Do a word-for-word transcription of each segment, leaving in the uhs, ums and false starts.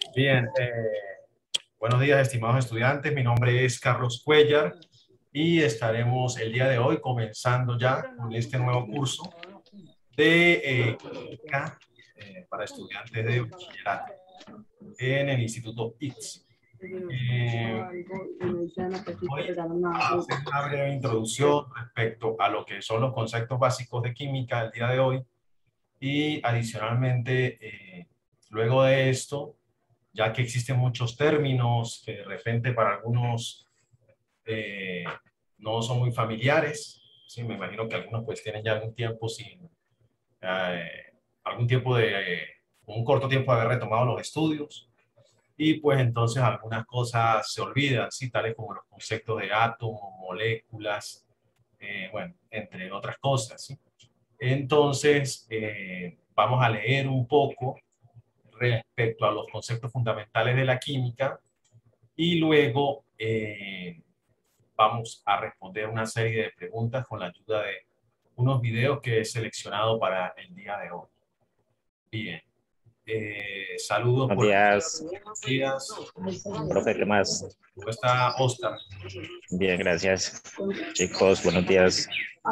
Bien, eh, buenos días, estimados estudiantes. Mi nombre es Carlos Cuellar y estaremos el día de hoy comenzando ya con este nuevo curso de eh, química eh, para estudiantes de bachillerato en el Instituto I T S. Eh, Voy a hacer una breve introducción respecto a lo que son los conceptos básicos de química el día de hoy y adicionalmente, eh, luego de esto, ya que existen muchos términos que de repente para algunos eh, no son muy familiares. Sí, me imagino que algunos pues tienen ya algún tiempo sin, eh, algún tiempo de, eh, un corto tiempo de haber retomado los estudios y pues entonces algunas cosas se olvidan, ¿sí? Tales como los conceptos de átomos, moléculas, eh, bueno, entre otras cosas, ¿sí? Entonces, eh, vamos a leer un poco respecto a los conceptos fundamentales de la química y luego eh, vamos a responder una serie de preguntas con la ayuda de unos videos que he seleccionado para el día de hoy. Bien, eh, saludos Buenos por días, buenos días. profe, ¿qué más? ¿Cómo está Oscar? Bien, gracias. Chicos, buenos días.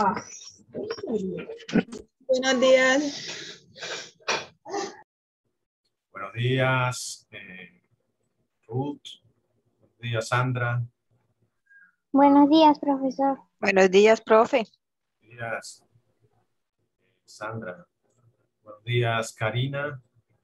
Buenos días. Buenos días, eh, Ruth. Buenos días, Sandra. Buenos días, profesor. Buenos días, profe. Buenos días, Sandra. Buenos días, Karina.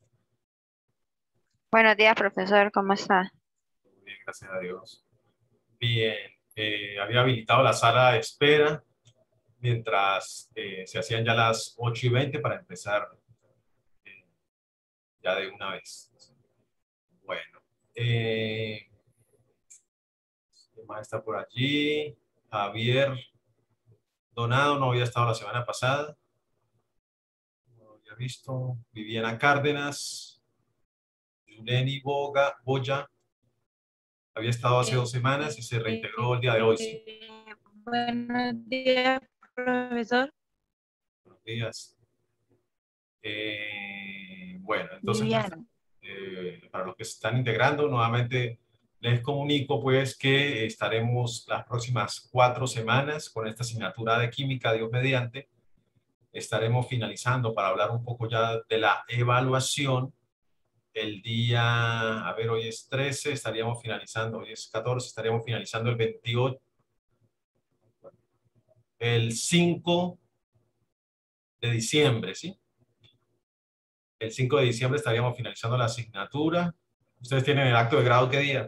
Buenos días, profesor, ¿cómo está? Muy bien, gracias a Dios. Bien, eh, había habilitado la sala de espera mientras eh, se hacían ya las ocho y veinte para empezar eh, ya de una vez. Bueno, eh, ¿quién más está por allí? Javier Donado no había estado la semana pasada. No lo había visto. Viviana Cárdenas. Yuleni Boga, Boya. Había estado hace dos semanas y se reintegró el día de hoy, ¿sí? Buenos días, profesor. Buenos días. Eh, bueno, entonces, Viviana. eh, para los que se están integrando, nuevamente les comunico pues que estaremos las próximas cuatro semanas con esta asignatura de química, Dios mediante. Estaremos finalizando para hablar un poco ya de la evaluación. El día, a ver, hoy es trece, estaríamos finalizando, hoy es catorce, estaríamos finalizando el veintiocho, el cinco de diciembre, ¿sí? El cinco de diciembre estaríamos finalizando la asignatura. ¿Ustedes tienen el acto de grado qué día?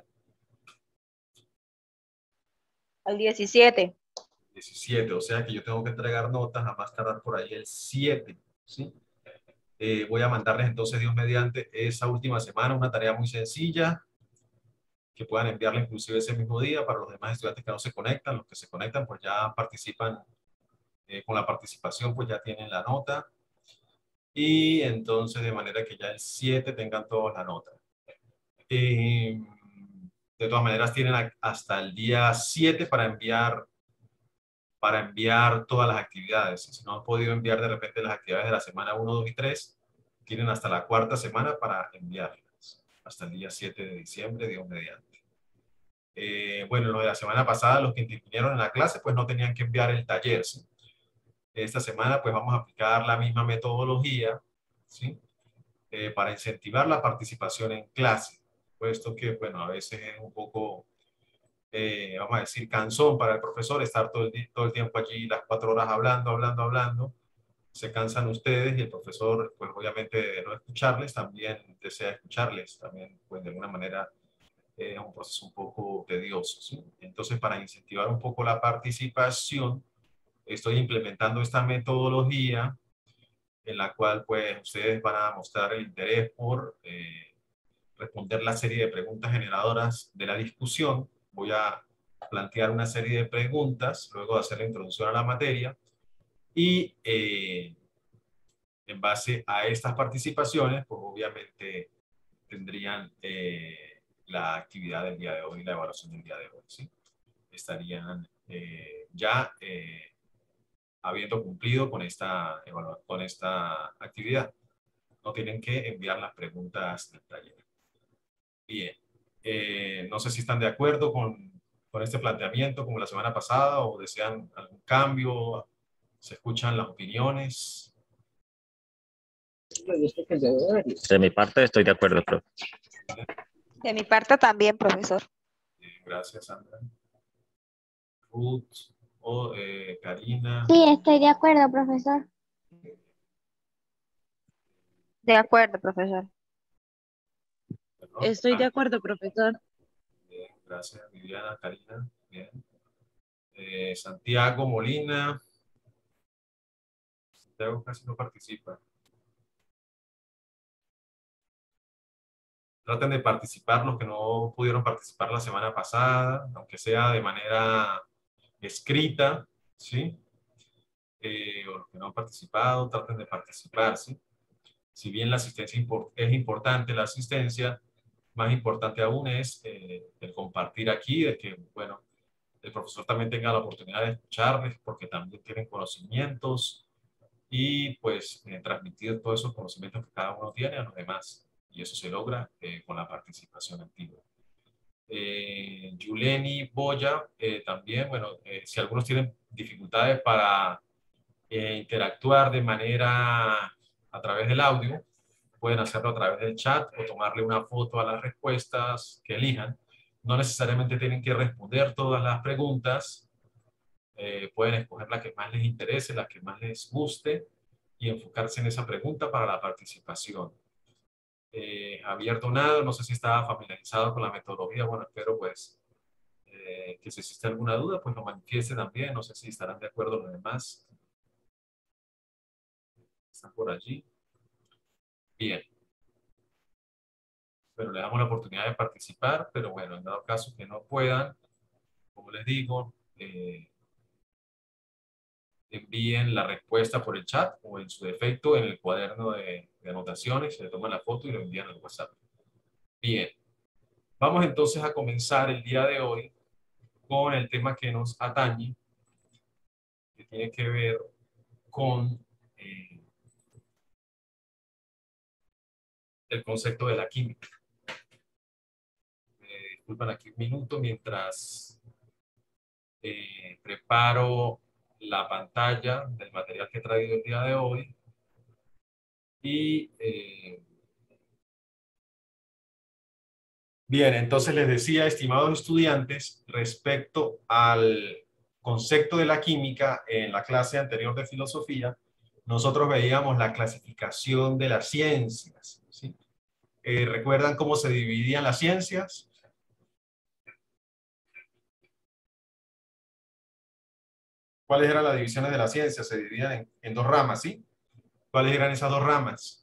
Al diecisiete. diecisiete, o sea que yo tengo que entregar notas a más tardar por ahí el siete, ¿sí? Eh, voy a mandarles entonces, Dios mediante, esa última semana una tarea muy sencilla que puedan enviarla inclusive ese mismo día para los demás estudiantes que no se conectan. Los que se conectan pues ya participan, eh, con la participación pues ya tienen la nota y entonces de manera que ya el siete tengan todos la nota. Eh, de todas maneras tienen hasta el día siete para enviar para enviar todas las actividades. Si no han podido enviar de repente las actividades de la semana uno, dos y tres, tienen hasta la cuarta semana para enviarlas, hasta el día siete de diciembre, Dios mediante. Eh, bueno, lo de la semana pasada, los que intervinieron en la clase, pues no tenían que enviar el taller, ¿sí? Esta semana, pues vamos a aplicar la misma metodología, ¿sí? Eh, para incentivar la participación en clase, puesto que, bueno, a veces es un poco Eh, vamos a decir, cansón para el profesor estar todo el, todo el tiempo allí, las cuatro horas hablando, hablando, hablando. Se cansan ustedes y el profesor, pues obviamente de no escucharles, también desea escucharles, también, pues de alguna manera eh, es un proceso un poco tedioso, ¿sí? Entonces, para incentivar un poco la participación, estoy implementando esta metodología en la cual, pues, ustedes van a mostrar el interés por eh, responder la serie de preguntas generadoras de la discusión. Voy a plantear una serie de preguntas, luego de hacer la introducción a la materia, y eh, en base a estas participaciones, pues obviamente tendrían eh, la actividad del día de hoy, la evaluación del día de hoy, ¿sí? Estarían eh, ya eh, habiendo cumplido con esta, con esta actividad. No tienen que enviar las preguntas del taller. Bien. Eh, no sé si están de acuerdo con, con este planteamiento como la semana pasada o desean algún cambio. ¿Se escuchan las opiniones? De mi parte estoy de acuerdo, profe. De mi parte también, profesor. Bien, gracias, Sandra. Ruth o eh, Karina. Sí, estoy de acuerdo, profesor. De acuerdo, profesor. Perdón. Estoy de Ah, acuerdo, profesor. bien, gracias, Viviana, Karina. Bien. Eh, Santiago Molina. Santiago casi no participa. Traten de participar los que no pudieron participar la semana pasada, aunque sea de manera escrita, ¿sí? Eh, o los que no han participado, traten de participar, ¿sí? Si bien la asistencia impor- es importante, la asistencia, más importante aún es eh, el compartir aquí, de que, bueno, el profesor también tenga la oportunidad de escucharles, porque también tienen conocimientos, y pues eh, transmitir todos esos conocimientos que cada uno tiene a los demás. Y eso se logra eh, con la participación activa. Eh, Yuleni Boya, eh, también, bueno, eh, si algunos tienen dificultades para eh, interactuar de manera a través del audio, pueden hacerlo a través del chat o tomarle una foto a las respuestas que elijan. No necesariamente tienen que responder todas las preguntas, eh, pueden escoger la que más les interese, la que más les guste y enfocarse en esa pregunta para la participación. Eh, Javier Donado, no sé si estaba familiarizado con la metodología, bueno, espero pues eh, que si existe alguna duda, pues lo manifieste también, no sé si estarán de acuerdo los demás. Están por allí. Bien. Pero le damos la oportunidad de participar, pero bueno, en dado caso que no puedan, como les digo, eh, envíen la respuesta por el chat o en su defecto en el cuaderno de, de anotaciones, se le toman la foto y lo envían al WhatsApp. Bien, vamos entonces a comenzar el día de hoy con el tema que nos atañe, que tiene que ver con eh, el concepto de la química. Me disculpan aquí un minuto mientras eh, preparo la pantalla del material que he traído el día de hoy. Y eh, bien, entonces les decía, estimados estudiantes, respecto al concepto de la química, en la clase anterior de filosofía, nosotros veíamos la clasificación de las ciencias, ¿sí? Eh, ¿Recuerdan cómo se dividían las ciencias? ¿Cuáles eran las divisiones de la ciencia? Se dividían en, en dos ramas, ¿sí? ¿Cuáles eran esas dos ramas?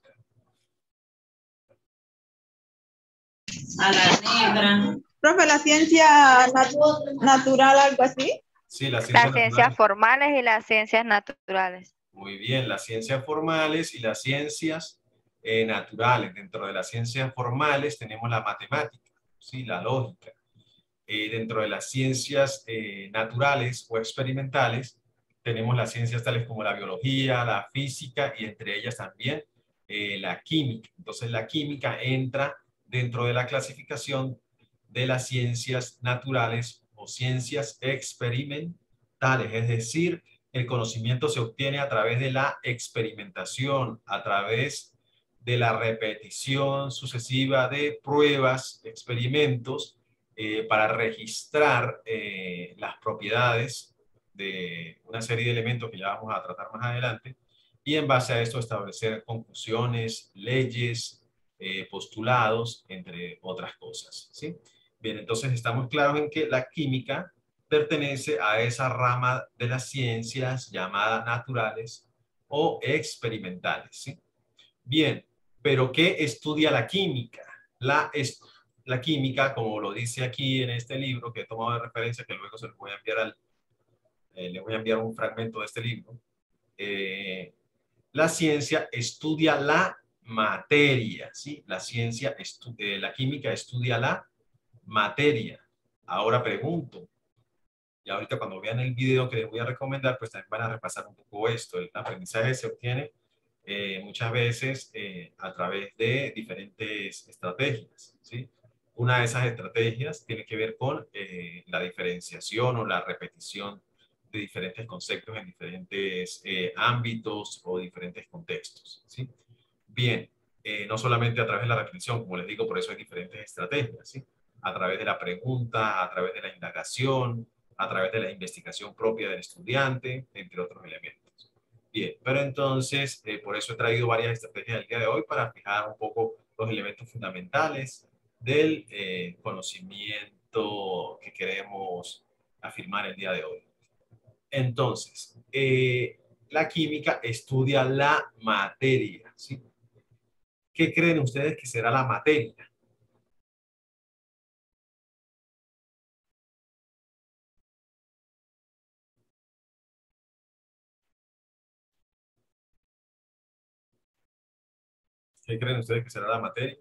A la negra. Profe, la ciencia nat- natural, algo así. Sí, las ciencias Las ciencias naturales. formales y las ciencias naturales. Muy bien, las ciencias formales y las ciencias eh, naturales. Dentro de las ciencias formales tenemos la matemática, ¿sí? La lógica. Eh, dentro de las ciencias eh, naturales o experimentales tenemos las ciencias tales como la biología, la física y entre ellas también eh, la química. Entonces la química entra dentro de la clasificación de las ciencias naturales o ciencias experimentales, es decir, el conocimiento se obtiene a través de la experimentación, a través de la repetición sucesiva de pruebas, experimentos, eh, para registrar eh, las propiedades de una serie de elementos que ya vamos a tratar más adelante, y en base a esto establecer conclusiones, leyes, eh, postulados, entre otras cosas, ¿sí? Bien, entonces estamos claros en que la química pertenece a esa rama de las ciencias llamadas naturales o experimentales, ¿sí? Bien, pero ¿qué estudia la química? La, est la química, como lo dice aquí en este libro que he tomado de referencia, que luego se los voy a enviar al, eh, les voy a enviar un fragmento de este libro. Eh, la ciencia estudia la materia, ¿sí? La ciencia, eh, la química estudia la materia. Ahora pregunto, y ahorita cuando vean el video que les voy a recomendar, pues también van a repasar un poco esto. El aprendizaje se obtiene eh, muchas veces eh, a través de diferentes estrategias, ¿sí? Una de esas estrategias tiene que ver con eh, la diferenciación o la repetición de diferentes conceptos en diferentes eh, ámbitos o diferentes contextos, ¿sí? Bien, eh, no solamente a través de la repetición, como les digo, por eso hay diferentes estrategias, ¿sí? A través de la pregunta, a través de la indagación, a través de la investigación propia del estudiante, entre otros elementos. Bien, pero entonces, eh, por eso he traído varias estrategias el día de hoy para fijar un poco los elementos fundamentales del eh, conocimiento que queremos afirmar el día de hoy. Entonces, eh, la química estudia la materia, ¿sí? ¿Qué creen ustedes que será la materia? ¿Qué creen ustedes que será la materia?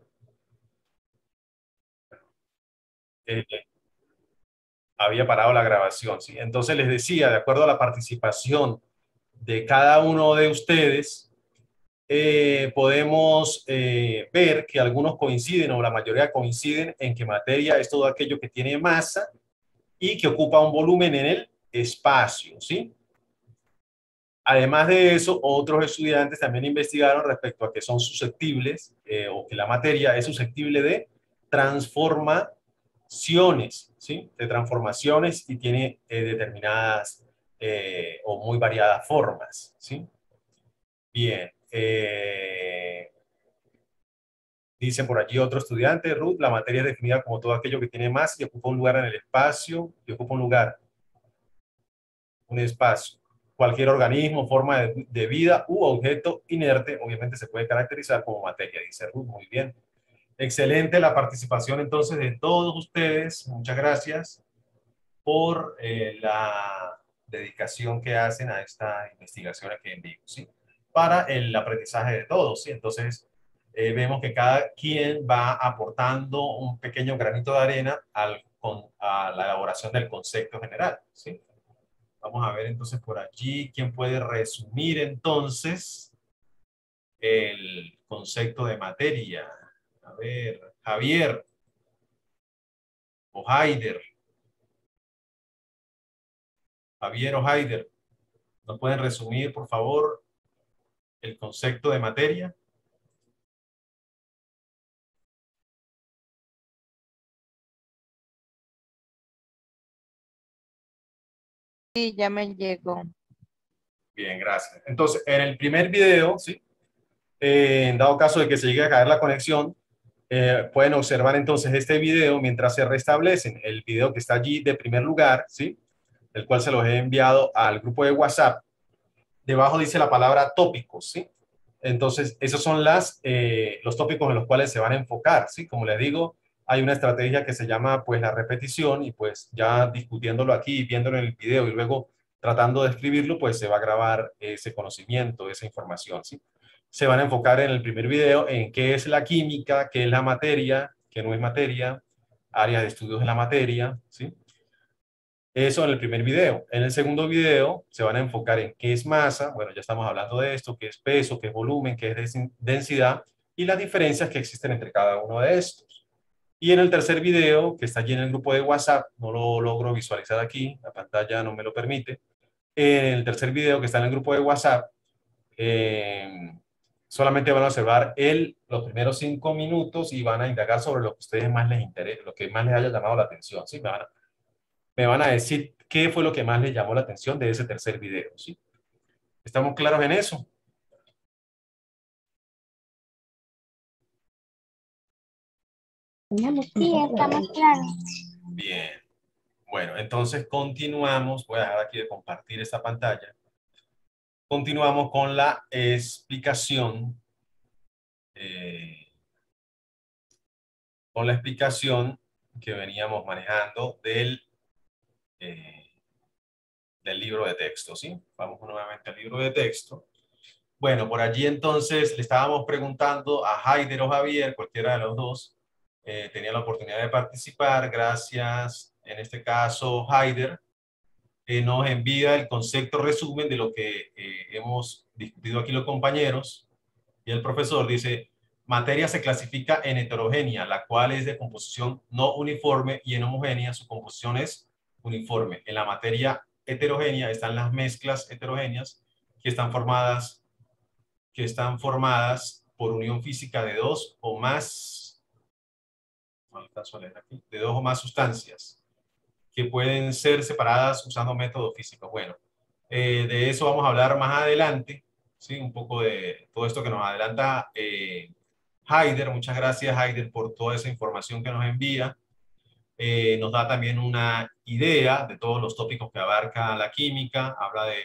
Eh, había parado la grabación, ¿sí? Entonces les decía, de acuerdo a la participación de cada uno de ustedes, eh, podemos eh, ver que algunos coinciden o la mayoría coinciden en que materia es todo aquello que tiene masa y que ocupa un volumen en el espacio, ¿sí? Además de eso, otros estudiantes también investigaron respecto a que son susceptibles eh, o que la materia es susceptible de transformaciones, ¿sí? De transformaciones y tiene eh, determinadas eh, o muy variadas formas, ¿sí? Bien. Eh, dicen por allí otro estudiante, Ruth, la materia es definida como todo aquello que tiene masa y ocupa un lugar en el espacio, y ocupa un lugar, un espacio. Cualquier organismo, forma de, de vida u objeto inerte, obviamente se puede caracterizar como materia, dice Ruth, muy bien. Excelente la participación entonces de todos ustedes, muchas gracias por eh, la dedicación que hacen a esta investigación aquí en vivo, ¿sí? Para el aprendizaje de todos, ¿sí? Entonces, eh, vemos que cada quien va aportando un pequeño granito de arena al, con, a la elaboración del concepto general, ¿sí? Vamos a ver entonces por allí quién puede resumir entonces el concepto de materia. A ver, Javier o Haider. Javier o Haider, ¿nos pueden resumir, por favor, el concepto de materia? Sí, ya me llegó. Bien, gracias. Entonces, en el primer video, ¿sí? Eh, en dado caso de que se llegue a caer la conexión, eh, pueden observar entonces este video mientras se restablecen. El video que está allí de primer lugar, ¿sí? El cual se los he enviado al grupo de WhatsApp. Debajo dice la palabra tópicos, ¿sí? Entonces, esos son las, eh, los tópicos en los cuales se van a enfocar, ¿sí? Como les digo, hay una estrategia que se llama, pues, la repetición y, pues, ya discutiéndolo aquí, viéndolo en el video y luego tratando de escribirlo, pues, se va a grabar ese conocimiento, esa información, ¿sí? Se van a enfocar en el primer video en qué es la química, qué es la materia, qué no es materia, áreas de estudios de la materia, ¿sí? Eso en el primer video. En el segundo video se van a enfocar en qué es masa, bueno, ya estamos hablando de esto, qué es peso, qué es volumen, qué es densidad y las diferencias que existen entre cada uno de estos. Y en el tercer video, que está allí en el grupo de WhatsApp, no lo logro visualizar aquí, la pantalla no me lo permite. En el tercer video que está en el grupo de WhatsApp, eh, solamente van a observar el, los primeros cinco minutos y van a indagar sobre lo que a ustedes más les interese, lo que más les haya llamado la atención, ¿sí? Me van a, me van a decir qué fue lo que más les llamó la atención de ese tercer video, ¿sí? ¿Estamos claros en eso? Sí, estamos claros. Bien. Bueno, entonces continuamos. Voy a dejar aquí de compartir esta pantalla. Continuamos con la explicación. Eh, con la explicación que veníamos manejando del, eh, del libro de texto, ¿sí? Vamos nuevamente al libro de texto. Bueno, por allí entonces le estábamos preguntando a Haider o Javier, cualquiera de los dos, eh, tenía la oportunidad de participar. Gracias, en este caso, Haider, eh, nos envía el concepto resumen de lo que eh, hemos discutido aquí los compañeros. Y el profesor dice, materia se clasifica en heterogénea, la cual es de composición no uniforme, y en homogénea su composición es uniforme. En la materia heterogénea están las mezclas heterogéneas que están formadas, que están formadas por unión física de dos o más, de dos o más sustancias que pueden ser separadas usando métodos físicos. Bueno, eh, de eso vamos a hablar más adelante, ¿sí? Un poco de todo esto que nos adelanta eh, Haider. Muchas gracias, Haider, por toda esa información que nos envía. Eh, nos da también una idea de todos los tópicos que abarca la química. Habla de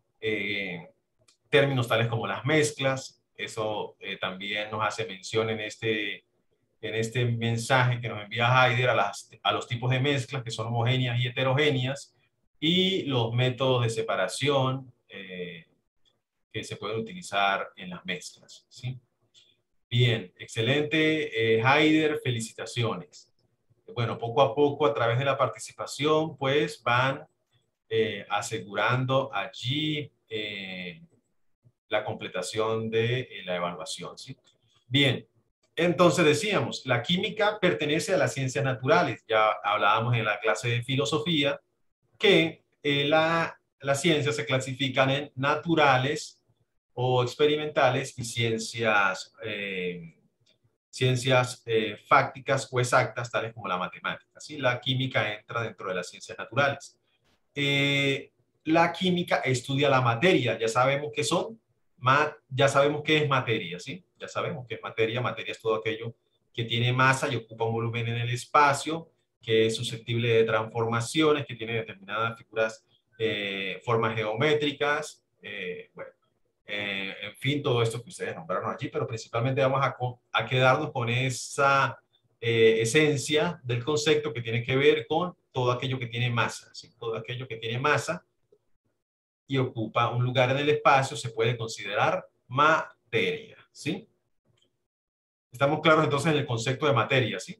eh, términos tales como las mezclas. Eso eh, también nos hace mención en este, en este mensaje que nos envía Haider a, las, a los tipos de mezclas que son homogéneas y heterogéneas, y los métodos de separación eh, que se pueden utilizar en las mezclas, ¿sí? Bien, excelente, eh, Haider, felicitaciones. Bueno, poco a poco, a través de la participación, pues van eh, asegurando allí eh, la completación de eh, la evaluación, ¿sí? Bien, entonces decíamos, la química pertenece a las ciencias naturales. Ya hablábamos en la clase de filosofía que eh, la, las ciencias se clasifican en naturales o experimentales y ciencias, eh, ciencias eh, fácticas o exactas, tales como la matemática, ¿sí? La química entra dentro de las ciencias naturales. Eh, la química estudia la materia. Ya sabemos qué son, ma, ya sabemos qué es materia, ¿sí? Ya sabemos qué es materia. Materia es todo aquello que tiene masa y ocupa un volumen en el espacio, que es susceptible de transformaciones, que tiene determinadas figuras, eh, formas geométricas, eh, bueno, eh, en fin, todo esto que ustedes nombraron allí, pero principalmente vamos a, a quedarnos con esa eh, esencia del concepto que tiene que ver con todo aquello que tiene masa, ¿sí? Todo aquello que tiene masa y ocupa un lugar en el espacio se puede considerar materia, ¿sí? ¿Estamos claros entonces en el concepto de materia, sí?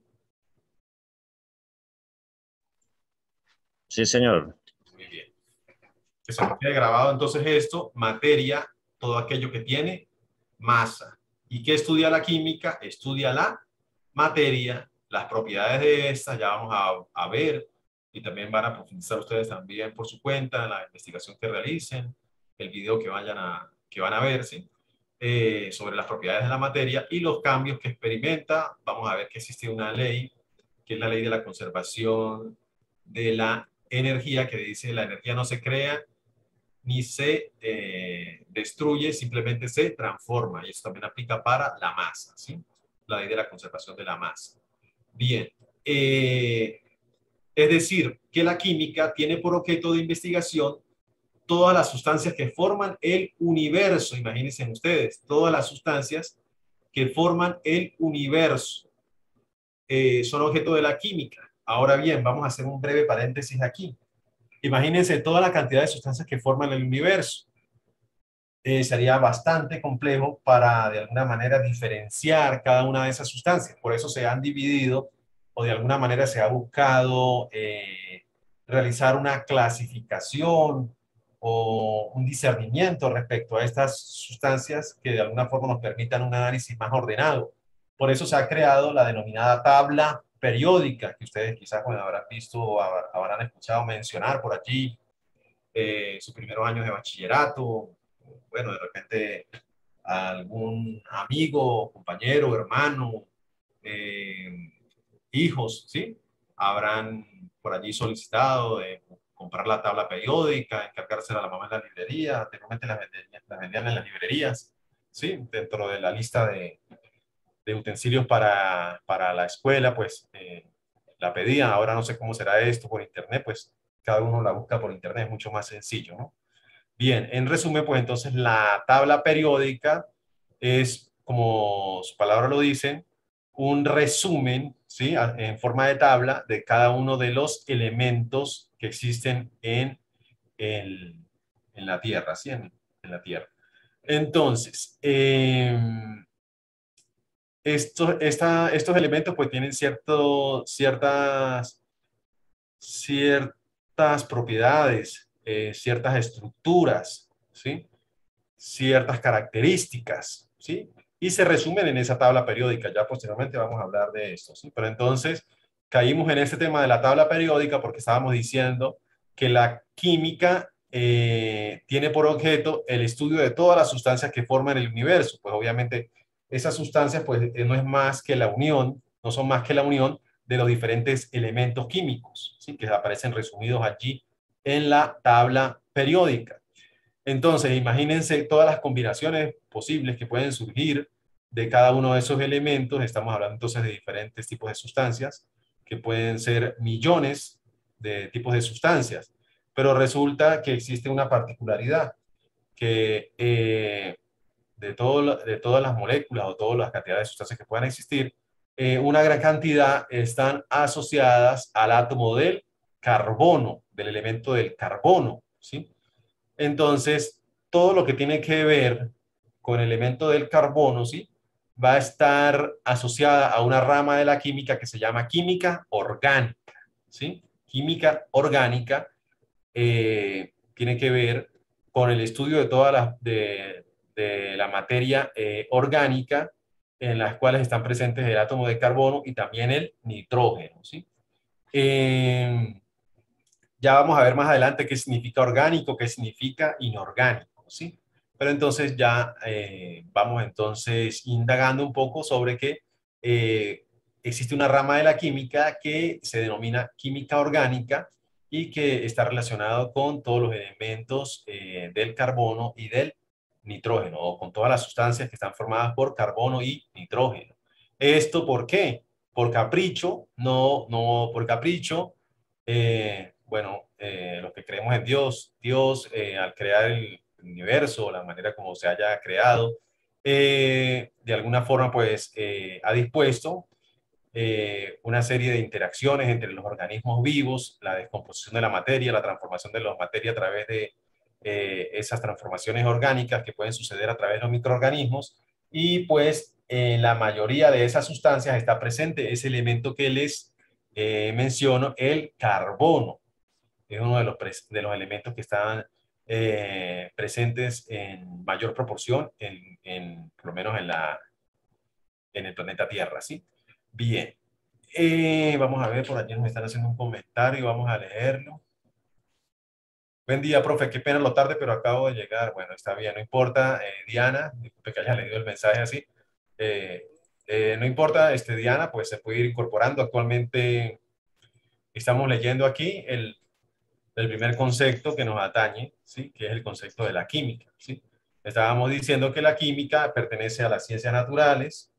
Sí, señor. Muy bien. Que se nos quede grabado entonces esto: materia, todo aquello que tiene masa. ¿Y qué estudia la química? Estudia la materia, las propiedades de esta, ya vamos a, a ver, y también van a profundizar ustedes también por su cuenta en la investigación que realicen, el video que, vayan a, que van a ver, ¿sí? Eh, sobre las propiedades de la materia y los cambios que experimenta. Vamos a ver que existe una ley, que es la ley de la conservación de la energía, que dice: la energía no se crea ni se eh, destruye, simplemente se transforma. Y eso también aplica para la masa, ¿sí? La ley de la conservación de la masa. Bien. Eh, es decir, que la química tiene por objeto de investigación todas las sustancias que forman el universo. Imagínense ustedes, todas las sustancias que forman el universo eh, son objeto de la química. Ahora bien, vamos a hacer un breve paréntesis aquí. Imagínense toda la cantidad de sustancias que forman el universo. Eh, sería bastante complejo para, de alguna manera, diferenciar cada una de esas sustancias. Por eso se han dividido, o de alguna manera se ha buscado eh, realizar una clasificación o un discernimiento respecto a estas sustancias que de alguna forma nos permitan un análisis más ordenado. Por eso se ha creado la denominada tabla periódica, que ustedes quizás, bueno, habrán visto o habrán escuchado mencionar por allí eh, sus primeros años de bachillerato. Bueno, de repente algún amigo, compañero, hermano, eh, hijos, ¿sí? Habrán por allí solicitado de comprar la tabla periódica, encargársela a la mamá en la librería. Anteriormente las vendían, las vendían en las librerías, ¿sí? Dentro de la lista de, de utensilios para, para la escuela, pues eh, la pedían. Ahora no sé cómo será esto por internet, pues cada uno la busca por internet, es mucho más sencillo, ¿no? Bien, en resumen, pues entonces la tabla periódica es, como su palabra lo dice, un resumen, ¿sí? En forma de tabla de cada uno de los elementos que existen en, el, en la Tierra, ¿sí? En, en la Tierra. Entonces, eh, estos, esta, estos elementos pues tienen cierto, ciertas, ciertas propiedades, eh, ciertas estructuras, ¿sí? Ciertas características, ¿sí? y se resumen en esa tabla periódica. Ya posteriormente vamos a hablar de esto, ¿sí? Pero entonces caímos en este tema de la tabla periódica porque estábamos diciendo que la química eh, tiene por objeto el estudio de todas las sustancias que forman el universo. Pues obviamente esas sustancias pues eh, no es más que la unión, no son más que la unión de los diferentes elementos químicos, ¿sí? Que aparecen resumidos allí en la tabla periódica. Entonces, imagínense todas las combinaciones posibles que pueden surgir de cada uno de esos elementos. Estamos hablando entonces de diferentes tipos de sustancias, que pueden ser millones de tipos de sustancias. Pero resulta que existe una particularidad, que eh, de, todo, de todas las moléculas o todas las cantidades de sustancias que puedan existir, eh, una gran cantidad están asociadas al átomo del carbono, del elemento del carbono, ¿sí? Entonces, todo lo que tiene que ver con el elemento del carbono, ¿sí? Va a estar asociada a una rama de la química que se llama química orgánica, ¿sí? Química orgánica eh, tiene que ver con el estudio de toda la, de, de la materia eh, orgánica en las cuales están presentes el átomo de carbono y también el nitrógeno, ¿sí? Eh, Ya vamos a ver más adelante qué significa orgánico, qué significa inorgánico, ¿sí? Pero entonces ya eh, vamos entonces indagando un poco sobre que eh, existe una rama de la química que se denomina química orgánica y que está relacionado con todos los elementos eh, del carbono y del nitrógeno, o con todas las sustancias que están formadas por carbono y nitrógeno. ¿Esto por qué? Por capricho, no, no por capricho. Eh, bueno, eh, los que creemos en Dios, Dios eh, al crear el universo, la manera como se haya creado, eh, de alguna forma pues eh, ha dispuesto eh, una serie de interacciones entre los organismos vivos, la descomposición de la materia, la transformación de la materia a través de eh, esas transformaciones orgánicas que pueden suceder a través de los microorganismos, y pues en la mayoría de esas sustancias está presente ese elemento que les eh, menciono, el carbono. Es uno de los, de los elementos que están eh, presentes en mayor proporción, en, en, por lo menos en, la, en el planeta Tierra, ¿sí? Bien. Eh, vamos a ver, por allí nos están haciendo un comentario, vamos a leerlo. Buen día, profe, qué pena lo tarde, pero acabo de llegar. Bueno, está bien, no importa, eh, Diana, disculpe que haya leído el mensaje así. Eh, eh, no importa, este, Diana, pues se puede ir incorporando. Actualmente estamos leyendo aquí el, el primer concepto que nos atañe, ¿sí? Que es el concepto de la química, ¿sí? Estábamos diciendo que la química pertenece a las ciencias naturales,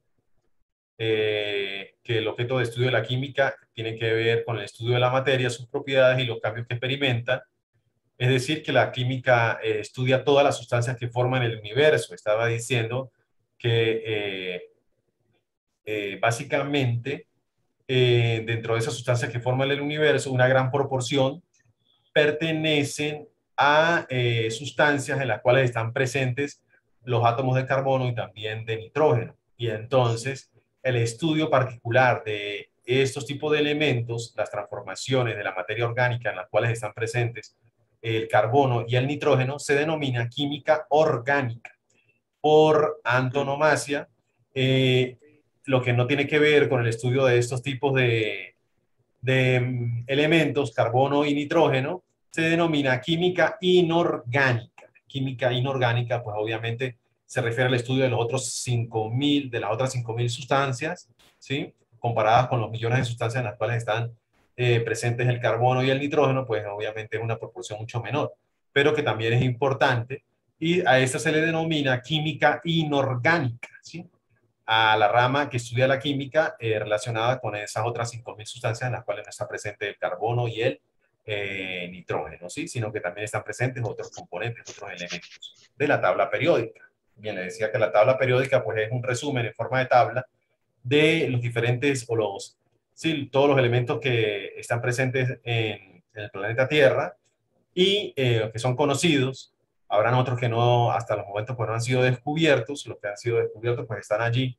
eh, que el objeto de estudio de la química tiene que ver con el estudio de la materia, sus propiedades y los cambios que experimenta. Es decir, que la química eh, estudia todas las sustancias que forman el universo. Estaba diciendo que eh, eh, básicamente eh, dentro de esas sustancias que forman el universo, una gran proporción pertenecen a eh, sustancias en las cuales están presentes los átomos de carbono y también de nitrógeno. Y entonces el estudio particular de estos tipos de elementos, las transformaciones de la materia orgánica en las cuales están presentes el carbono y el nitrógeno, se denomina química orgánica. Por antonomasia, eh, lo que no tiene que ver con el estudio de estos tipos de, de mm, elementos, carbono y nitrógeno, se denomina química inorgánica. Química inorgánica, pues obviamente se refiere al estudio de los otros cinco mil, de las otras cinco mil sustancias, ¿sí? Comparadas con los millones de sustancias en las cuales están eh, presentes el carbono y el nitrógeno, pues obviamente es una proporción mucho menor, pero que también es importante, y a esta se le denomina química inorgánica, ¿sí? A la rama que estudia la química eh, relacionada con esas otras cinco mil sustancias en las cuales no está presente el carbono y el eh, nitrógeno, ¿sí? Sino que también están presentes otros componentes, otros elementos de la tabla periódica. Bien, le decía que la tabla periódica pues es un resumen en forma de tabla de los diferentes, o los, sí, todos los elementos que están presentes en, en el planeta Tierra y eh, que son conocidos. Habrán otros que no, hasta los momentos pues no han sido descubiertos. Los que han sido descubiertos pues están allí.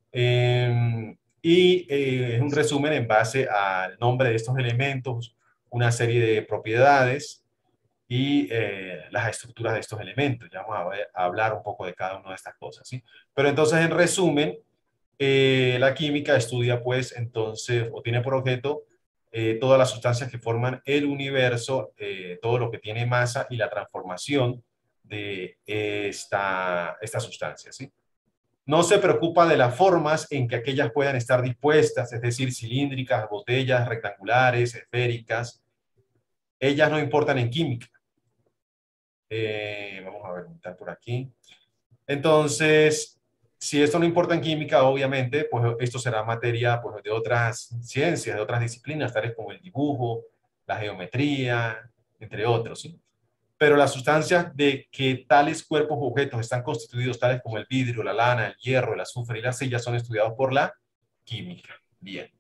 Eh, y eh, es un resumen en base al nombre de estos elementos, una serie de propiedades y eh, las estructuras de estos elementos. Ya vamos a, ver, a hablar un poco de cada una de estas cosas, ¿sí? Pero entonces, en resumen, eh, la química estudia, pues, entonces, o tiene por objeto eh, todas las sustancias que forman el universo, eh, todo lo que tiene masa y la transformación de esta, esta sustancia, ¿sí? No se preocupa de las formas en que aquellas puedan estar dispuestas, es decir, cilíndricas, botellas, rectangulares, esféricas. Ellas no importan en química. Eh, vamos a ver, está por aquí. Entonces, si esto no importa en química, obviamente, pues esto será materia pues, de otras ciencias, de otras disciplinas, tales como el dibujo, la geometría, entre otros, ¿sí? Pero las sustancias de que tales cuerpos o objetos están constituidos, tales como el vidrio, la lana, el hierro, el azufre y la silla, son estudiados por la química. Bien.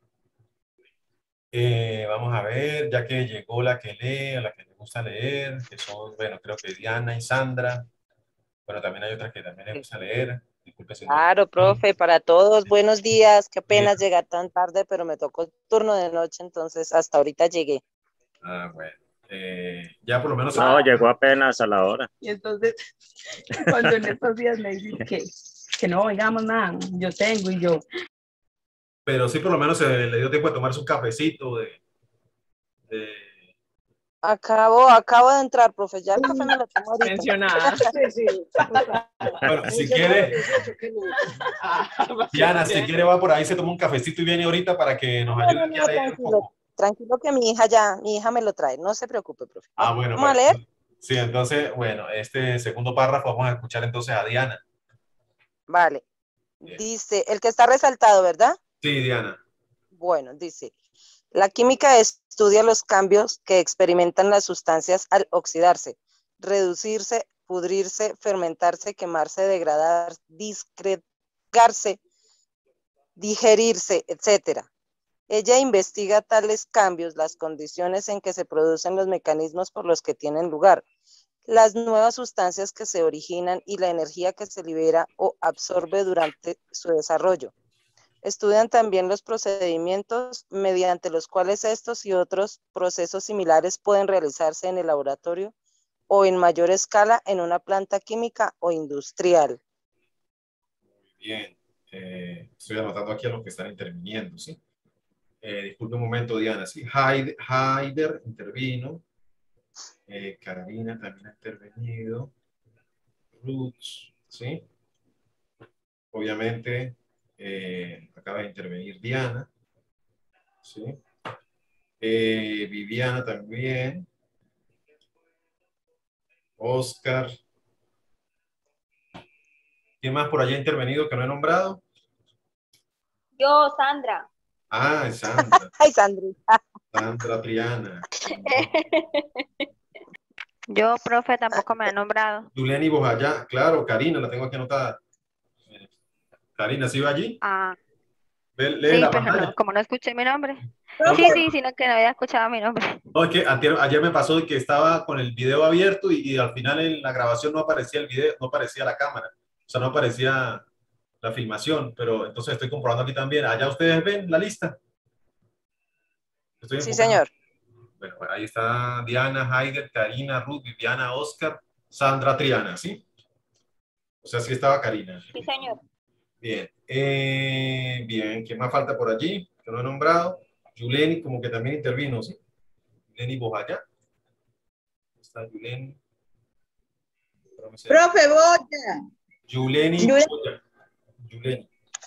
Eh, vamos a ver, ya que llegó la que lee, a la que le gusta leer, que son, bueno, creo que Diana y Sandra. Bueno, también hay otras que también les gusta leer. Disculpe si no. Claro, profe, para todos, buenos días. Qué pena Bien. llegar tan tarde, pero me tocó el turno de noche, entonces hasta ahorita llegué. Ah, bueno. Eh, ya por lo menos... No, llegó apenas a la hora. Y entonces, cuando en estos días me dicen que, que no oigamos nada, yo tengo y yo. Pero sí por lo menos se le dio tiempo de tomarse un cafecito de... de... Acabo, acabo de entrar, profe, ya el café me lo tomo ahorita. Mencionada. Sí, sí. Bueno, si quiere... Diana, si quiere va por ahí, se toma un cafecito y viene ahorita para que nos No, ayude no, aquí no, a leer un tranquilo, poco. tranquilo que mi hija ya, mi hija me lo trae, no se preocupe, profe. Ah, bueno. ¿Vamos a Bueno. leer? Sí, entonces, bueno, este segundo párrafo vamos a escuchar entonces a Diana. Vale. Bien. Dice, el que está resaltado, ¿verdad? Sí, Diana. Bueno, dice, la química estudia los cambios que experimentan las sustancias al oxidarse, reducirse, pudrirse, fermentarse, quemarse, degradar, disgregarse, digerirse, etcétera. Ella investiga tales cambios, las condiciones en que se producen los mecanismos por los que tienen lugar, las nuevas sustancias que se originan y la energía que se libera o absorbe durante su desarrollo. Estudian también los procedimientos mediante los cuales estos y otros procesos similares pueden realizarse en el laboratorio o en mayor escala en una planta química o industrial. Muy bien. Eh, estoy anotando aquí a los que están interviniendo, ¿sí? Eh, disculpe un momento, Diana. Sí, Haider, Haider intervino. Eh, Karina también ha intervenido. Ruth, ¿sí? Obviamente, eh, acaba de intervenir Diana. ¿Sí? Eh, Viviana también. Oscar. ¿Quién más por allá ha intervenido que no he nombrado? Yo, Sandra. Ah, Sandra. Ay, Sandrita. Sandra Triana. Yo, profe, tampoco me he nombrado. Julián y Bojayá. Claro, Karina, la tengo aquí anotada. Eh, Karina, ¿sí va allí? Ah, Ve- lee sí, la pero pantalla. no, como no escuché mi nombre. No, Sí, sí, sino que no había escuchado mi nombre. no, es que antier- ayer me pasó que estaba con el video abierto y, y al final en la grabación no aparecía el video, no aparecía la cámara. O sea, no aparecía la filmación, pero entonces estoy comprobando aquí también. Allá ustedes ven la lista. Estoy Sí, enfocando. señor. Bueno, ahí está Diana, Haider, Karina, Ruth, Viviana, Oscar, Sandra, Triana, ¿sí? O sea, sí estaba Karina. Sí, señor. Bien. Eh, bien, ¿quién más falta por allí? Que no he nombrado. Yuleni como que también intervino, ¿sí? Yuleni Bojaya. Está Yuleni. Profe Boya. Yuleni Yuleni. Boya. Yuleni.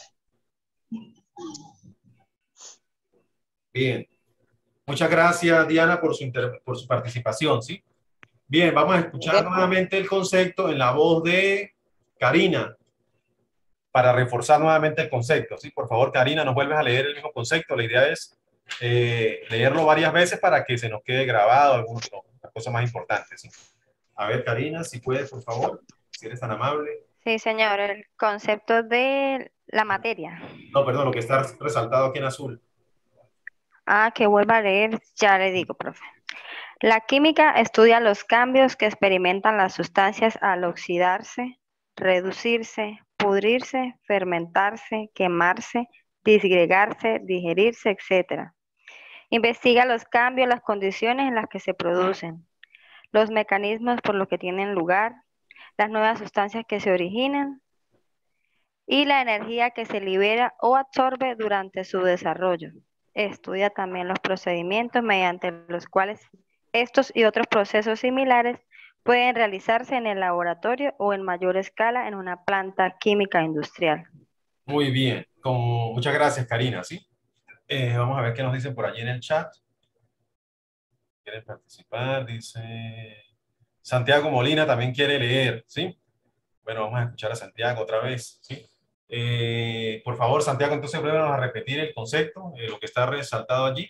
Bien. Muchas gracias, Diana, por su, inter- por su participación, ¿sí? Bien, vamos a escuchar Bien. nuevamente el concepto en la voz de Karina para reforzar nuevamente el concepto, ¿sí? Por favor, Karina, nos vuelves a leer el mismo concepto. La idea es eh, leerlo varias veces para que se nos quede grabado algunas cosas más importantes, ¿sí? A ver, Karina, si puedes, por favor, si eres tan amable. Sí, señor, el concepto de la materia. No, perdón, lo que está resaltado aquí en azul. Ah, que vuelva a leer, ya le digo, profe. La química estudia los cambios que experimentan las sustancias al oxidarse, reducirse, pudrirse, fermentarse, quemarse, disgregarse, digerirse, etcétera. Investiga los cambios, las condiciones en las que se producen, los mecanismos por los que tienen lugar, las nuevas sustancias que se originan y la energía que se libera o absorbe durante su desarrollo. Estudia también los procedimientos mediante los cuales estos y otros procesos similares pueden realizarse en el laboratorio o en mayor escala en una planta química industrial. Muy bien, con, muchas gracias, Karina, ¿sí? Eh, vamos a ver qué nos dicen por allí en el chat. ¿Quieren participar? Dice... Santiago Molina también quiere leer, ¿sí? Bueno, vamos a escuchar a Santiago otra vez, ¿sí? Eh, por favor, Santiago, entonces vamos a repetir el concepto, eh, lo que está resaltado allí.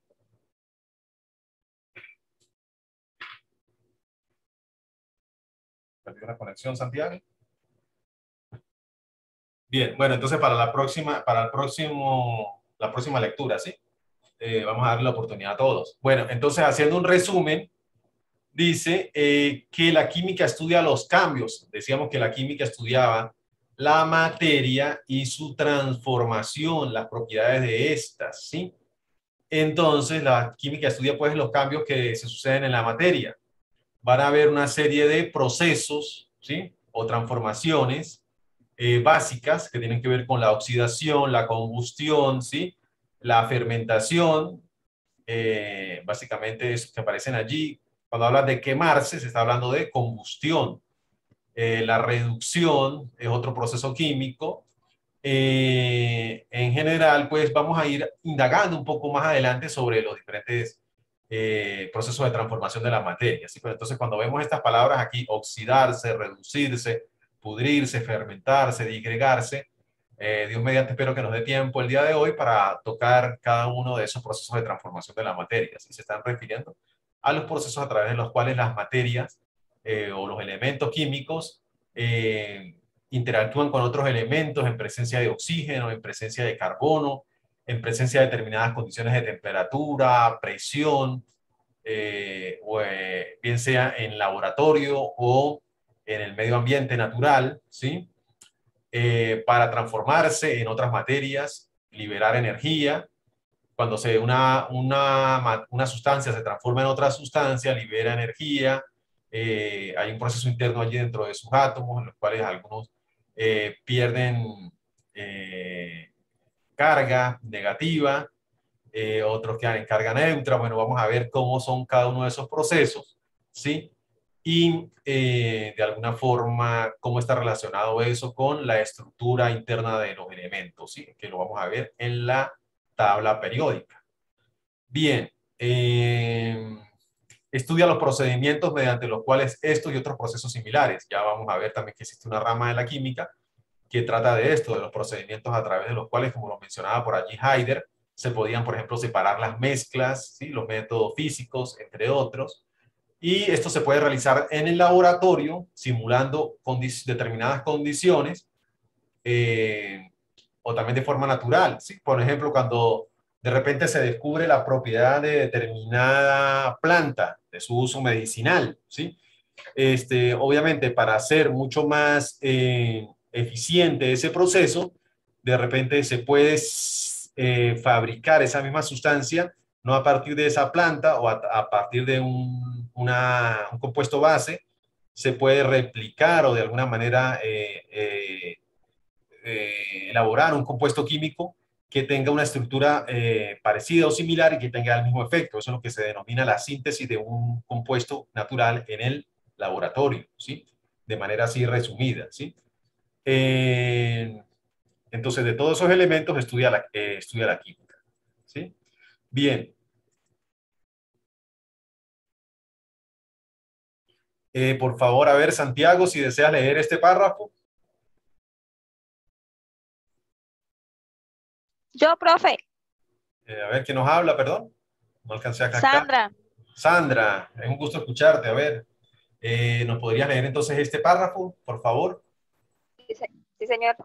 ¿Perdió la conexión, Santiago? Bien, bueno, entonces para la próxima, para el próximo, la próxima lectura, ¿sí? Eh, vamos a darle la oportunidad a todos. Bueno, entonces haciendo un resumen, dice eh, que la química estudia los cambios. Decíamos que la química estudiaba la materia y su transformación, las propiedades de estas, ¿sí? Entonces, la química estudia pues los cambios que se suceden en la materia. Van a haber una serie de procesos, ¿sí? O transformaciones eh, básicas que tienen que ver con la oxidación, la combustión, ¿sí? La fermentación, eh, básicamente esos que aparecen allí. Cuando hablas de quemarse, se está hablando de combustión. Eh, la reducción es otro proceso químico. Eh, en general, pues vamos a ir indagando un poco más adelante sobre los diferentes eh, procesos de transformación de la materia. ¿Sí? Pero entonces, cuando vemos estas palabras aquí, oxidarse, reducirse, pudrirse, fermentarse, disgregarse, eh, Dios mediante espero que nos dé tiempo el día de hoy para tocar cada uno de esos procesos de transformación de la materia. ¿Sí? Se están refiriendo a los procesos a través de los cuales las materias eh, o los elementos químicos eh, interactúan con otros elementos en presencia de oxígeno, en presencia de carbono, en presencia de determinadas condiciones de temperatura, presión, eh, o, eh, bien sea en laboratorio o en el medio ambiente natural, ¿sí? Eh, para transformarse en otras materias, liberar energía. Cuando se, una, una, una sustancia se transforma en otra sustancia, libera energía. Eh, hay un proceso interno allí dentro de sus átomos, en los cuales algunos eh, pierden eh, carga negativa, eh, otros quedan en carga neutra. Bueno, vamos a ver cómo son cada uno de esos procesos, ¿sí? Y eh, de alguna forma, cómo está relacionado eso con la estructura interna de los elementos, ¿sí? Que lo vamos a ver en la tabla periódica. Bien, eh, estudia los procedimientos mediante los cuales estos y otros procesos similares. Ya vamos a ver también que existe una rama de la química que trata de esto, de los procedimientos a través de los cuales, como lo mencionaba por allí Haider, se podían, por ejemplo, separar las mezclas, ¿sí? Los métodos físicos, entre otros. Y esto se puede realizar en el laboratorio, simulando condi- determinadas condiciones, eh, o también de forma natural, ¿sí? Por ejemplo, cuando de repente se descubre la propiedad de determinada planta, de su uso medicinal, ¿sí? Este, obviamente, para hacer mucho más eh, eficiente ese proceso, de repente se puede eh, fabricar esa misma sustancia, no a partir de esa planta o a, a partir de un, una, un compuesto base, se puede replicar o de alguna manera eh, eh, eh, elaborar un compuesto químico que tenga una estructura eh, parecida o similar y que tenga el mismo efecto. Eso es lo que se denomina la síntesis de un compuesto natural en el laboratorio, ¿sí? De manera así resumida, ¿sí? Eh, entonces, de todos esos elementos estudia la, eh, estudia la química, ¿sí? Bien. Eh, por favor, a ver, Santiago, si deseas leer este párrafo. Yo, profe. Eh, a ver, ¿quién nos habla? Perdón. No alcancé a captar. Sandra. Sandra, es un gusto escucharte. A ver, eh, ¿nos podrías leer entonces este párrafo, por favor? Sí, sí, señor.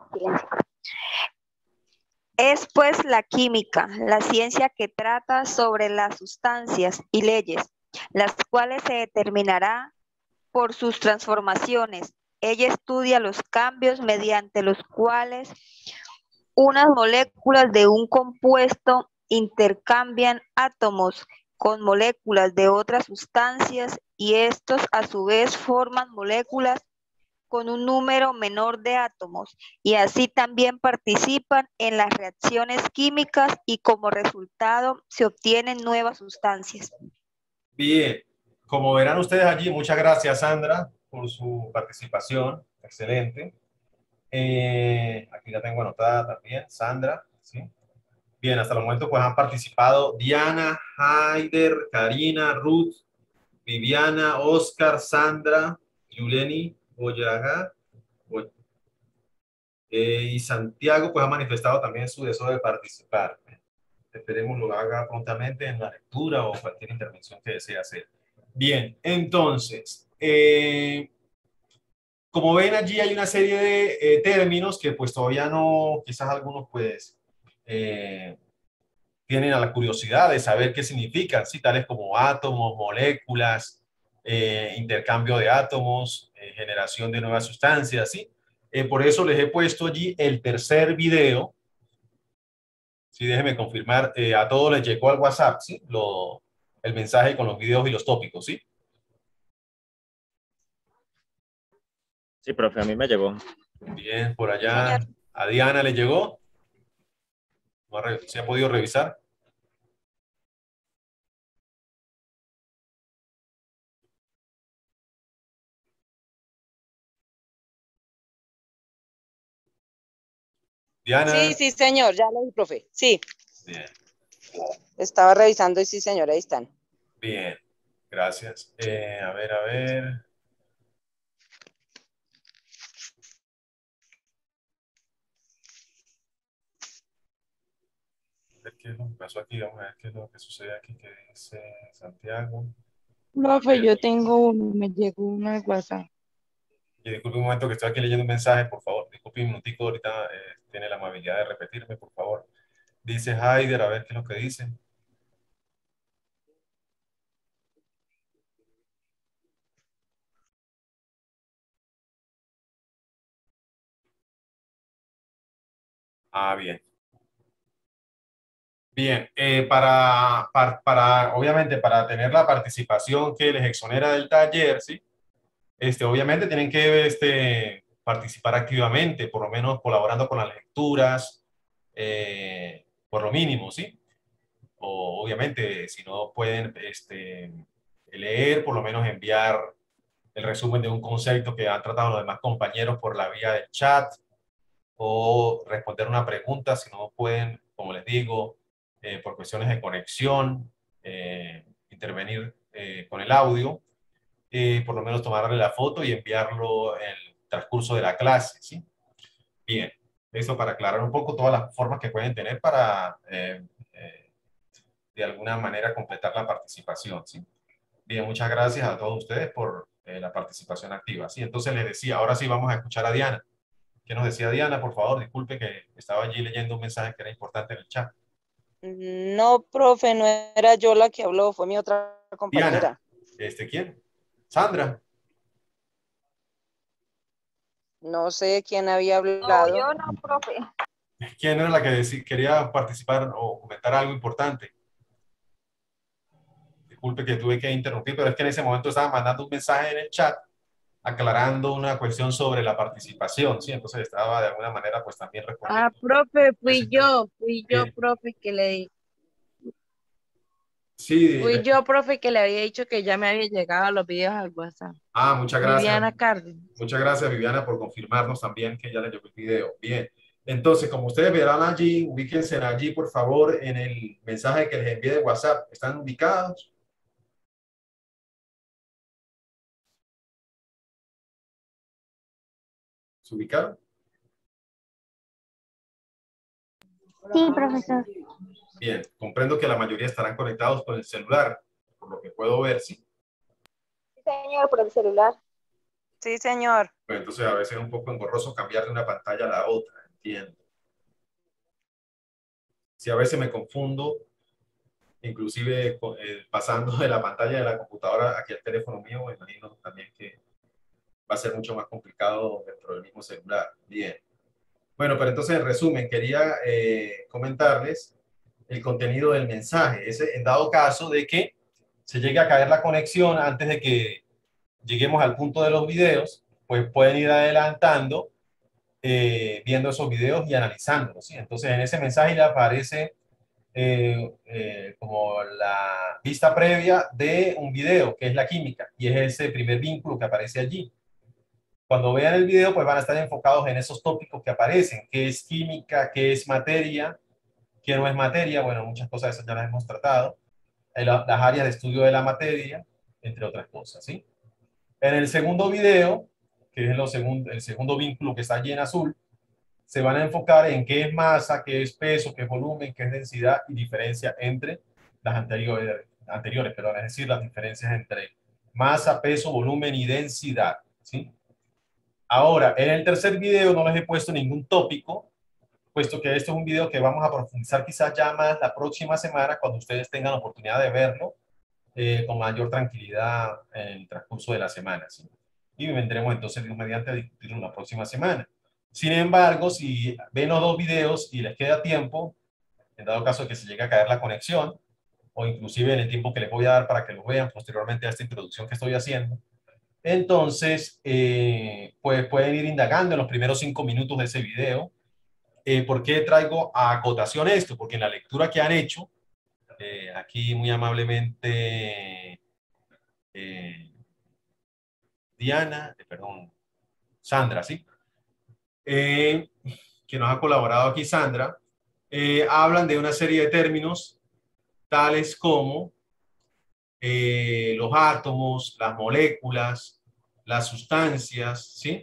Es pues la química, la ciencia que trata sobre las sustancias y leyes, las cuales se determinará por sus transformaciones. Ella estudia los cambios mediante los cuales unas moléculas de un compuesto intercambian átomos con moléculas de otras sustancias y estos a su vez forman moléculas con un número menor de átomos y así también participan en las reacciones químicas y como resultado se obtienen nuevas sustancias. Bien, como verán ustedes allí, muchas gracias Sandra por su participación, excelente. Eh, aquí la tengo anotada también, Sandra, ¿sí? Bien, hasta el momento pues han participado Diana, Haider, Karina, Ruth, Viviana, Oscar, Sandra, Yuleni, Boyaga, Boy- eh, y Santiago pues ha manifestado también su deseo de participar. Esperemos lo haga prontamente en la lectura o cualquier intervención que desee hacer. Bien, entonces, eh, como ven allí hay una serie de eh, términos que pues todavía no, quizás algunos pues eh, tienen a la curiosidad de saber qué significan, ¿sí? Tales como átomos, moléculas, eh, intercambio de átomos, eh, generación de nuevas sustancias, ¿sí? Eh, por eso les he puesto allí el tercer video. Sí, déjenme confirmar, eh, a todos les llegó al WhatsApp, ¿sí? Lo, el mensaje con los videos y los tópicos, ¿sí? Sí, profe, a mí me llegó. Bien, por allá a Diana le llegó. ¿Se ha podido revisar? Diana. Sí, sí, señor, ya lo vi, profe. Sí. Bien. Estaba revisando y sí, señor, ahí están. Bien, gracias. Eh, a ver, a ver. ¿Qué es lo que pasó aquí? Vamos a ver qué es lo que sucede aquí, que dice Santiago. Profe, yo tengo uno, me llegó uno de WhatsApp. Y disculpe un momento que estoy aquí leyendo un mensaje, por favor. Disculpe un minutico, ahorita eh, tiene la amabilidad de repetirme, por favor. Dice Haider, a ver qué es lo que dice. Ah, bien. Bien, eh, para, para, para, obviamente, para tener la participación que les exonera del taller, ¿sí? Este, obviamente tienen que este, participar activamente, por lo menos colaborando con las lecturas, eh, por lo mínimo, ¿sí? O obviamente, si no pueden este, leer, por lo menos enviar el resumen de un concepto que han tratado los demás compañeros por la vía del chat, o responder una pregunta, si no pueden, como les digo, eh, por cuestiones de conexión, eh, intervenir eh, con el audio, eh, por lo menos tomarle la foto y enviarlo en el transcurso de la clase, ¿sí? Bien, eso para aclarar un poco todas las formas que pueden tener para, eh, eh, de alguna manera, completar la participación, ¿sí? Bien, muchas gracias a todos ustedes por eh, la participación activa, ¿sí? Entonces les decía, ahora sí vamos a escuchar a Diana. ¿Qué nos decía Diana? Por favor, disculpe que estaba allí leyendo un mensaje que era importante en el chat. No, profe, no era yo la que habló, fue mi otra compañera. Diana, ¿este quién? Sandra. No sé quién había hablado. No, yo no, profe. ¿Quién era la que decía, quería participar o comentar algo importante? Disculpe que tuve que interrumpir, pero es que en ese momento estaba mandando un mensaje en el chat aclarando una cuestión sobre la participación, ¿sí? Entonces estaba de alguna manera pues también respondiendo. Ah, profe, fui yo, fui yo, Bien. profe, que le di. Sí. Fui yo, profe, que le había dicho que ya me había llegado los videos al WhatsApp. Ah, muchas gracias. Viviana Cárdenas. Muchas gracias, Viviana, por confirmarnos también que ya le llegó el video. Bien. Entonces, como ustedes verán allí, ubíquense allí, por favor, en el mensaje que les envié de WhatsApp. ¿Están ubicados? ¿Se ubicaron? Sí, profesor. Bien, comprendo que la mayoría estarán conectados con el celular, por lo que puedo ver, ¿sí? Sí, señor, por el celular. Sí, señor. Pues entonces a veces es un poco engorroso cambiar de una pantalla a la otra, entiendo. Si a veces me confundo, inclusive eh, pasando de la pantalla de la computadora aquí al teléfono mío, me imagino también que va a ser mucho más complicado dentro del mismo celular. Bien. Bueno, pero entonces en resumen, quería eh, comentarles el contenido del mensaje. Ese, en dado caso de que se llegue a caer la conexión antes de que lleguemos al punto de los videos, pues pueden ir adelantando, eh, viendo esos videos y analizándolos, ¿sí? Entonces, en ese mensaje le aparece eh, eh, como la vista previa de un video, que es la química, y es ese primer vínculo que aparece allí. Cuando vean el video, pues van a estar enfocados en esos tópicos que aparecen, qué es química, qué es materia, qué no es materia, bueno, muchas cosas de esas ya las hemos tratado, las áreas de estudio de la materia, entre otras cosas, ¿sí? En el segundo video, que es lo segundo, el segundo vínculo que está allí en azul, se van a enfocar en qué es masa, qué es peso, qué es volumen, qué es densidad y diferencia entre las anteriores, anteriores, perdón, es decir, las diferencias entre masa, peso, volumen y densidad, ¿sí? Ahora, en el tercer video no les he puesto ningún tópico, puesto que este es un video que vamos a profundizar quizás ya más la próxima semana cuando ustedes tengan la oportunidad de verlo eh, con mayor tranquilidad en el transcurso de la semana, ¿sí? Y vendremos entonces Dios mediante a discutirlo la próxima semana. Sin embargo, si ven los dos videos y les queda tiempo, en dado caso de que se llegue a caer la conexión, o inclusive en el tiempo que les voy a dar para que lo vean posteriormente a esta introducción que estoy haciendo, entonces, eh, pues pueden ir indagando en los primeros cinco minutos de ese video. Eh, ¿Por qué traigo a acotación esto? Porque en la lectura que han hecho, eh, aquí muy amablemente eh, Diana, eh, perdón, Sandra, ¿sí? Eh, que nos ha colaborado aquí Sandra, eh, hablan de una serie de términos tales como eh, los átomos, las moléculas, las sustancias, ¿sí?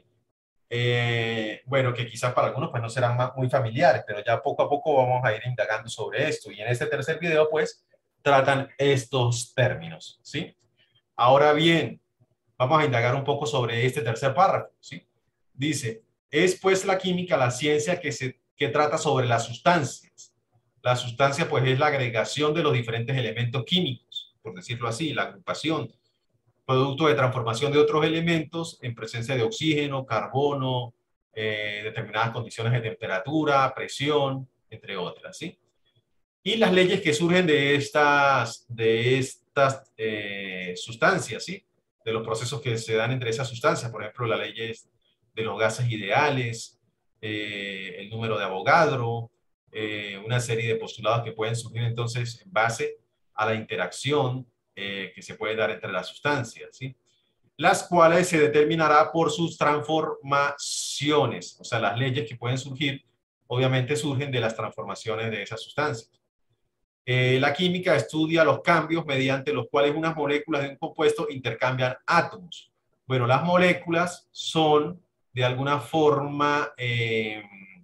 Eh, bueno, que quizás para algunos pues no serán más, muy familiares, pero ya poco a poco vamos a ir indagando sobre esto. Y en este tercer video pues tratan estos términos, ¿sí? Ahora bien, vamos a indagar un poco sobre este tercer párrafo, ¿sí? Dice, es pues la química la ciencia que, se, que trata sobre las sustancias. La sustancia pues es la agregación de los diferentes elementos químicos, por decirlo así, la agrupación, producto de transformación de otros elementos en presencia de oxígeno, carbono, eh, determinadas condiciones de temperatura, presión, entre otras, ¿sí? Y las leyes que surgen de estas, de estas eh, sustancias, ¿sí? De los procesos que se dan entre esas sustancias, por ejemplo, las leyes de los gases ideales, eh, el número de Avogadro, eh, una serie de postulados que pueden surgir entonces en base a la interacción eh, que se puede dar entre las sustancias, ¿sí? Las cuales se determinará por sus transformaciones, o sea, las leyes que pueden surgir, obviamente surgen de las transformaciones de esas sustancias. Eh, la química estudia los cambios mediante los cuales unas moléculas de un compuesto intercambian átomos. Bueno, las moléculas son de alguna forma eh,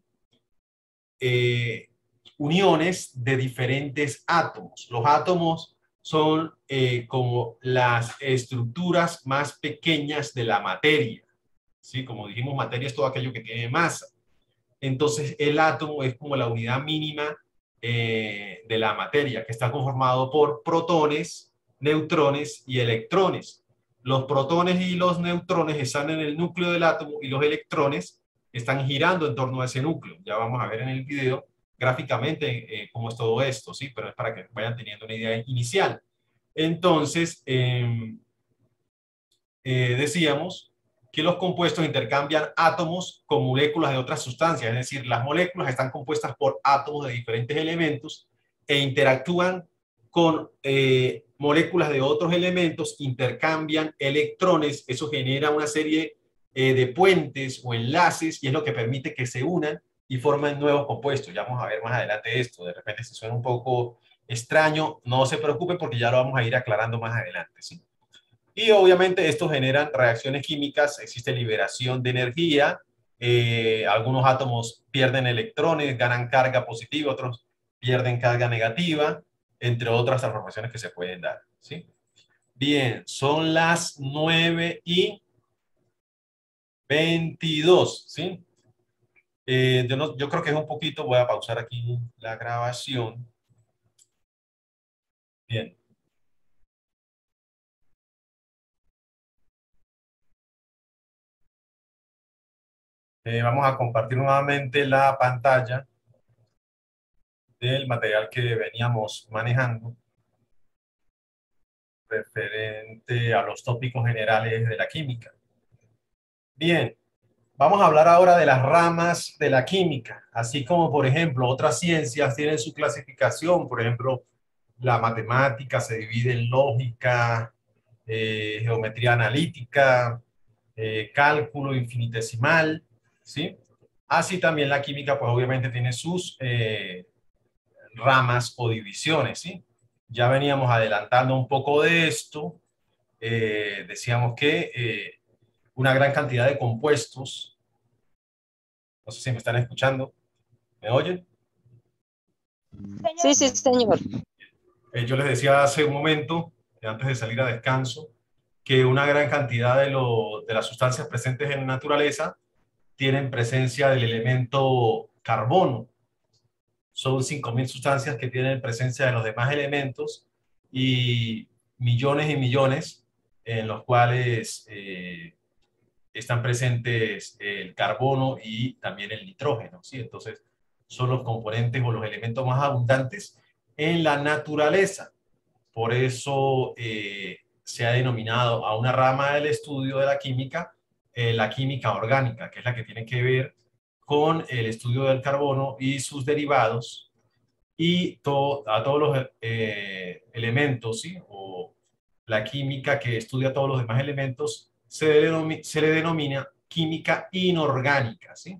eh, uniones de diferentes átomos. Los átomos son eh, como las estructuras más pequeñas de la materia, ¿sí? Como dijimos, materia es todo aquello que tiene masa. Entonces, el átomo es como la unidad mínima eh, de la materia, que está conformado por protones, neutrones y electrones. Los protones y los neutrones están en el núcleo del átomo y los electrones están girando en torno a ese núcleo. Ya vamos a ver en el video gráficamente eh, cómo es todo esto, ¿sí? Pero es para que vayan teniendo una idea inicial. Entonces, eh, eh, decíamos que los compuestos intercambian átomos con moléculas de otras sustancias, es decir, las moléculas están compuestas por átomos de diferentes elementos e interactúan con eh, moléculas de otros elementos, intercambian electrones, eso genera una serie eh, de puentes o enlaces y es lo que permite que se unan y forman nuevos compuestos. Ya vamos a ver más adelante esto, de repente si suena un poco extraño, no se preocupen porque ya lo vamos a ir aclarando más adelante, ¿sí? Y obviamente estos generan reacciones químicas, existe liberación de energía, eh, algunos átomos pierden electrones, ganan carga positiva, otros pierden carga negativa, entre otras transformaciones que se pueden dar, ¿sí? Bien, son las nueve y veintidós, ¿sí? Eh, yo, no, yo creo que es un poquito, voy a pausar aquí la grabación. Bien. Eh, vamos a compartir nuevamente la pantalla del material que veníamos manejando referente a los tópicos generales de la química. Bien, vamos a hablar ahora de las ramas de la química, así como, por ejemplo, otras ciencias tienen su clasificación. Por ejemplo, la matemática se divide en lógica, eh, geometría analítica, eh, cálculo infinitesimal, ¿sí? Así también la química, pues obviamente tiene sus eh, ramas o divisiones, ¿sí? Ya veníamos adelantando un poco de esto. Eh, decíamos que eh, una gran cantidad de compuestos, no sé si me están escuchando, ¿me oyen? Sí, sí, señor. Eh, yo les decía hace un momento, antes de salir a descanso, que una gran cantidad de, lo, de las sustancias presentes en la naturaleza tienen presencia del elemento carbono. Son cinco mil sustancias que tienen presencia de los demás elementos y millones y millones en los cuales eh, están presentes el carbono y también el nitrógeno, ¿sí? Entonces, son los componentes o los elementos más abundantes en la naturaleza. Por eso eh, se ha denominado a una rama del estudio de la química eh, la química orgánica, que es la que tiene que ver con el estudio del carbono y sus derivados, y to a todos los eh, elementos, ¿sí? O la química que estudia todos los demás elementos se, denomina, se le denomina química inorgánica, ¿sí?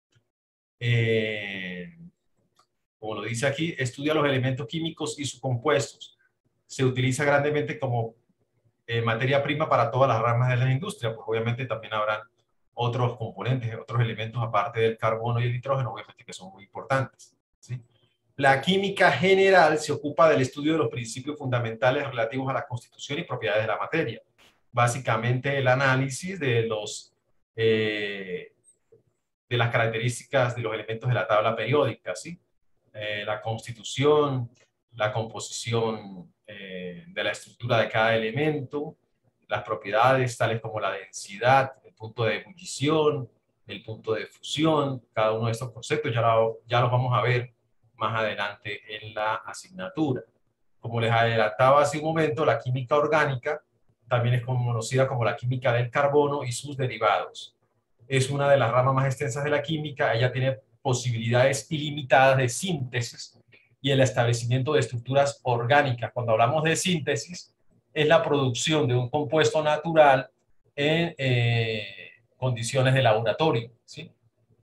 Eh, como lo dice aquí, estudia los elementos químicos y sus compuestos. Se utiliza grandemente como eh, materia prima para todas las ramas de la industria, pues obviamente también habrán otros componentes, otros elementos aparte del carbono y el nitrógeno, obviamente que son muy importantes, ¿sí? La química general se ocupa del estudio de los principios fundamentales relativos a la constitución y propiedades de la materia. Básicamente el análisis de, los, eh, de las características de los elementos de la tabla periódica, ¿sí? Eh, la constitución, la composición eh, de la estructura de cada elemento, las propiedades tales como la densidad, el punto de ebullición, el punto de fusión. Cada uno de estos conceptos ya, lo, ya los vamos a ver más adelante en la asignatura. Como les adelantaba hace un momento, la química orgánica también es conocida como la química del carbono y sus derivados. Es una de las ramas más extensas de la química. Ella tiene posibilidades ilimitadas de síntesis y el establecimiento de estructuras orgánicas. Cuando hablamos de síntesis, es la producción de un compuesto natural en eh, condiciones de laboratorio, ¿sí?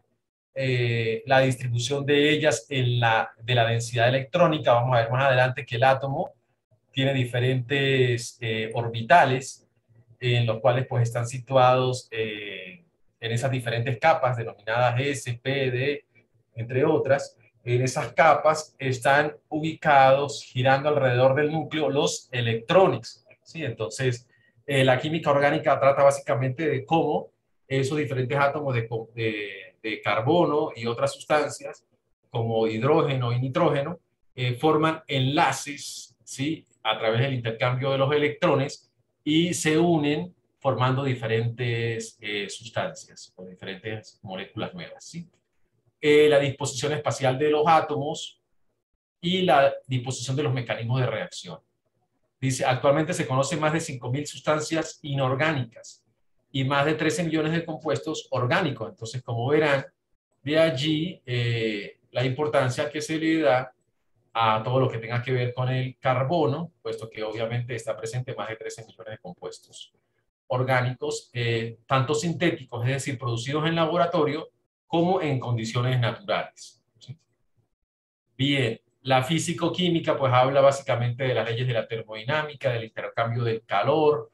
Eh, la distribución de ellas en la, de la densidad electrónica. Vamos a ver más adelante que el átomo tiene diferentes eh, orbitales en los cuales pues están situados eh, en esas diferentes capas denominadas S, P, D, entre otras. En esas capas están ubicados, girando alrededor del núcleo, los electrones, ¿sí? Entonces, eh, la química orgánica trata básicamente de cómo esos diferentes átomos de, de, de carbono y otras sustancias, como hidrógeno y nitrógeno, eh, forman enlaces, ¿sí? A través del intercambio de los electrones y se unen formando diferentes eh, sustancias o diferentes moléculas nuevas, ¿sí? Eh, la disposición espacial de los átomos y la disposición de los mecanismos de reacción. Dice, actualmente se conocen más de cinco mil sustancias inorgánicas y más de trece millones de compuestos orgánicos. Entonces, como verán, de allí eh, la importancia que se le da a todo lo que tenga que ver con el carbono, puesto que obviamente está presente más de trece millones de compuestos orgánicos, eh, tanto sintéticos, es decir, producidos en laboratorio, como en condiciones naturales, ¿sí? Bien, la físico-química pues habla básicamente de las leyes de la termodinámica, del intercambio del calor,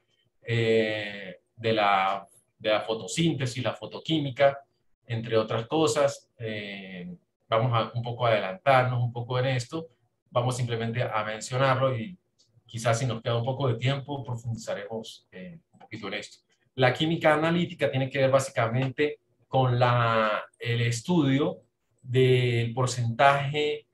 eh, de, la, de la fotosíntesis, la fotoquímica, entre otras cosas. Eh, vamos a un poco adelantarnos un poco en esto, vamos simplemente a mencionarlo y quizás si nos queda un poco de tiempo profundizaremos eh, un poquito en esto. La química analítica tiene que ver básicamente con la, el estudio del porcentaje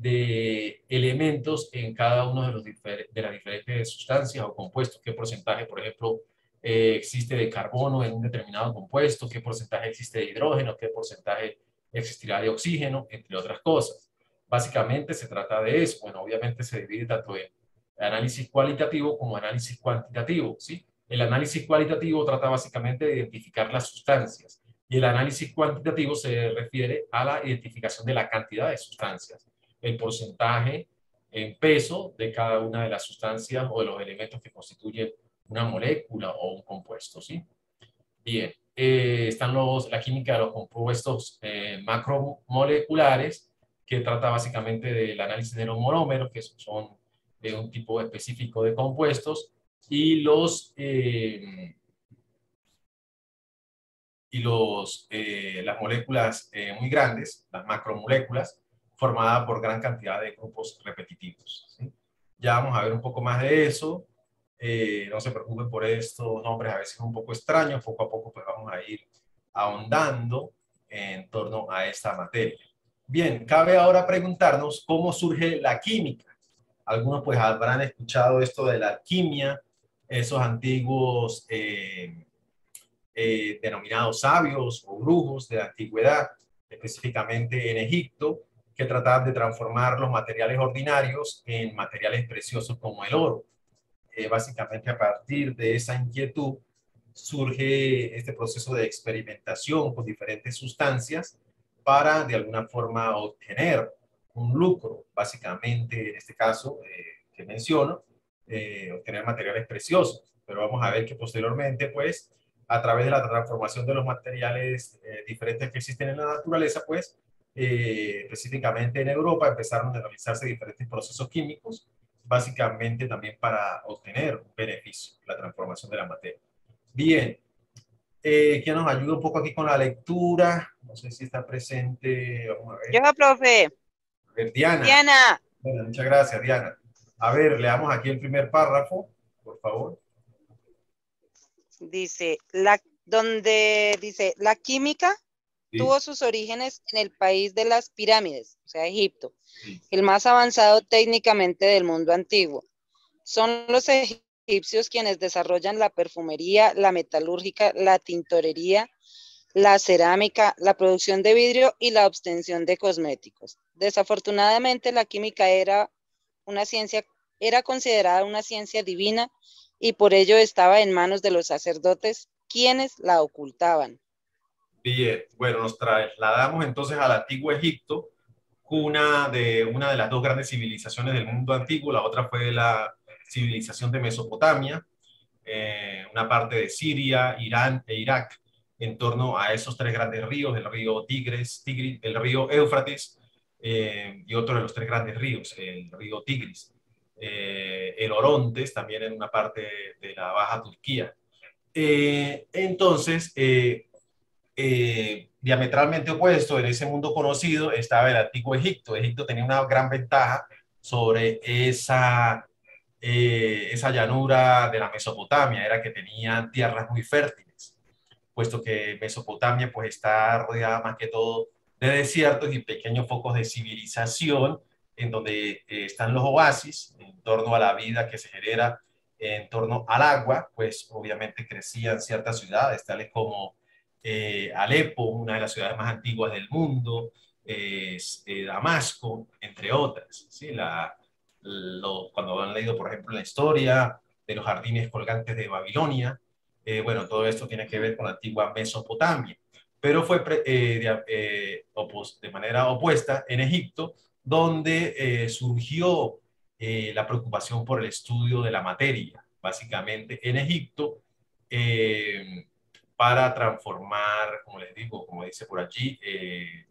de elementos en cada uno de, los difer de las diferentes sustancias o compuestos. ¿Qué porcentaje, por ejemplo, eh, existe de carbono en un determinado compuesto? ¿Qué porcentaje existe de hidrógeno? ¿Qué porcentaje existirá de oxígeno? Entre otras cosas. Básicamente se trata de eso. Bueno, obviamente se divide tanto en análisis cualitativo como análisis cuantitativo, ¿sí? El análisis cualitativo trata básicamente de identificar las sustancias y el análisis cuantitativo se refiere a la identificación de la cantidad de sustancias, el porcentaje en peso de cada una de las sustancias o de los elementos que constituyen una molécula o un compuesto, ¿sí? Bien, eh, están los, la química de los compuestos eh, macromoleculares, que trata básicamente del análisis de los monómeros, que son de un tipo específico de compuestos, y los, eh, y los, eh, las moléculas eh, muy grandes, las macromoléculas, formadas por gran cantidad de grupos repetitivos, ¿sí? Ya vamos a ver un poco más de eso. Eh, no se preocupen por estos nombres a veces un poco extraños. Poco a poco pues vamos a ir ahondando en torno a esta materia. Bien, cabe ahora preguntarnos cómo surge la química. Algunos pues habrán escuchado esto de la alquimia, esos antiguos eh, eh, denominados sabios o brujos de la antigüedad, específicamente en Egipto, que trataban de transformar los materiales ordinarios en materiales preciosos como el oro. Eh, básicamente a partir de esa inquietud surge este proceso de experimentación con diferentes sustancias para de alguna forma obtener un lucro, básicamente en este caso eh, que menciono, eh, obtener materiales preciosos. Pero vamos a ver que posteriormente, pues, a través de la transformación de los materiales eh, diferentes que existen en la naturaleza, pues, eh, específicamente en Europa, empezaron a realizarse diferentes procesos químicos, básicamente también para obtener un beneficio, la transformación de la materia. Bien, eh, ¿quién nos ayuda un poco aquí con la lectura? No sé si está presente. Vamos a ver. Yo, profe. A ver, Diana. Diana. Bueno, muchas gracias, Diana. A ver, leamos aquí el primer párrafo, por favor. Dice, la, donde dice, la química sí. tuvo sus orígenes en el país de las pirámides, o sea, Egipto, sí. el más avanzado técnicamente del mundo antiguo. Son los egipcios quienes desarrollan la perfumería, la metalúrgica, la tintorería, la cerámica, la producción de vidrio y la obtención de cosméticos. Desafortunadamente, la química era una ciencia, era considerada una ciencia divina y por ello estaba en manos de los sacerdotes, quienes la ocultaban. Bien, bueno, nos trasladamos entonces al antiguo Egipto, cuna de una de las dos grandes civilizaciones del mundo antiguo. La otra fue la civilización de Mesopotamia, eh, una parte de Siria, Irán e Irak, en torno a esos tres grandes ríos, el río Tigris, Tigris el río Éufrates eh, y otro de los tres grandes ríos, el río Tigris. Eh, el Orontes, también en una parte de, de la Baja Turquía. Eh, entonces, eh, eh, diametralmente opuesto en ese mundo conocido estaba el antiguo Egipto. Egipto tenía una gran ventaja sobre esa, eh, esa llanura de la Mesopotamia, era que tenían tierras muy fértiles, puesto que Mesopotamia pues está rodeada más que todo de desiertos y pequeños focos de civilización, en donde eh, están los oasis, en torno a la vida que se genera en torno al agua, pues obviamente crecían ciertas ciudades, tales como eh, Alepo, una de las ciudades más antiguas del mundo, eh, eh, Damasco, entre otras. ¿Sí? La, lo, cuando han leído, por ejemplo, la historia de los jardines colgantes de Babilonia, eh, bueno, todo esto tiene que ver con la antigua Mesopotamia, pero fue eh, de, eh, opos, de manera opuesta en Egipto, donde eh, surgió eh, la preocupación por el estudio de la materia, básicamente en Egipto, eh, para transformar, como les digo, como dice por allí, eh,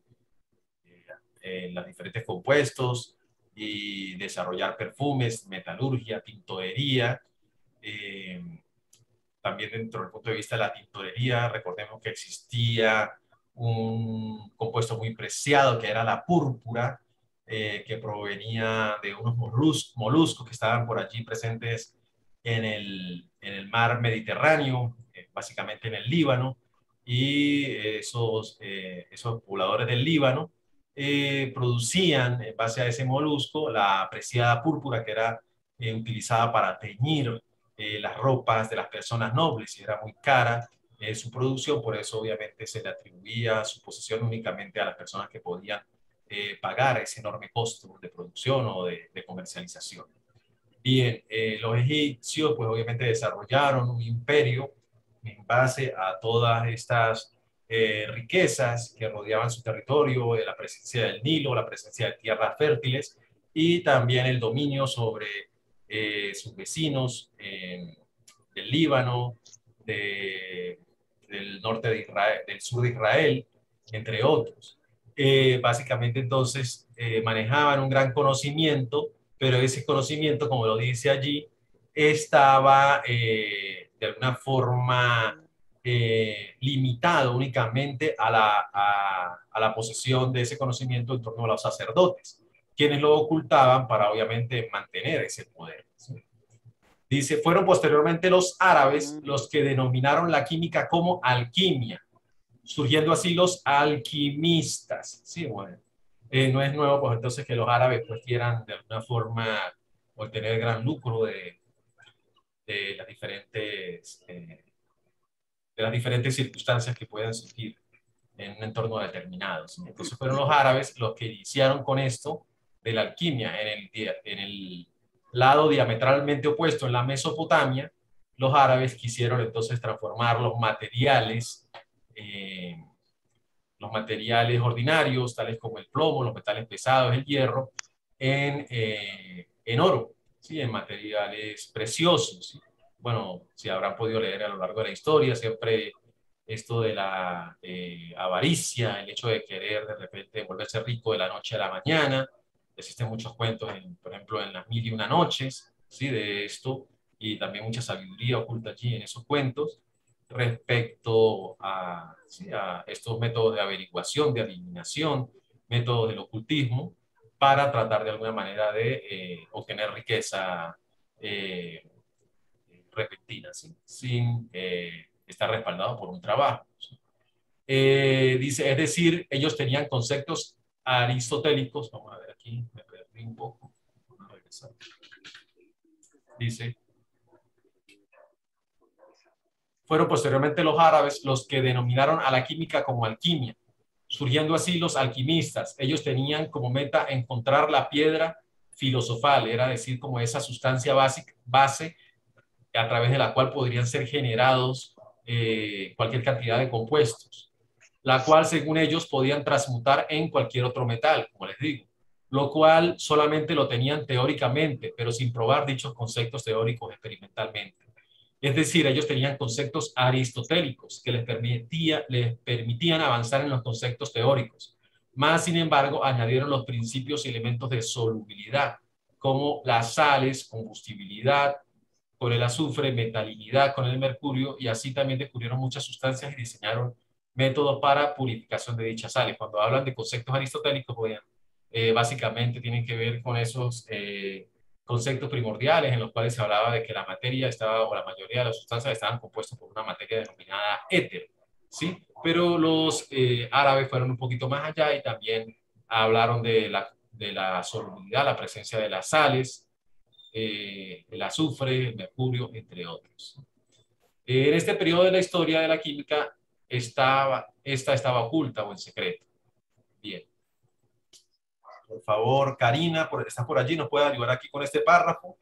eh, los diferentes compuestos y desarrollar perfumes, metalurgia, tintorería. Eh, también dentro del punto de vista de la tintorería, recordemos que existía un compuesto muy preciado que era la púrpura, Eh, que provenía de unos moluscos, moluscos que estaban por allí presentes en el, en el mar Mediterráneo, eh, básicamente en el Líbano, y esos, eh, esos pobladores del Líbano eh, producían, en base a ese molusco, la preciada púrpura que era eh, utilizada para teñir eh, las ropas de las personas nobles, y era muy cara eh, su producción, por eso obviamente se le atribuía su posesión únicamente a las personas que podían eh, pagar ese enorme costo de producción o de, de comercialización. Bien, eh, los egipcios pues obviamente desarrollaron un imperio en base a todas estas eh, riquezas que rodeaban su territorio, eh, la presencia del Nilo, la presencia de tierras fértiles y también el dominio sobre eh, sus vecinos eh, del Líbano, de, del norte de Israel, del sur de Israel, entre otros. Eh, básicamente entonces eh, manejaban un gran conocimiento, pero ese conocimiento, como lo dice allí, estaba eh, de alguna forma eh, limitado únicamente a la, a, a la posesión de ese conocimiento en torno a los sacerdotes, quienes lo ocultaban para obviamente mantener ese poder. ¿Sí? Dice, fueron posteriormente los árabes los que denominaron la química como alquimia, surgiendo así los alquimistas. Sí, bueno, eh, no es nuevo, pues entonces que los árabes pues quieran de alguna forma obtener gran lucro de, de las diferentes eh, de las diferentes circunstancias que puedan surgir en un entorno determinado. ¿Sí? Entonces fueron los árabes los que iniciaron con esto de la alquimia en el, en el lado diametralmente opuesto, en la Mesopotamia. Los árabes quisieron entonces transformar los materiales eh, los materiales ordinarios, tales como el plomo, los metales pesados, el hierro, en, eh, en oro, ¿sí? En materiales preciosos. ¿Sí? Bueno, si habrán podido leer a lo largo de la historia, siempre esto de la eh, avaricia, el hecho de querer de repente volverse rico de la noche a la mañana. Existen muchos cuentos, en, por ejemplo, en Las Mil y Una Noches, ¿sí? De esto, y también mucha sabiduría oculta allí en esos cuentos respecto a, ¿sí? a estos métodos de averiguación, de adivinación, métodos del ocultismo, para tratar de alguna manera de eh, obtener riqueza eh, repentina, ¿sí? Sin eh, estar respaldado por un trabajo. ¿Sí? Eh, dice, es decir, ellos tenían conceptos aristotélicos. Vamos a ver aquí, me perdí un poco. Vamos a regresar. Dice, fueron posteriormente los árabes los que denominaron a la química como alquimia, surgiendo así los alquimistas. Ellos tenían como meta encontrar la piedra filosofal, era decir, como esa sustancia básica, base a través de la cual podrían ser generados eh, cualquier cantidad de compuestos, la cual según ellos podían transmutar en cualquier otro metal, como les digo, lo cual solamente lo tenían teóricamente, pero sin probar dichos conceptos teóricos experimentalmente. Es decir, ellos tenían conceptos aristotélicos que les, permitía, les permitían avanzar en los conceptos teóricos. Más, sin embargo, añadieron los principios y elementos de solubilidad, como las sales, combustibilidad, con el azufre, metalinidad con el mercurio, y así también descubrieron muchas sustancias y diseñaron métodos para purificación de dichas sales. Cuando hablan de conceptos aristotélicos, pues, eh, básicamente tienen que ver con esos eh, conceptos primordiales en los cuales se hablaba de que la materia estaba, o la mayoría de las sustancias estaban compuestas por una materia denominada éter, ¿sí? Pero los eh, árabes fueron un poquito más allá y también hablaron de la, de la solubilidad, la presencia de las sales, eh, el azufre, el mercurio, entre otros. Eh, en este periodo de la historia de la química, estaba, esta estaba oculta o en secreto. Bien. Por favor, Karina, por, ¿estás por allí? ¿Nos puede ayudar aquí con este párrafo?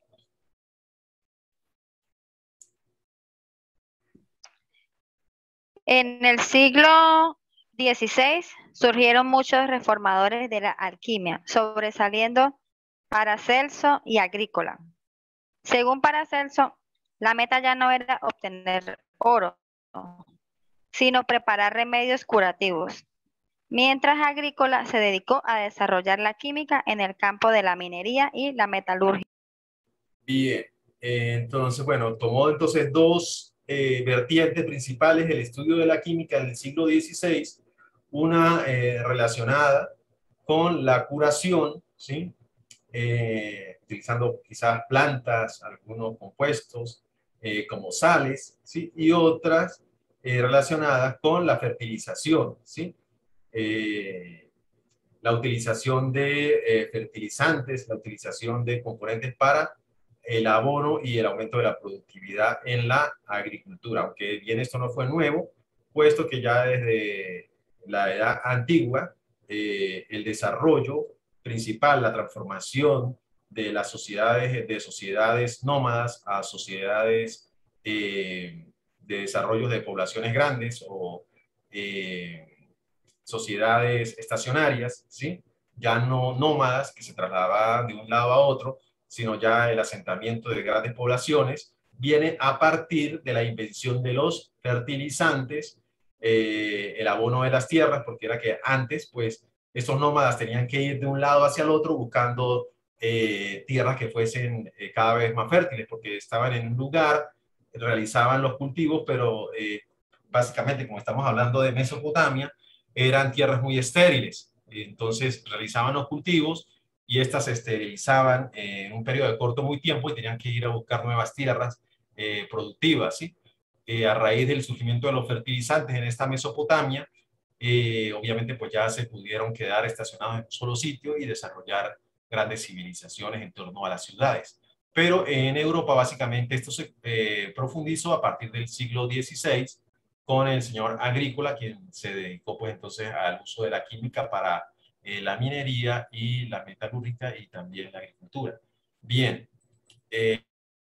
En el siglo dieciséis surgieron muchos reformadores de la alquimia, sobresaliendo Paracelso y Agrícola. Según Paracelso, la meta ya no era obtener oro, sino preparar remedios curativos. Mientras Agrícola se dedicó a desarrollar la química en el campo de la minería y la metalurgia. Bien, eh, entonces, bueno, tomó entonces dos eh, vertientes principales del estudio de la química en el siglo dieciséis, una eh, relacionada con la curación, ¿sí? Eh, utilizando quizás plantas, algunos compuestos, eh, como sales, ¿sí? Y otras eh, relacionadas con la fertilización, ¿sí? Eh, la utilización de eh, fertilizantes, la utilización de componentes para el abono y el aumento de la productividad en la agricultura, aunque bien esto no fue nuevo, puesto que ya desde la edad antigua eh, el desarrollo principal, la transformación de las sociedades, de sociedades nómadas a sociedades eh, de desarrollo de poblaciones grandes o eh, sociedades estacionarias, ¿sí? Ya no nómadas que se trasladaban de un lado a otro, sino ya el asentamiento de grandes poblaciones, viene a partir de la invención de los fertilizantes, eh, el abono de las tierras, porque era que antes, pues, estos nómadas tenían que ir de un lado hacia el otro buscando eh, tierras que fuesen eh, cada vez más fértiles, porque estaban en un lugar, realizaban los cultivos, pero eh, básicamente, como estamos hablando de Mesopotamia, eran tierras muy estériles. Entonces realizaban los cultivos y estas se esterilizaban en un periodo de corto muy tiempo y tenían que ir a buscar nuevas tierras eh, productivas, ¿sí? Eh, a raíz del surgimiento de los fertilizantes en esta Mesopotamia, eh, obviamente pues ya se pudieron quedar estacionados en un solo sitio y desarrollar grandes civilizaciones en torno a las ciudades. Pero en Europa básicamente esto se eh, profundizó a partir del siglo dieciséis con el señor Agrícola, quien se dedicó pues entonces al uso de la química para eh, la minería y la metalúrgica y también la agricultura. Bien. Eh,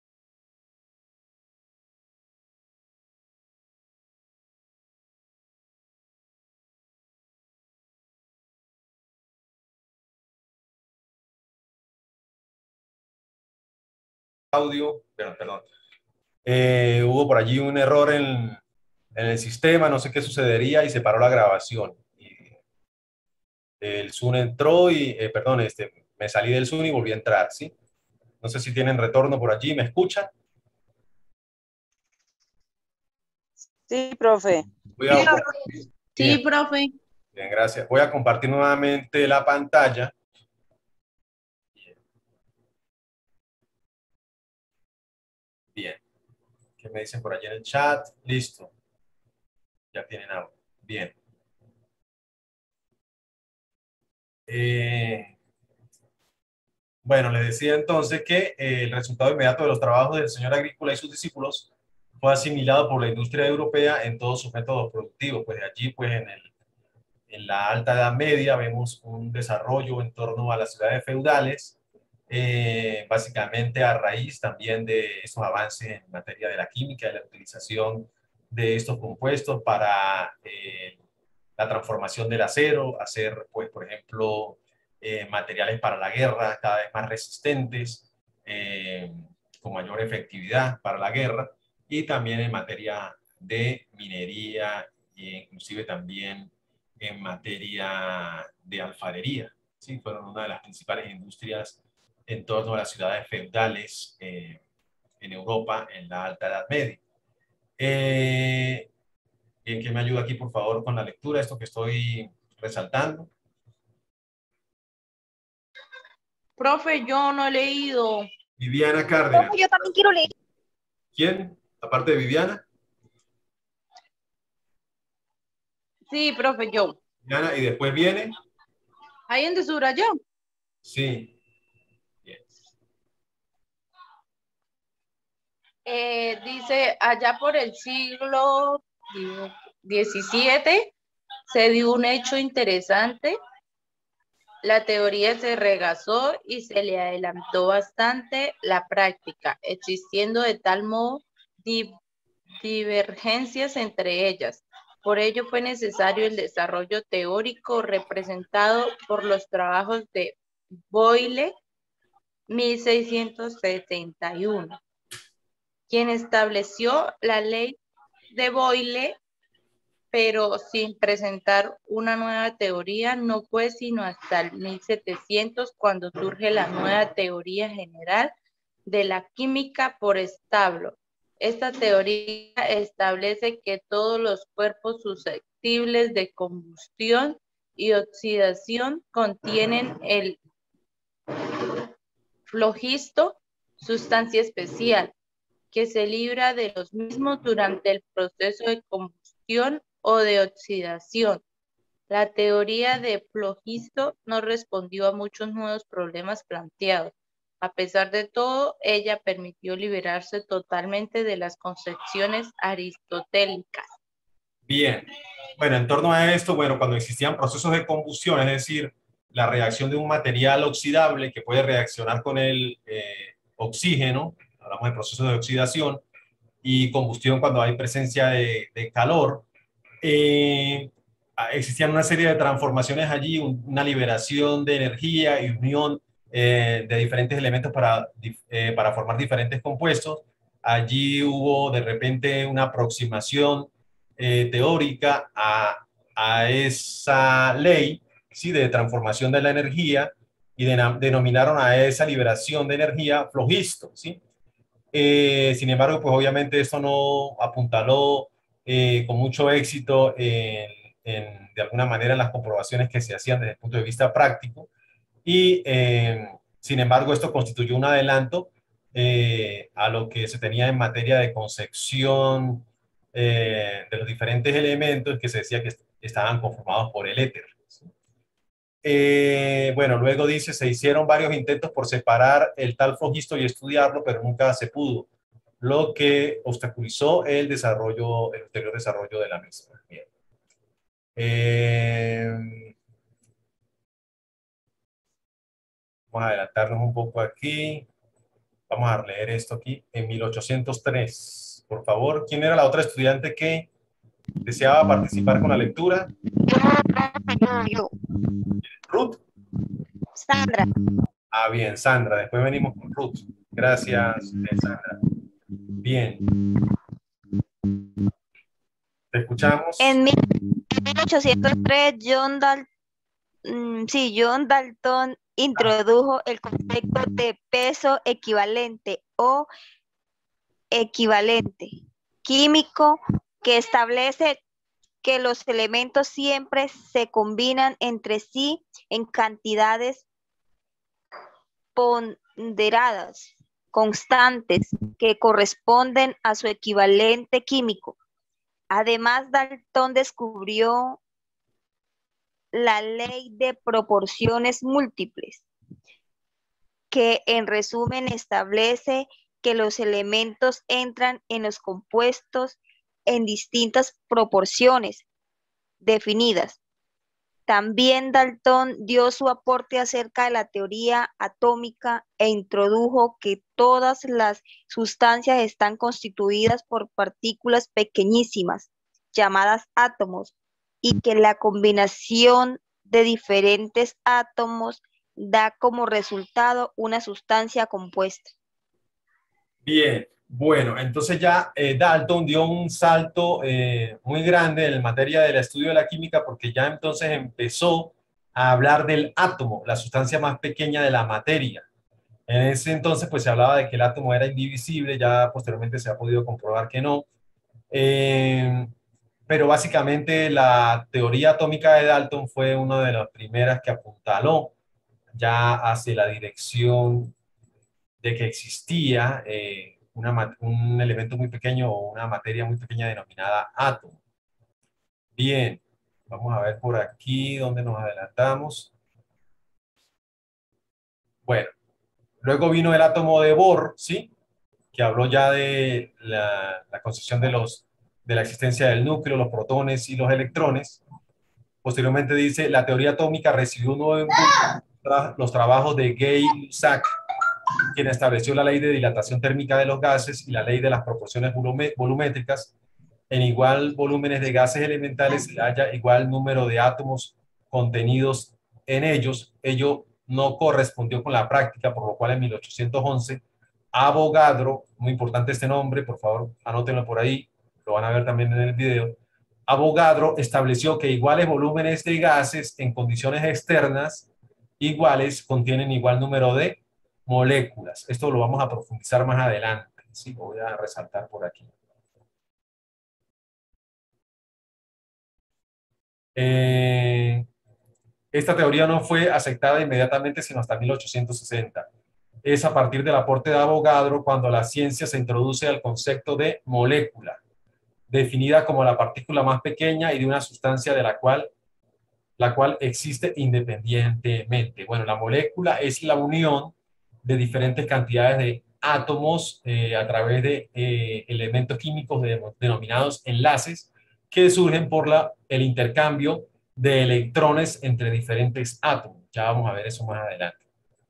audio, perdón, perdón. Eh, hubo por allí un error en, en el sistema, no sé qué sucedería y se paró la grabación. Y el Zoom entró y, eh, perdón, este, me salí del Zoom y volví a entrar, ¿sí? No sé si tienen retorno por allí, ¿me escuchan? Sí, profe. Voy a, Sí, profe. Bien, gracias. Voy a compartir nuevamente la pantalla. Bien. ¿Qué me dicen por allí en el chat? Listo. Ya tienen algo. Bien. Eh, bueno, les decía entonces que eh, el resultado inmediato de los trabajos del señor Agrícola y sus discípulos fue asimilado por la industria europea en todos sus métodos productivos. Pues de allí, pues en, el, en la Alta Edad Media vemos un desarrollo en torno a las ciudades feudales, eh, básicamente a raíz también de esos avances en materia de la química y la utilización de estos compuestos para eh, la transformación del acero, hacer, pues, por ejemplo, eh, materiales para la guerra cada vez más resistentes, eh, con mayor efectividad para la guerra, y también en materia de minería e inclusive también en materia de alfarería. ¿Sí? Fueron una de las principales industrias en torno a las ciudades feudales eh, en Europa en la Alta Edad Media. Eh, Bien, que me ayuda aquí, por favor, con la lectura, esto que estoy resaltando. Profe, yo no he leído. Viviana Cárdenas. Profe, yo también quiero leer. ¿Quién? Aparte de Viviana. Sí, profe, yo. Viviana, y después viene. Ahí en de yo. Sí. Bien. Eh, dice, allá por el siglo diecisiete se dio un hecho interesante. La teoría se regazó y se le adelantó bastante la práctica, existiendo de tal modo di divergencias entre ellas. Por ello fue necesario el desarrollo teórico representado por los trabajos de Boyle, mil seiscientos setenta y uno, quien estableció la ley de Boyle, pero sin presentar una nueva teoría. No fue sino hasta el mil setecientos cuando surge la nueva teoría general de la química por Stablo. Esta teoría establece que todos los cuerpos susceptibles de combustión y oxidación contienen el flogisto, sustancia especial, que se libra de los mismos durante el proceso de combustión o de oxidación. La teoría de flogisto no respondió a muchos nuevos problemas planteados. A pesar de todo, ella permitió liberarse totalmente de las concepciones aristotélicas. Bien. Bueno, en torno a esto, bueno, cuando existían procesos de combustión, es decir, la reacción de un material oxidable que puede reaccionar con el eh, oxígeno, hablamos de procesos de oxidación, y combustión cuando hay presencia de, de calor, eh, existían una serie de transformaciones allí, un, una liberación de energía y unión eh, de diferentes elementos para, eh, para formar diferentes compuestos. Allí hubo de repente una aproximación eh, teórica a, a esa ley, ¿sí?, de transformación de la energía, y de, denominaron a esa liberación de energía flogisto, ¿sí? Eh, sin embargo, pues obviamente esto no apuntaló eh, con mucho éxito en, en, de alguna manera en las comprobaciones que se hacían desde el punto de vista práctico, y eh, sin embargo esto constituyó un adelanto eh, a lo que se tenía en materia de concepción eh, de los diferentes elementos que se decía que estaban conformados por el éter. Eh, bueno, luego dice, se hicieron varios intentos por separar el tal flogisto y estudiarlo, pero nunca se pudo, lo que obstaculizó el desarrollo, el ulterior desarrollo de la misma. Bien. Eh, vamos a adelantarnos un poco aquí. Vamos a leer esto aquí. En mil ochocientos tres, por favor, ¿quién era la otra estudiante que deseaba participar con la lectura? Ruth. Sandra. Ah, bien, Sandra. Después venimos con Ruth. Gracias, Sandra. Bien. ¿Te escuchamos? En mil ochocientos tres, John, Dal sí, John Dalton introdujo el concepto de peso equivalente o equivalente químico, que establece que los elementos siempre se combinan entre sí en cantidades ponderadas, constantes, que corresponden a su equivalente químico. Además, Dalton descubrió la ley de proporciones múltiples, que en resumen establece que los elementos entran en los compuestos en distintas proporciones definidas. También Dalton dio su aporte acerca de la teoría atómica e introdujo que todas las sustancias están constituidas por partículas pequeñísimas, llamadas átomos, y que la combinación de diferentes átomos da como resultado una sustancia compuesta. Bien, bueno, entonces ya eh, Dalton dio un salto eh, muy grande en materia del estudio de la química, porque ya entonces empezó a hablar del átomo, la sustancia más pequeña de la materia. En ese entonces pues se hablaba de que el átomo era indivisible, ya posteriormente se ha podido comprobar que no. Eh, pero básicamente la teoría atómica de Dalton fue una de las primeras que apuntaló ya hacia la dirección de que existía eh, una, un elemento muy pequeño o una materia muy pequeña denominada átomo. Bien, vamos a ver por aquí donde nos adelantamos. Bueno, luego vino el átomo de Bohr, ¿sí?, que habló ya de la, la concepción de, los, de la existencia del núcleo, los protones y los electrones. Posteriormente dice, la teoría atómica recibió un nuevo impulso tras los trabajos de Gay-Lussac, quien estableció la ley de dilatación térmica de los gases y la ley de las proporciones volumétricas. En igual volúmenes de gases elementales se halla igual número de átomos contenidos en ellos. Ello no correspondió con la práctica, por lo cual en mil ochocientos once, Avogadro, muy importante este nombre, por favor anótenlo por ahí, lo van a ver también en el video. Avogadro estableció que iguales volúmenes de gases en condiciones externas iguales contienen igual número de moléculas. Esto lo vamos a profundizar más adelante. Sí, lo voy a resaltar por aquí. Eh, esta teoría no fue aceptada inmediatamente sino hasta mil ochocientos sesenta. Es a partir del aporte de Avogadro cuando la ciencia se introduce al concepto de molécula, definida como la partícula más pequeña y de una sustancia de la cual, la cual existe independientemente. Bueno, la molécula es la unión de diferentes cantidades de átomos eh, a través de eh, elementos químicos de, denominados enlaces, que surgen por la, el intercambio de electrones entre diferentes átomos. Ya vamos a ver eso más adelante.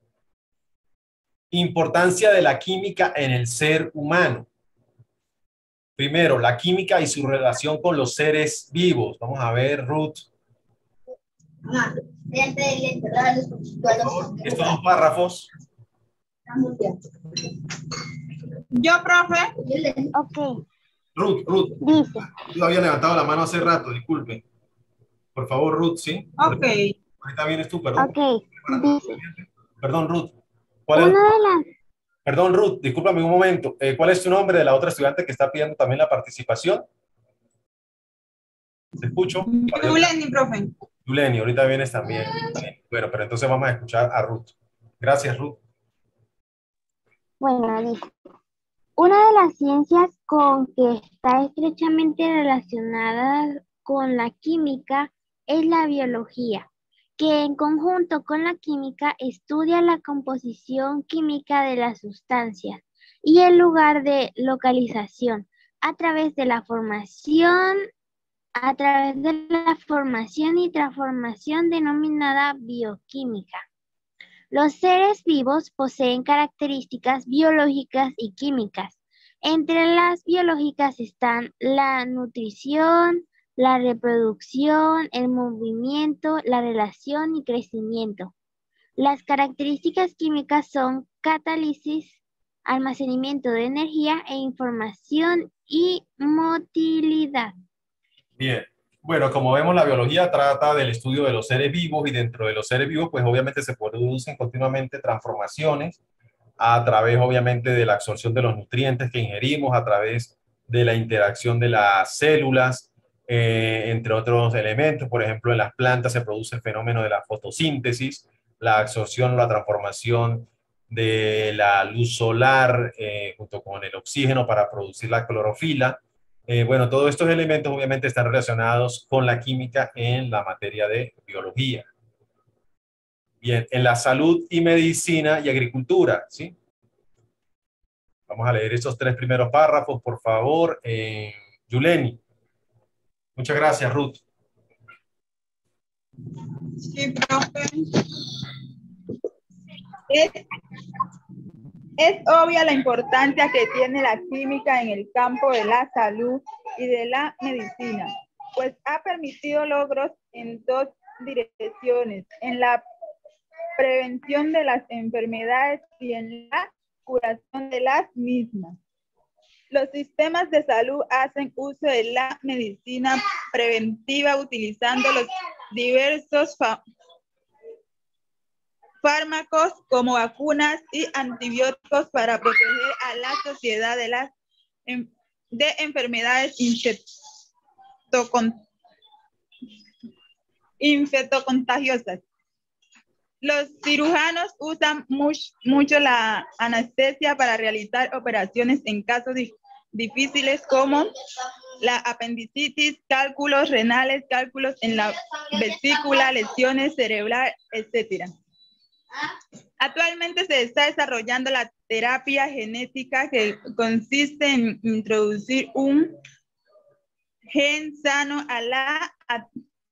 Importancia de la química en el ser humano. Primero, la química y su relación con los seres vivos. Vamos a ver, Ruth. Estos dos párrafos. Yo, profe. Ok. Ruth, Ruth. Dice. Yo había levantado la mano hace rato, disculpe. Por favor, Ruth, ¿sí? Ok. Ahorita vienes tú, perdón. Ok. Dice. Perdón, Ruth. ¿Cuál es? Una de las. Perdón, Ruth, discúlpame un momento. Eh, ¿Cuál es tu nombre de la otra estudiante que está pidiendo también la participación? ¿Te escucho? Yuleni, profe. Yuleni, ahorita vienes también. Bueno, pero entonces vamos a escuchar a Ruth. Gracias, Ruth. Bueno, dice. Una de las ciencias con que está estrechamente relacionada con la química es la biología, que en conjunto con la química estudia la composición química de las sustancias y el lugar de localización a través de la formación, a través de la formación y transformación denominada bioquímica. Los seres vivos poseen características biológicas y químicas. Entre las biológicas están la nutrición, la reproducción, el movimiento, la relación y crecimiento. Las características químicas son catálisis, almacenamiento de energía e información y motilidad. Bien. Bueno, como vemos, la biología trata del estudio de los seres vivos y dentro de los seres vivos, pues obviamente se producen continuamente transformaciones a través, obviamente, de la absorción de los nutrientes que ingerimos, a través de la interacción de las células, eh, entre otros elementos. Por ejemplo, en las plantas se produce el fenómeno de la fotosíntesis, la absorción o la transformación de la luz solar eh, junto con el oxígeno para producir la clorofila. Eh, bueno, todos estos elementos obviamente están relacionados con la química en la materia de biología. Bien, en la salud y medicina y agricultura, ¿sí? Vamos a leer estos tres primeros párrafos, por favor. Eh, Yuleni. Muchas gracias, Ruth. Sí, profe. Es, es obvia la importancia que tiene la química en el campo de la salud y de la medicina, pues ha permitido logros en dos direcciones, en la prevención de las enfermedades y en la curación de las mismas. Los sistemas de salud hacen uso de la medicina preventiva utilizando los diversos fármacos como vacunas y antibióticos para proteger a la sociedad de las de enfermedades infectocontagiosas. Los cirujanos usan much, mucho la anestesia para realizar operaciones en casos di, difíciles como la apendicitis, cálculos renales, cálculos en la vesícula, lesiones cerebrales, etcétera. Actualmente se está desarrollando la terapia genética que consiste en introducir un gen sano a la, a,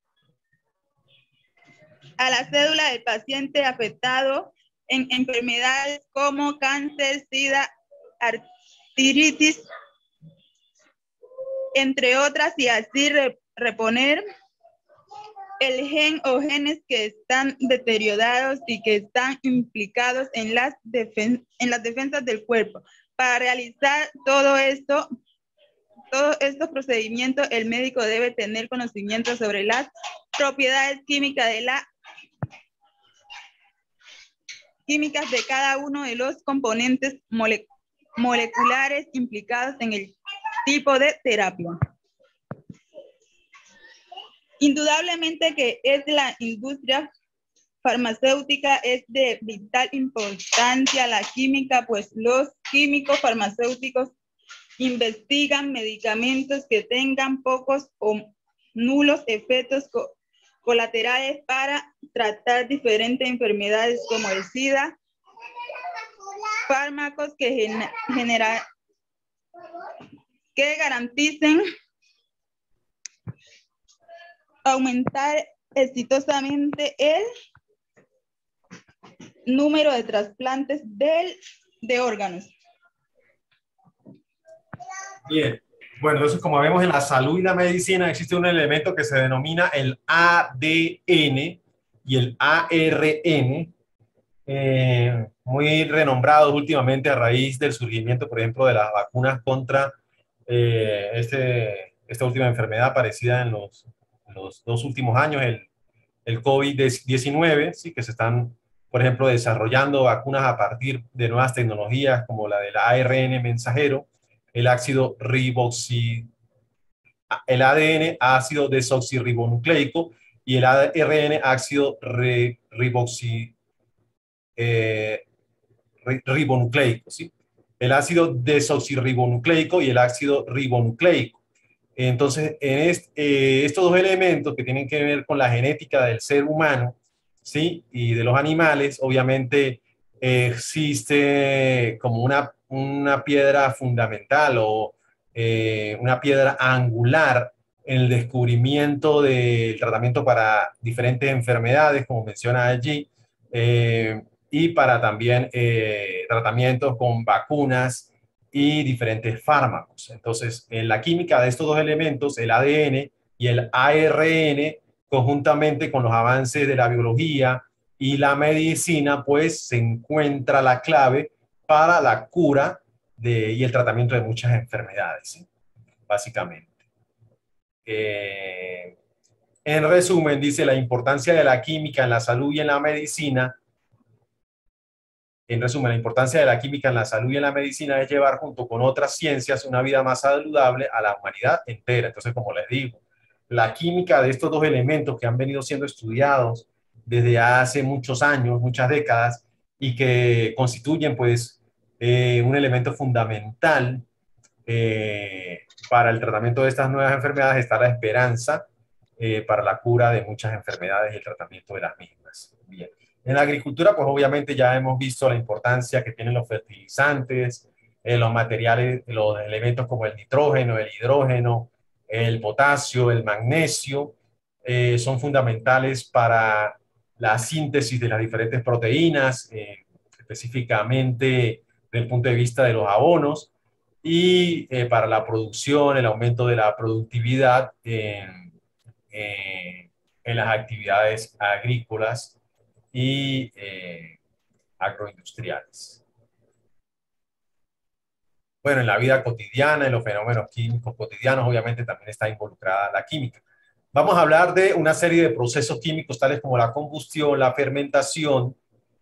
a la cédula del paciente afectado en enfermedades como cáncer, sida, artritis, entre otras, y así re, reponer el gen o genes que están deteriorados y que están implicados en las, defen en las defensas del cuerpo. Para realizar todo esto, todos estos procedimientos, el médico debe tener conocimiento sobre las propiedades químicas de la químicas de cada uno de los componentes mole moleculares implicados en el tipo de terapia. Indudablemente que es la industria farmacéutica es de vital importancia la química, pues los químicos farmacéuticos investigan medicamentos que tengan pocos o nulos efectos co colaterales para tratar diferentes enfermedades como el SIDA, fármacos que, gen genera que garanticen aumentar exitosamente el número de trasplantes del, de órganos. Bien, bueno, entonces como vemos en la salud y la medicina existe un elemento que se denomina el A D N y el A R N, eh, muy renombrados últimamente a raíz del surgimiento, por ejemplo, de las vacunas contra eh, este, esta última enfermedad aparecida en los, en los dos últimos años, el, el COVID diecinueve, ¿sí? Que se están, por ejemplo, desarrollando vacunas a partir de nuevas tecnologías como la del A R N mensajero, el ácido riboxi, el A D N, ácido desoxirribonucleico, y el A R N, ácido re, riboxi, eh, ribonucleico, ¿sí? El ácido desoxirribonucleico y el ácido ribonucleico. Entonces, en est, eh, estos dos elementos que tienen que ver con la genética del ser humano, ¿sí? Y de los animales, obviamente eh, existe como una, una piedra fundamental o eh, una piedra angular en el descubrimiento del tratamiento para diferentes enfermedades, como menciona allí, eh, y para también eh, tratamientos con vacunas y diferentes fármacos. Entonces, en la química de estos dos elementos, el A D N y el A R N, conjuntamente con los avances de la biología y la medicina, pues se encuentra la clave para la cura de, y el tratamiento de muchas enfermedades, ¿sí? Básicamente. Eh, en resumen, dice la importancia de la química en la salud y en la medicina. En resumen, la importancia de la química en la salud y en la medicina es llevar junto con otras ciencias una vida más saludable a la humanidad entera. Entonces, como les digo, la química de estos dos elementos que han venido siendo estudiados desde hace muchos años, muchas décadas, y que constituyen pues eh, un elemento fundamental eh, para el tratamiento de estas nuevas enfermedades, está la esperanza eh, para la cura de muchas enfermedades y el tratamiento de las mismas. Bien. En la agricultura, pues obviamente ya hemos visto la importancia que tienen los fertilizantes, eh, los materiales, los elementos como el nitrógeno, el hidrógeno, el potasio, el magnesio, eh, son fundamentales para la síntesis de las diferentes proteínas, eh, específicamente desde el punto de vista de los abonos, y eh, para la producción, el aumento de la productividad en, en, en las actividades agrícolas y eh, agroindustriales. Bueno, en la vida cotidiana, en los fenómenos químicos cotidianos, obviamente también está involucrada la química. Vamos a hablar de una serie de procesos químicos tales como la combustión, la fermentación.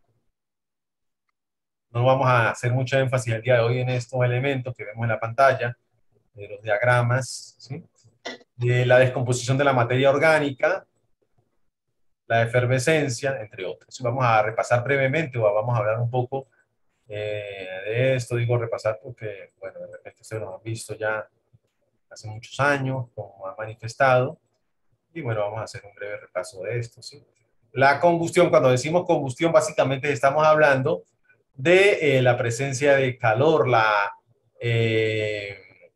No vamos a hacer mucho énfasis el día de hoy en estos elementos que vemos en la pantalla, de los diagramas, ¿sí? De la descomposición de la materia orgánica, la efervescencia, entre otros. Vamos a repasar brevemente o vamos a hablar un poco eh, de esto. Digo repasar porque, bueno, de repente ustedes lo han visto ya hace muchos años, como han manifestado. Y bueno, vamos a hacer un breve repaso de esto, ¿sí? La combustión, cuando decimos combustión, básicamente estamos hablando de eh, la presencia de calor, la, eh,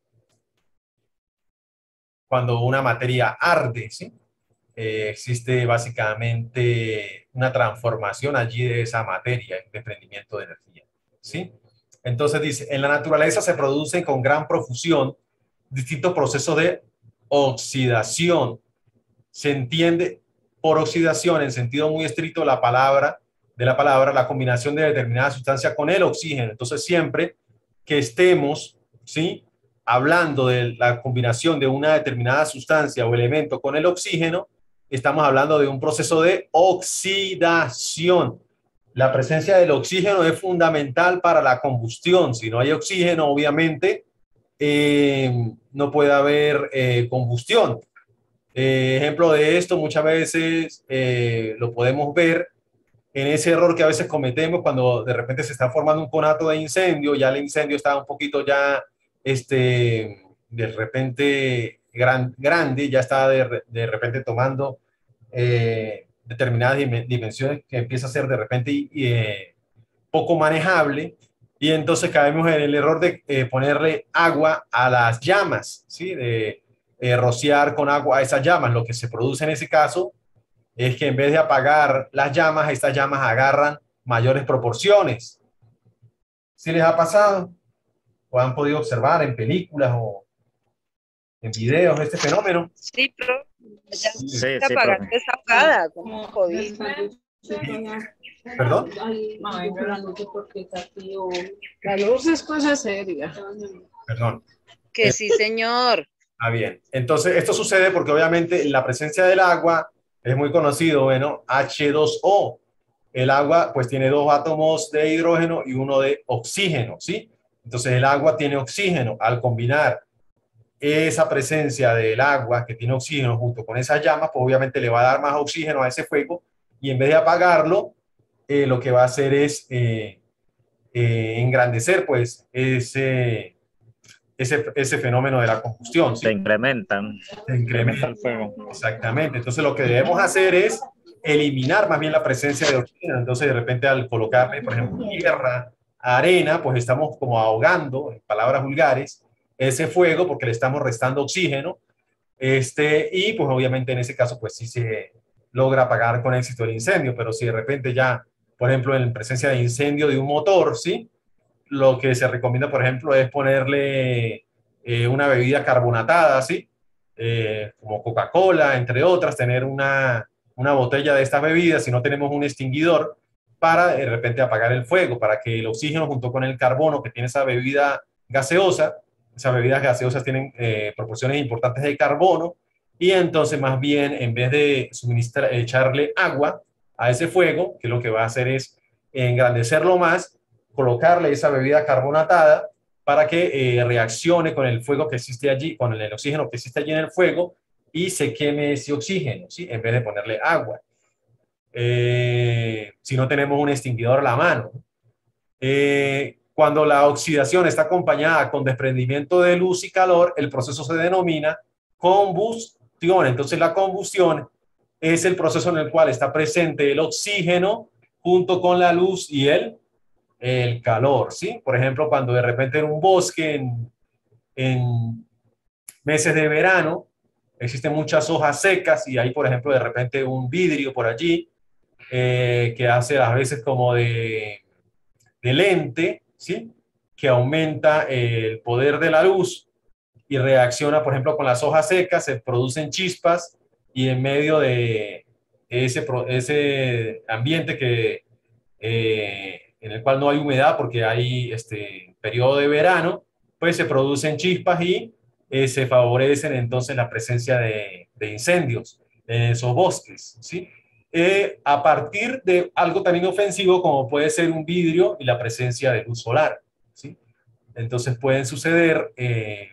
cuando una materia arde, ¿sí? Eh, existe básicamente una transformación allí de esa materia, el desprendimiento de energía, ¿sí? Entonces dice, en la naturaleza se producen con gran profusión distintos procesos de oxidación. Se entiende por oxidación, en sentido muy estricto la palabra, de la palabra, la combinación de determinada sustancia con el oxígeno. Entonces siempre que estemos, ¿sí?, hablando de la combinación de una determinada sustancia o elemento con el oxígeno, estamos hablando de un proceso de oxidación. La presencia del oxígeno es fundamental para la combustión. Si no hay oxígeno, obviamente, eh, no puede haber eh, combustión. Eh, ejemplo de esto, muchas veces eh, lo podemos ver en ese error que a veces cometemos cuando de repente se está formando un conato de incendio, ya el incendio está un poquito ya, este, de repente gran, grande, ya está de, de repente tomando eh, determinadas dimensiones que empieza a ser de repente eh, poco manejable, y entonces caemos en el error de eh, ponerle agua a las llamas, ¿sí? De, eh, rociar con agua a esas llamas. Lo que se produce en ese caso es que en vez de apagar las llamas, estas llamas agarran mayores proporciones. ¿Sí les ha pasado? ¿O han podido observar en películas o en videos este fenómeno? Sí, pero ya Sí, está sí, apagando profe. esa apagada, como COVID. ¿Perdón? La luz es cosa seria. Perdón. Que sí, señor. Ah, bien. Entonces, esto sucede porque obviamente la presencia del agua es muy conocido, bueno, H dos O. El agua pues tiene dos átomos de hidrógeno y uno de oxígeno, ¿sí? Entonces el agua tiene oxígeno. Al combinar esa presencia del agua que tiene oxígeno junto con esas llamas, pues obviamente le va a dar más oxígeno a ese fuego y en vez de apagarlo, eh, lo que va a hacer es eh, eh, engrandecer pues ese, ese, ese fenómeno de la combustión, ¿sí? Se incrementan. Se incrementa el fuego. Exactamente. Entonces lo que debemos hacer es eliminar más bien la presencia de oxígeno. Entonces de repente al colocarle, por ejemplo, tierra, arena, pues estamos como ahogando, en palabras vulgares, ese fuego porque le estamos restando oxígeno. Este, y pues obviamente en ese caso pues sí se logra apagar con éxito el incendio, pero si de repente ya, por ejemplo, en presencia de incendio de un motor, ¿sí? Lo que se recomienda, por ejemplo, es ponerle eh, una bebida carbonatada, ¿sí? Eh, como Coca-Cola, entre otras, tener una, una botella de estas bebidas, si no tenemos un extinguidor, para de repente apagar el fuego, para que el oxígeno junto con el carbono que tiene esa bebida gaseosa, esas bebidas gaseosas tienen eh, proporciones importantes de carbono, y entonces más bien en vez de suministrar, echarle agua a ese fuego, que lo que va a hacer es engrandecerlo más, colocarle esa bebida carbonatada para que eh, reaccione con el fuego que existe allí, con el oxígeno que existe allí en el fuego y se queme ese oxígeno, ¿sí? En vez de ponerle agua. Eh, si no tenemos un extinguidor a la mano. Eh, cuando la oxidación está acompañada con desprendimiento de luz y calor, el proceso se denomina combustión. Entonces la combustión es el proceso en el cual está presente el oxígeno junto con la luz y el, el calor, ¿sí? Por ejemplo, cuando de repente en un bosque, en, en meses de verano, existen muchas hojas secas y hay, por ejemplo, de repente un vidrio por allí eh, que hace a veces como de, de lente, ¿sí? Que aumenta el poder de la luz y reacciona, por ejemplo, con las hojas secas, se producen chispas y en medio de ese, ese ambiente que, eh, en el cual no hay humedad porque hay este periodo de verano, pues se producen chispas y eh, se favorecen entonces la presencia de, de incendios en esos bosques, ¿sí? Eh, a partir de algo tan inofensivo como puede ser un vidrio y la presencia de luz solar, ¿sí? Entonces pueden suceder eh,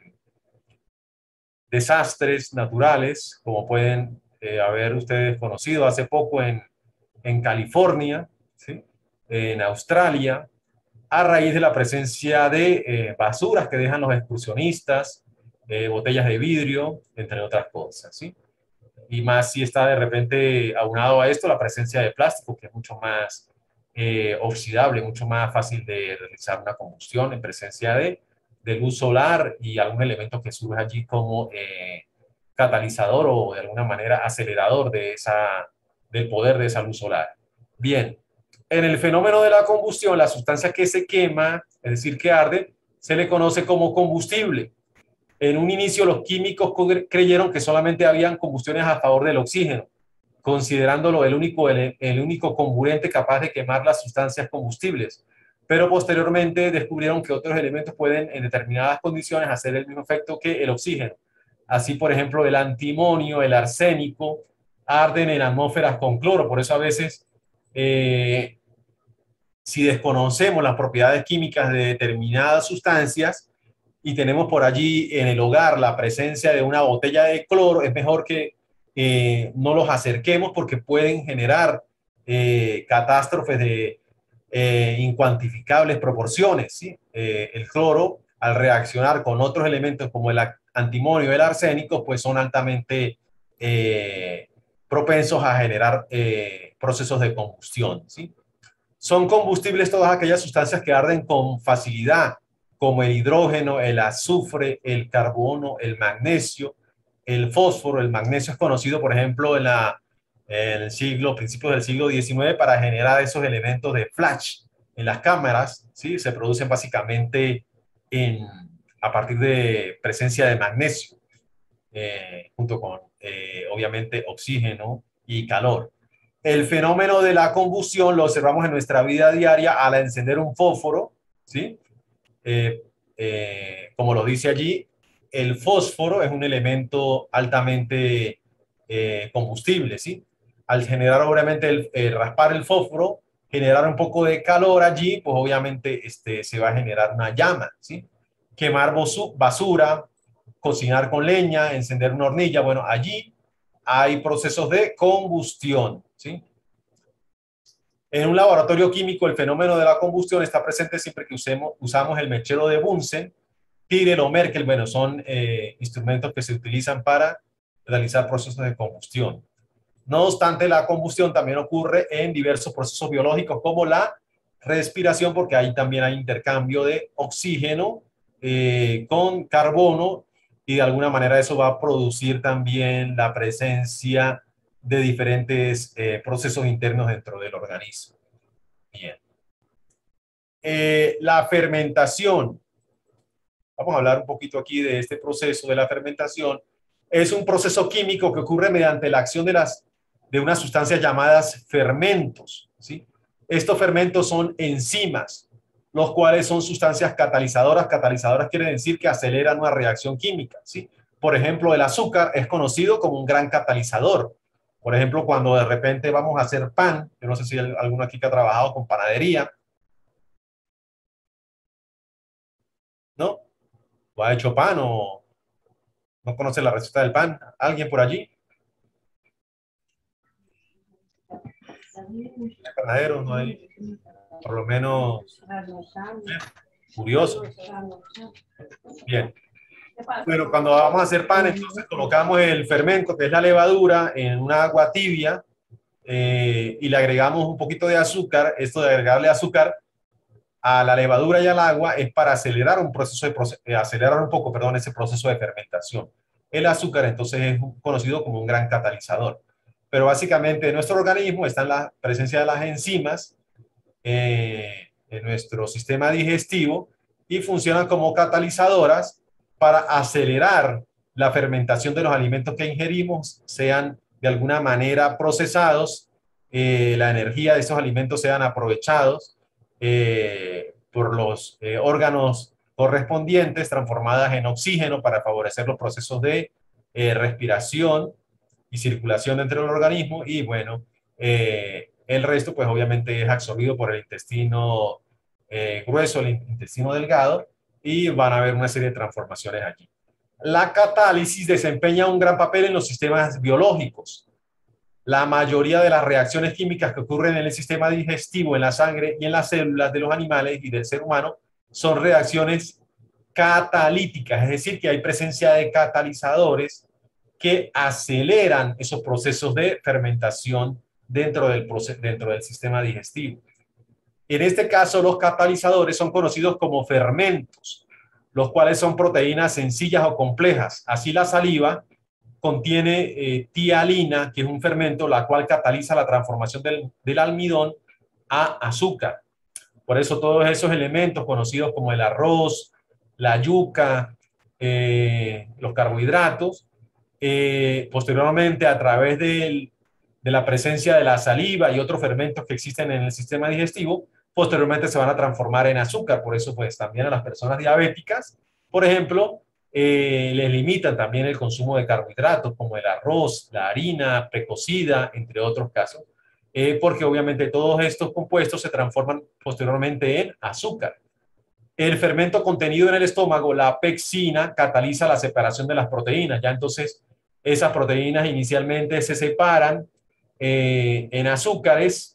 desastres naturales, como pueden eh, haber ustedes conocido hace poco en, en California, ¿sí? En Australia, a raíz de la presencia de eh, basuras que dejan los excursionistas, eh, botellas de vidrio, entre otras cosas, ¿sí? Y más si está de repente aunado a esto la presencia de plástico, que es mucho más eh, oxidable, mucho más fácil de realizar una combustión en presencia de, de luz solar y algún elemento que surge allí como eh, catalizador o de alguna manera acelerador de esa, del poder de esa luz solar. Bien, en el fenómeno de la combustión, la sustancia que se quema, es decir, que arde, se le conoce como combustible. En un inicio los químicos creyeron que solamente habían combustiones a favor del oxígeno, considerándolo el único, el, el único comburente capaz de quemar las sustancias combustibles. Pero posteriormente descubrieron que otros elementos pueden en determinadas condiciones hacer el mismo efecto que el oxígeno. Así, por ejemplo, el antimonio, el arsénico, arden en atmósferas con cloro. Por eso a veces, eh, si desconocemos las propiedades químicas de determinadas sustancias, y tenemos por allí en el hogar la presencia de una botella de cloro, es mejor que eh, no los acerquemos porque pueden generar eh, catástrofes de eh, incuantificables proporciones, ¿sí? Eh, el cloro, al reaccionar con otros elementos como el antimonio y el arsénico, pues son altamente eh, propensos a generar eh, procesos de combustión, ¿sí? Son combustibles todas aquellas sustancias que arden con facilidad, como el hidrógeno, el azufre, el carbono, el magnesio, el fósforo, el magnesio es conocido, por ejemplo, en, la, en el siglo, principios del siglo diecinueve para generar esos elementos de flash en las cámaras, ¿sí? Se producen básicamente en, a partir de presencia de magnesio, eh, junto con, eh, obviamente, oxígeno y calor. El fenómeno de la combustión lo observamos en nuestra vida diaria al encender un fósforo, ¿sí? Eh, eh, como lo dice allí, el fósforo es un elemento altamente eh, combustible, ¿sí? Al generar, obviamente, el, el raspar el fósforo, generar un poco de calor allí, pues obviamente este, se va a generar una llama, ¿sí? Quemar basura, cocinar con leña, encender una hornilla, bueno, allí hay procesos de combustión, ¿sí? En un laboratorio químico, el fenómeno de la combustión está presente siempre que usemos, usamos el mechero de Bunsen, Tyrrell o Merkel. Bueno, son eh, instrumentos que se utilizan para realizar procesos de combustión. No obstante, la combustión también ocurre en diversos procesos biológicos como la respiración, porque ahí también hay intercambio de oxígeno eh, con carbono, y de alguna manera eso va a producir también la presencia de diferentes eh, procesos internos dentro del organismo. Bien. Eh, la fermentación. Vamos a hablar un poquito aquí de este proceso de la fermentación. Es un proceso químico que ocurre mediante la acción de, las, de unas sustancias llamadas fermentos, ¿sí? Estos fermentos son enzimas, los cuales son sustancias catalizadoras. Catalizadoras quiere decir que aceleran una reacción química, ¿sí? Por ejemplo, el azúcar es conocido como un gran catalizador. Por ejemplo, cuando de repente vamos a hacer pan, yo no sé si hay alguno aquí que ha trabajado con panadería, ¿no? ¿O ha hecho pan o no conoce la receta del pan? ¿Alguien por allí? Panaderos, no hay, por lo menos, ¿eh? Curioso. Bien. Bueno, cuando vamos a hacer pan, entonces colocamos el fermento, que es la levadura, en una agua tibia eh, y le agregamos un poquito de azúcar. Esto de agregarle azúcar a la levadura y al agua es para acelerar un proceso de proce eh, acelerar un poco, perdón, ese proceso de fermentación. El azúcar entonces es conocido como un gran catalizador. Pero básicamente en nuestro organismo está la presencia de las enzimas eh, en nuestro sistema digestivo y funcionan como catalizadoras para acelerar la fermentación de los alimentos que ingerimos, sean de alguna manera procesados, eh, la energía de esos alimentos sean aprovechados eh, por los eh, órganos correspondientes, transformadas en oxígeno para favorecer los procesos de eh, respiración y circulación dentro del organismo, y bueno, eh, el resto pues obviamente es absorbido por el intestino eh, grueso, el intestino delgado, y van a haber una serie de transformaciones allí. La catálisis desempeña un gran papel en los sistemas biológicos. La mayoría de las reacciones químicas que ocurren en el sistema digestivo, en la sangre y en las células de los animales y del ser humano son reacciones catalíticas, es decir, que hay presencia de catalizadores que aceleran esos procesos de fermentación dentro del, dentro del sistema digestivo. En este caso, los catalizadores son conocidos como fermentos, los cuales son proteínas sencillas o complejas. Así la saliva contiene eh, tialina, que es un fermento, la cual cataliza la transformación del, del almidón a azúcar. Por eso todos esos elementos conocidos como el arroz, la yuca, eh, los carbohidratos, eh, posteriormente a través del, de la presencia de la saliva y otros fermentos que existen en el sistema digestivo, posteriormente se van a transformar en azúcar. Por eso pues también a las personas diabéticas, por ejemplo, eh, les limitan también el consumo de carbohidratos como el arroz, la harina precocida, entre otros casos, eh, porque obviamente todos estos compuestos se transforman posteriormente en azúcar. El fermento contenido en el estómago, la pexina, cataliza la separación de las proteínas. Ya entonces esas proteínas inicialmente se separan eh, en azúcares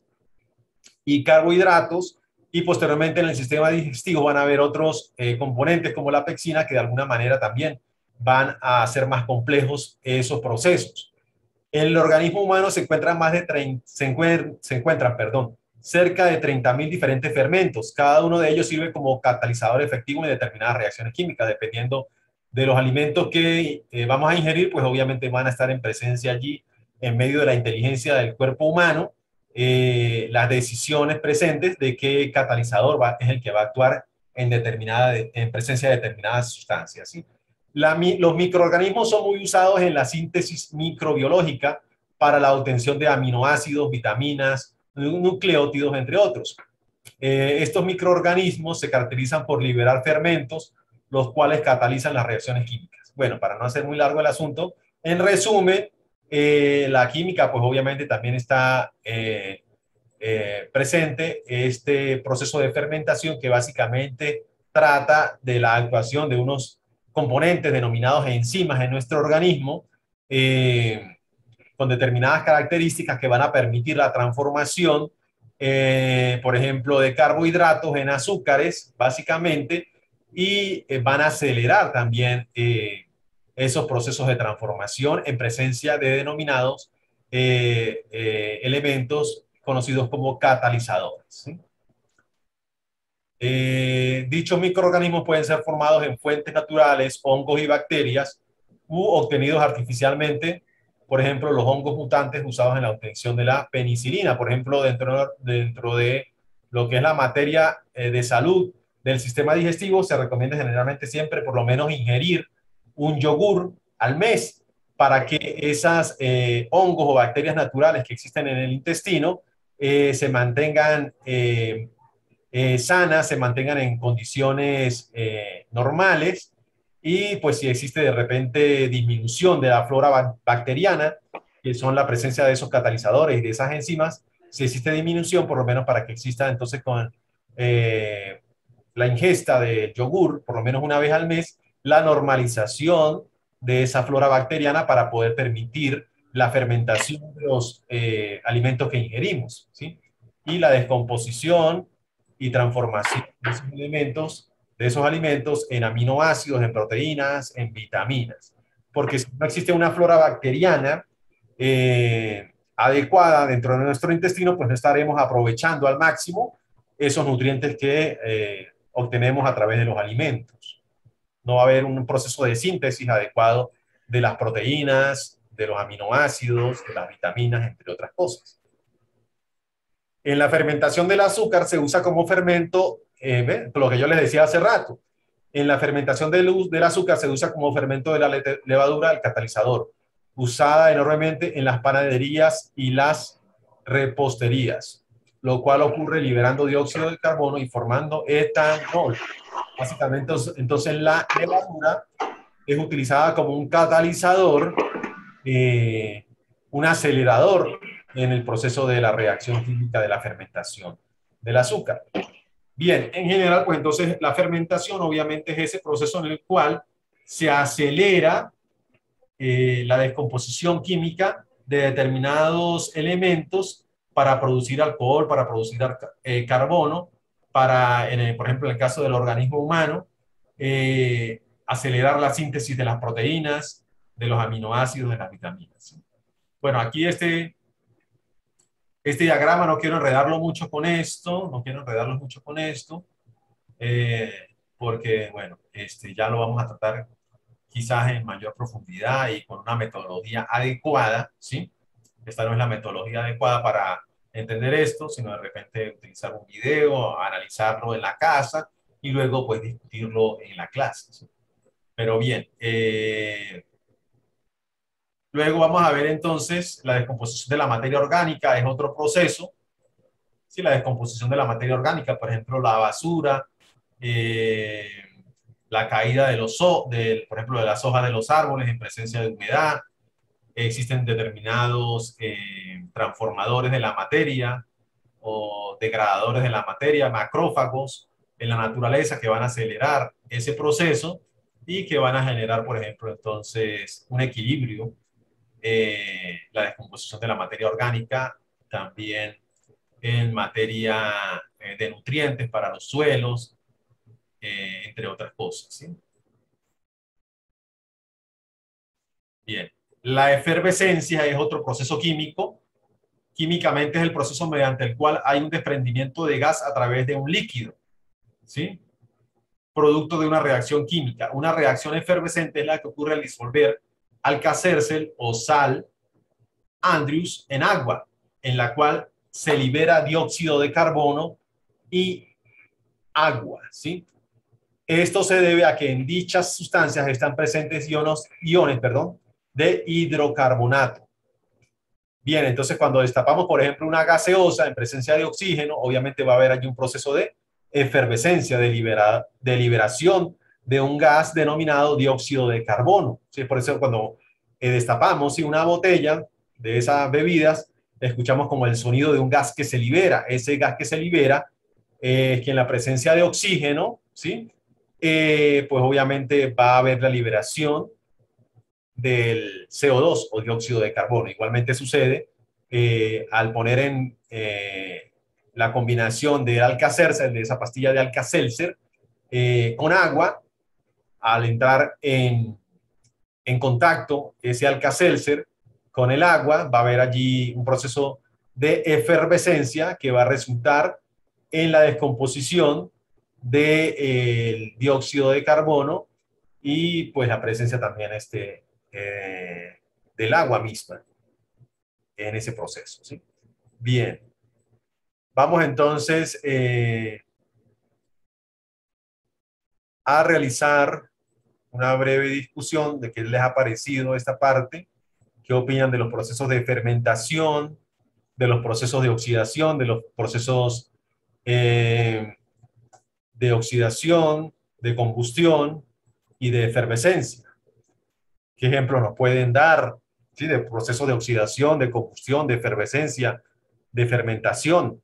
y carbohidratos, y posteriormente en el sistema digestivo van a haber otros eh, componentes como la pexina que de alguna manera también van a hacer más complejos esos procesos. En el organismo humano se encuentran más de treinta, se encuentran, se encuentran perdón, cerca de treinta mil diferentes fermentos. Cada uno de ellos sirve como catalizador efectivo en determinadas reacciones químicas, dependiendo de los alimentos que eh, vamos a ingerir, pues obviamente van a estar en presencia allí, en medio de la inteligencia del cuerpo humano, eh, las decisiones presentes de qué catalizador va, es el que va a actuar en, determinada, en presencia de determinadas sustancias, ¿sí? La, los microorganismos son muy usados en la síntesis microbiológica para la obtención de aminoácidos, vitaminas, nucleótidos, entre otros. Eh, estos microorganismos se caracterizan por liberar fermentos, los cuales catalizan las reacciones químicas. Bueno, para no hacer muy largo el asunto, en resumen, eh, la química, pues obviamente también está eh, eh, presente este proceso de fermentación que básicamente trata de la actuación de unos componentes denominados enzimas en nuestro organismo, eh, con determinadas características que van a permitir la transformación, eh, por ejemplo, de carbohidratos en azúcares, básicamente, y eh, van a acelerar también eh, esos procesos de transformación en presencia de denominados eh, eh, elementos conocidos como catalizadores, ¿sí? Eh, dichos microorganismos pueden ser formados en fuentes naturales, hongos y bacterias, u obtenidos artificialmente, por ejemplo, los hongos mutantes usados en la obtención de la penicilina, por ejemplo, dentro, dentro de lo que es la materia eh, de salud del sistema digestivo, se recomienda generalmente siempre por lo menos ingerir un yogur al mes para que esas eh, hongos o bacterias naturales que existen en el intestino eh, se mantengan eh, eh, sanas, se mantengan en condiciones eh, normales, y pues si existe de repente disminución de la flora bacteriana, que son la presencia de esos catalizadores y de esas enzimas, si existe disminución, por lo menos para que exista entonces con eh, la ingesta de yogur, por lo menos una vez al mes, la normalización de esa flora bacteriana para poder permitir la fermentación de los eh, alimentos que ingerimos, ¿sí? Y la descomposición y transformación de esos alimentos, de esos alimentos en aminoácidos, en proteínas, en vitaminas. Porque si no existe una flora bacteriana eh, adecuada dentro de nuestro intestino, pues no estaremos aprovechando al máximo esos nutrientes que eh, obtenemos a través de los alimentos. No va a haber un proceso de síntesis adecuado de las proteínas, de los aminoácidos, de las vitaminas, entre otras cosas. En la fermentación del azúcar se usa como fermento, eh, lo que yo les decía hace rato. En la fermentación del, del azúcar se usa como fermento de la levadura el catalizador, usada enormemente en las panaderías y las reposterías, lo cual ocurre liberando dióxido de carbono y formando etanol. Básicamente, entonces la levadura es utilizada como un catalizador, eh, un acelerador en el proceso de la reacción química de la fermentación del azúcar. Bien, en general, pues entonces la fermentación obviamente es ese proceso en el cual se acelera eh, la descomposición química de determinados elementos para producir alcohol, para producir eh, carbono, para, en el, por ejemplo, en el caso del organismo humano, eh, acelerar la síntesis de las proteínas, de los aminoácidos, de las vitaminas. Bueno, aquí este, este diagrama no quiero enredarlo mucho con esto, no quiero enredarlo mucho con esto, eh, porque, bueno, este, ya lo vamos a tratar quizás en mayor profundidad y con una metodología adecuada, ¿sí? Esta no es la metodología adecuada para entender esto, sino de repente utilizar un video, analizarlo en la casa y luego pues discutirlo en la clase, ¿sí? Pero bien, eh, luego vamos a ver entonces la descomposición de la materia orgánica, es otro proceso, ¿sí? La descomposición de la materia orgánica, por ejemplo, la basura, eh, la caída de los, de, por ejemplo, de las hojas de los árboles en presencia de humedad. Existen determinados eh, transformadores de la materia o degradadores de la materia, macrófagos en la naturaleza que van a acelerar ese proceso y que van a generar, por ejemplo, entonces un equilibrio, eh, la descomposición de la materia orgánica, también en materia eh, de nutrientes para los suelos, eh, entre otras cosas, ¿sí? Bien. La efervescencia es otro proceso químico. Químicamente es el proceso mediante el cual hay un desprendimiento de gas a través de un líquido, ¿sí? producto de una reacción química. Una reacción efervescente es la que ocurre al disolver Alka-Seltzer o sal Andrews en agua, en la cual se libera dióxido de carbono y agua, ¿sí? Esto se debe a que en dichas sustancias están presentes iones, iones perdón, de hidrocarbonato. Bien, entonces cuando destapamos, por ejemplo, una gaseosa en presencia de oxígeno, obviamente va a haber allí un proceso de efervescencia, de, libera, de liberación de un gas denominado dióxido de carbono. ¿Sí? Por eso cuando eh, destapamos ¿sí? una botella de esas bebidas, escuchamos como el sonido de un gas que se libera. Ese gas que se libera, eh, que en la presencia de oxígeno, ¿sí? Eh, pues obviamente va a haber la liberación del C O dos o dióxido de carbono. Igualmente sucede eh, al poner en eh, la combinación de Alka-Seltzer, de esa pastilla de Alka-Seltzer, eh, con agua, al entrar en, en contacto ese Alka-Seltzer con el agua, va a haber allí un proceso de efervescencia que va a resultar en la descomposición del de, dióxido de carbono y pues la presencia también este, eh, del agua misma en ese proceso. ¿Sí? Bien. Vamos entonces eh, a realizar una breve discusión de qué les ha parecido esta parte, qué opinan de los procesos de fermentación, de los procesos de oxidación, de los procesos eh, de oxidación, de combustión y de efervescencia. ¿Qué ejemplos nos pueden dar ¿sí? de procesos de oxidación, de combustión, de efervescencia, de fermentación?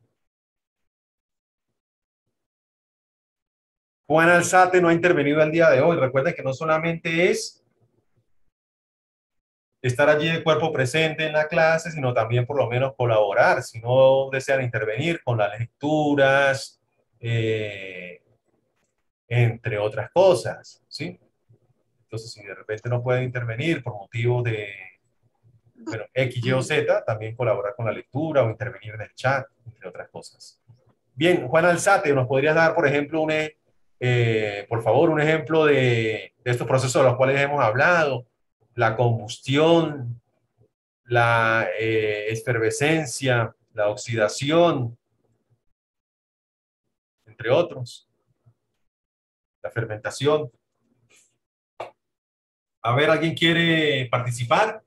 Juan Alzate no ha intervenido el día de hoy. Recuerden que no solamente es estar allí de cuerpo presente en la clase, sino también por lo menos colaborar, si no desean intervenir con las lecturas, eh, entre otras cosas, ¿sí? Entonces, si de repente no pueden intervenir por motivos de bueno, X, Y o Z, también colaborar con la lectura o intervenir en el chat, entre otras cosas. Bien, Juan Alzate, ¿nos podrías dar, por ejemplo, un, eh, por favor, un ejemplo de, de estos procesos de los cuales hemos hablado? La combustión, la eh, efervescencia, la oxidación, entre otros. La fermentación. A ver, ¿alguien quiere participar?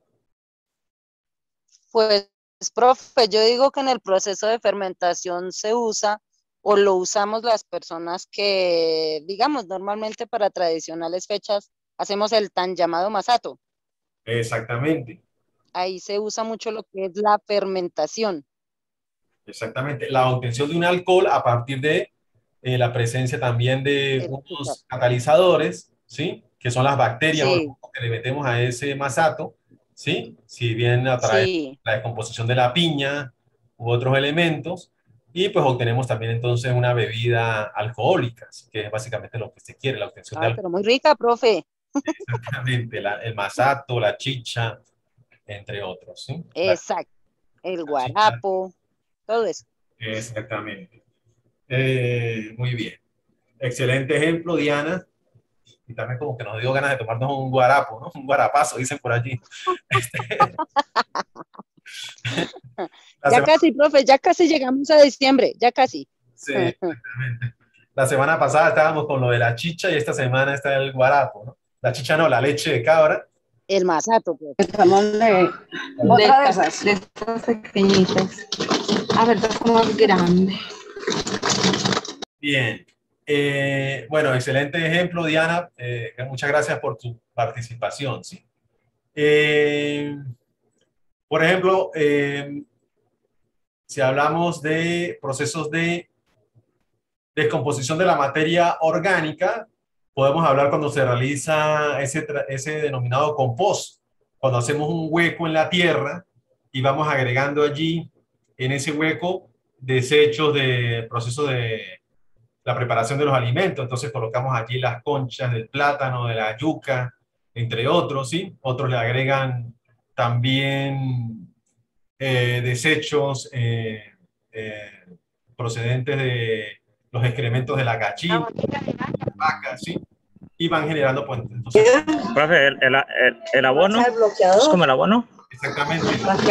Pues, profe, yo digo que en el proceso de fermentación se usa o lo usamos las personas que, digamos, normalmente para tradicionales fechas hacemos el tan llamado masato. Exactamente. Ahí se usa mucho lo que es la fermentación. Exactamente. La obtención de un alcohol a partir de eh, la presencia también de unos catalizadores, ¿sí? Que son las bacterias sí. que le metemos a ese masato, ¿sí? Si bien a través sí. de la descomposición de la piña u otros elementos, y pues obtenemos también entonces una bebida alcohólica, que es básicamente lo que se quiere, la obtención ah, de alcohol. Pero muy rica, profe. Exactamente, la, el masato, la chicha, entre otros, ¿sí? Exacto, la, el guarapo, chicha. Todo eso. Exactamente. Eh, muy bien. Excelente ejemplo, Diana. Y también como que nos dio ganas de tomarnos un guarapo, ¿no? Un guarapazo, dicen por allí. Este... ya semana... casi, profe, ya casi llegamos a diciembre, ya casi. Sí, exactamente. La semana pasada estábamos con lo de la chicha y esta semana está el guarapo, ¿no? La chicha no, la leche de cabra. El masato, pues. Estamos de, otra de esas, de estas pequeñitas. A ver, esta es más grande. Bien. Eh, bueno, excelente ejemplo, Diana. Eh, muchas gracias por tu participación. ¿Sí? Eh, por ejemplo, eh, si hablamos de procesos de descomposición de la materia orgánica, podemos hablar cuando se realiza ese, ese denominado compost, cuando hacemos un hueco en la tierra y vamos agregando allí, en ese hueco, desechos de proceso de la preparación de los alimentos. Entonces colocamos allí las conchas del plátano, de la yuca, entre otros, ¿sí? Otros le agregan también eh, desechos eh, eh, procedentes de los excrementos de la gallina, vaca, ¿sí? Y van generando, pues, entonces... Profe, el, el, el, el abono es como el abono. Exactamente.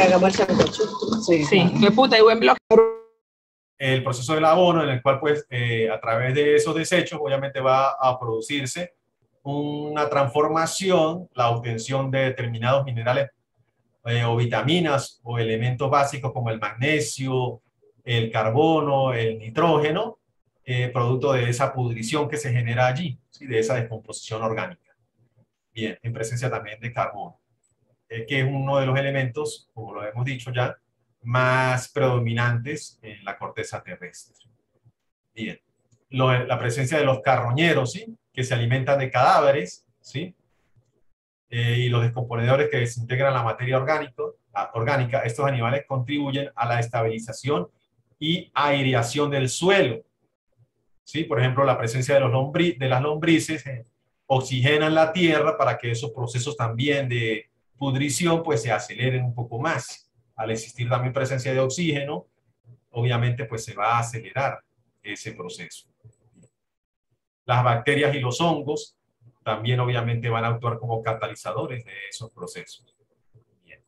Sí, sí. Qué puta, y buen bloqueador. El proceso del abono, en el cual, pues, eh, a través de esos desechos, obviamente va a producirse una transformación, la obtención de determinados minerales eh, o vitaminas o elementos básicos como el magnesio, el carbono, el nitrógeno, eh, producto de esa pudrición que se genera allí, ¿sí? De esa descomposición orgánica. Bien, en presencia también de carbono, eh, que es uno de los elementos, como lo hemos dicho ya, más predominantes en la corteza terrestre. Bien, lo, la presencia de los carroñeros, ¿sí? Que se alimentan de cadáveres, ¿sí? Eh, y los descomponedores que desintegran la materia orgánica, orgánica, estos animales contribuyen a la estabilización y aireación del suelo. ¿Sí? Por ejemplo, la presencia de, los lombri, de las lombrices eh, oxigenan la tierra para que esos procesos también de pudrición pues se aceleren un poco más. Al existir también presencia de oxígeno, obviamente pues se va a acelerar ese proceso. Las bacterias y los hongos también obviamente van a actuar como catalizadores de esos procesos. Bien.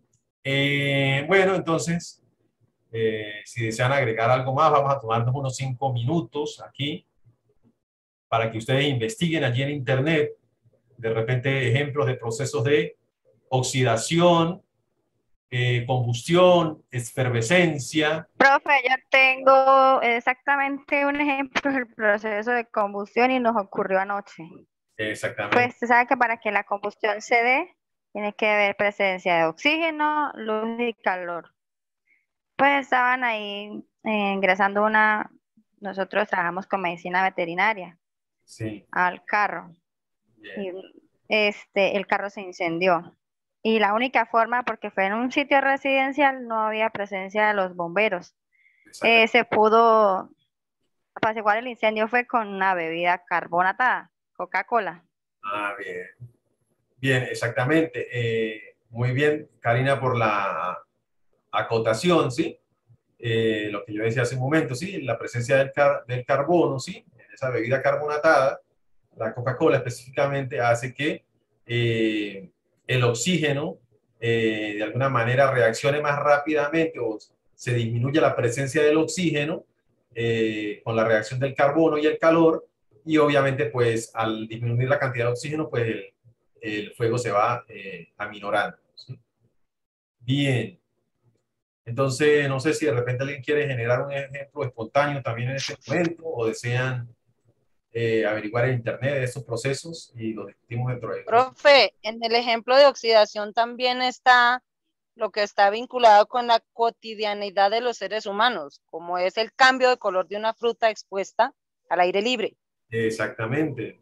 Eh, bueno, entonces, eh, si desean agregar algo más, vamos a tomarnos unos cinco minutos aquí para que ustedes investiguen allí en internet, de repente ejemplos de procesos de oxidación, eh, combustión, efervescencia. Profe, yo tengo exactamente un ejemplo del proceso de combustión y nos ocurrió anoche. Exactamente. Pues se sabe que para que la combustión se dé, tiene que haber presencia de oxígeno, luz y calor. Pues estaban ahí eh, ingresando una, nosotros trabajamos con medicina veterinaria, sí. al carro. Bien. Y este, el carro se incendió. Y la única forma, porque fue en un sitio residencial, no había presencia de los bomberos. Eh, se pudo apaciguar el incendio fue con una bebida carbonatada, Coca-Cola. Ah, bien. Bien, exactamente. Eh, muy bien, Karina, por la acotación, ¿sí? Eh, lo que yo decía hace un momento, ¿sí? La presencia del, car del carbono, ¿sí? En esa bebida carbonatada, la Coca-Cola específicamente, hace que eh, el oxígeno eh, de alguna manera reaccione más rápidamente o se disminuye la presencia del oxígeno eh, con la reacción del carbono y el calor, y obviamente pues al disminuir la cantidad de oxígeno pues el, el fuego se va eh, aminorando, ¿sí? Bien. Entonces, no sé si de repente alguien quiere generar un ejemplo espontáneo también en este momento o desean eh, averiguar en internet de estos procesos y los discutimos dentro de ellos. Profe, en el ejemplo de oxidación también está lo que está vinculado con la cotidianidad de los seres humanos, como es el cambio de color de una fruta expuesta al aire libre. Exactamente.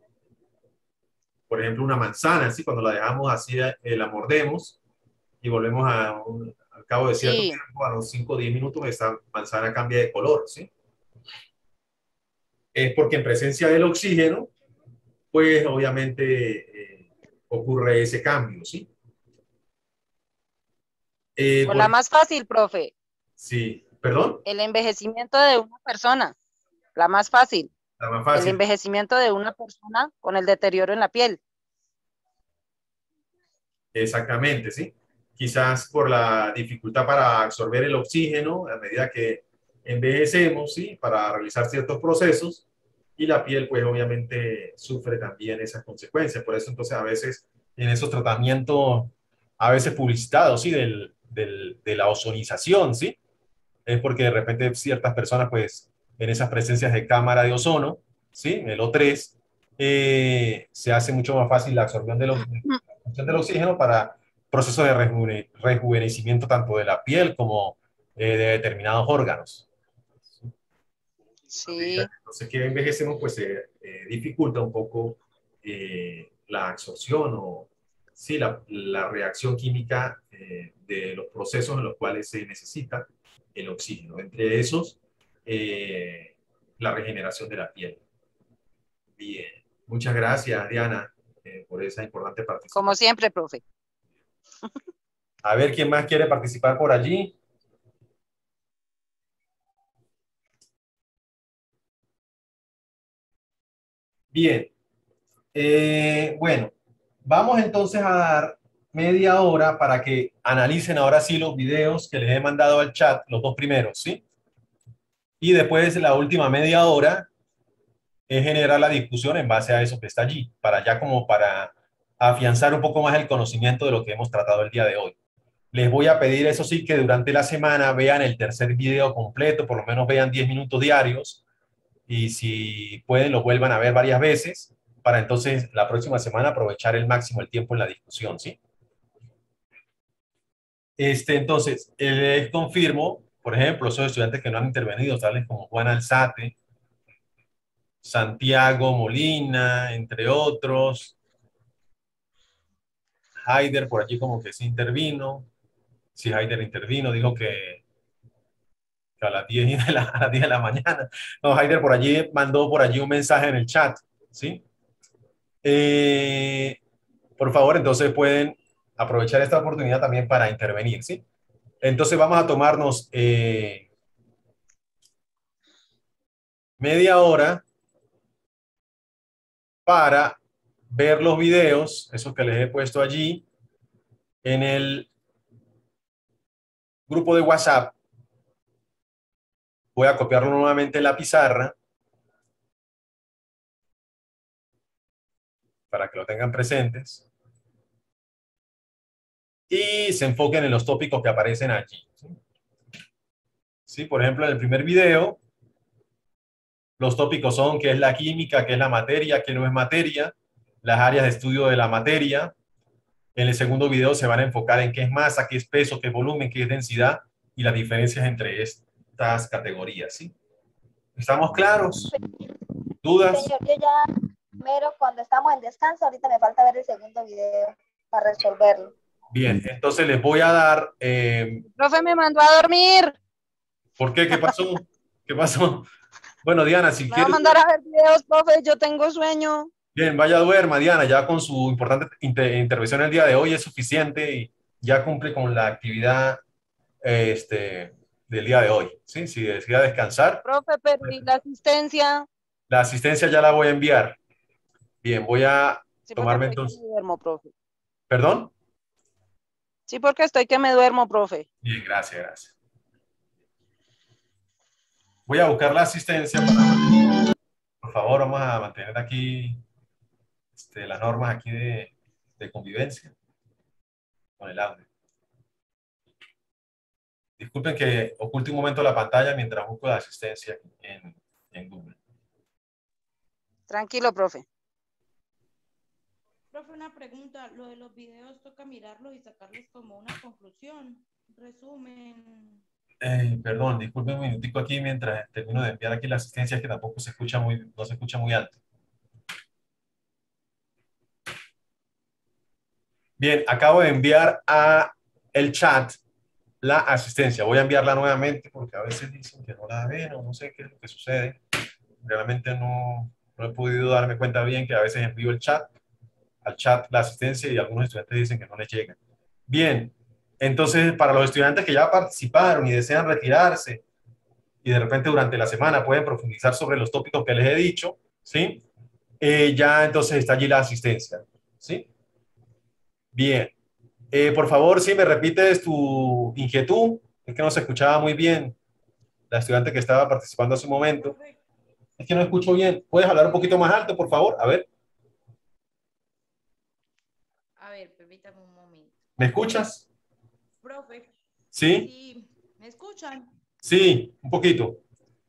Por ejemplo, una manzana, ¿sí? Cuando la dejamos así, eh, la mordemos y volvemos a un, al cabo de cierto sí. tiempo, a los cinco o diez minutos, esta manzana cambia de color, ¿sí? Es porque en presencia del oxígeno, pues obviamente eh, ocurre ese cambio, ¿sí? Eh, o la más fácil, profe. Sí, ¿perdón? El envejecimiento de una persona, la más fácil. La más fácil. El envejecimiento de una persona con el deterioro en la piel. Exactamente, ¿sí? Quizás por la dificultad para absorber el oxígeno a medida que envejecemos, ¿sí? Para realizar ciertos procesos, y la piel, pues obviamente sufre también esas consecuencias. Por eso entonces a veces en esos tratamientos, a veces publicitados, ¿sí? Del, del, de la ozonización, ¿sí? Es porque de repente ciertas personas, pues, en esas presencias de cámara de ozono, ¿sí? El O tres, eh, se hace mucho más fácil la absorción del, del oxígeno para procesos de rejuvene, rejuvenecimiento tanto de la piel como eh, de determinados órganos. Sí. Entonces, que envejecemos, pues se eh, dificulta un poco eh, la absorción o sí, la, la reacción química eh, de los procesos en los cuales se necesita el oxígeno. Entre esos, eh, la regeneración de la piel. Bien. Muchas gracias, Diana, eh, por esa importante participación. Como siempre, profe. A ver, ¿quién más quiere participar por allí? Bien. Eh, bueno, vamos entonces a dar media hora para que analicen ahora sí los videos que les he mandado al chat, los dos primeros, ¿sí? Y después la última media hora es generar la discusión en base a eso que está allí, para ya como para afianzar un poco más el conocimiento de lo que hemos tratado el día de hoy. Les voy a pedir, eso sí, que durante la semana vean el tercer video completo, por lo menos vean diez minutos diarios, y si pueden lo vuelvan a ver varias veces, para entonces la próxima semana aprovechar el máximo el tiempo en la discusión, ¿sí? Este, entonces, eh, les confirmo, por ejemplo, esos estudiantes que no han intervenido, tales como Juan Alzate, Santiago Molina, entre otros. Haider por allí como que sí intervino. Sí, Haider intervino, dijo que, que a las diez de la, a las diez de la mañana. No, Haider por allí mandó por allí un mensaje en el chat, ¿sí? Eh, por favor, entonces pueden aprovechar esta oportunidad también para intervenir, ¿sí? Entonces vamos a tomarnos eh, media hora para ver los videos, esos que les he puesto allí, en el grupo de WhatsApp. Voy a copiarlo nuevamente en la pizarra para que lo tengan presentes. Y se enfoquen en los tópicos que aparecen allí. ¿Sí? ¿Sí? Por ejemplo, en el primer video, los tópicos son qué es la química, qué es la materia, qué no es materia, las áreas de estudio de la materia. En el segundo video se van a enfocar en qué es masa, qué es peso, qué es volumen, qué es densidad y las diferencias entre estas categorías. ¿Sí? ¿Estamos claros? ¿Dudas? Señor, yo ya, mero, cuando estamos en descanso, ahorita me falta ver el segundo video para resolverlo. Bien, entonces les voy a dar... Eh, Profe, me mandó a dormir. ¿Por qué? ¿Qué pasó? ¿Qué pasó? Bueno, Diana, si me quieres... Me va a mandar a ver videos, profe, yo tengo sueño. Bien, vaya duerma, Diana, ya con su importante inter intervención el día de hoy es suficiente y ya cumple con la actividad este, del día de hoy. ¿Sí? Si decida descansar. Profe, pero ¿y la asistencia? La asistencia ya la voy a enviar. Bien, voy a sí, tomarme entonces... Me duermo, profe. ¿Perdón? Sí, porque estoy que me duermo, profe. Bien, gracias, gracias. Voy a buscar la asistencia. Para... Por favor, vamos a mantener aquí este, las normas aquí de, de convivencia con el audio. Disculpen que oculte un momento la pantalla mientras busco la asistencia en, en Google. Tranquilo, profe. Profe, una pregunta. Lo de los videos toca mirarlos y sacarles como una conclusión, resumen. Eh, perdón, disculpen un minutico aquí mientras termino de enviar aquí la asistencia que tampoco se escucha muy, no se escucha muy alto. Bien, acabo de enviar a el chat la asistencia. Voy a enviarla nuevamente porque a veces dicen que no la ven o no sé qué es lo que sucede. Realmente no, no he podido darme cuenta bien que a veces envío el chat, al chat la asistencia y algunos estudiantes dicen que no les llega. Bien, entonces para los estudiantes que ya participaron y desean retirarse y de repente durante la semana pueden profundizar sobre los tópicos que les he dicho, ¿sí? Eh, ya entonces está allí la asistencia, ¿sí? Bien. Eh, por favor, si me repites tu inquietud, es que no se escuchaba muy bien la estudiante que estaba participando hace un momento. Es que no escucho bien. ¿Puedes hablar un poquito más alto, por favor? A ver. A ver, permítame un momento. ¿Me escuchas? Profe. ¿Sí? Sí. ¿Me escuchan? Sí, un poquito.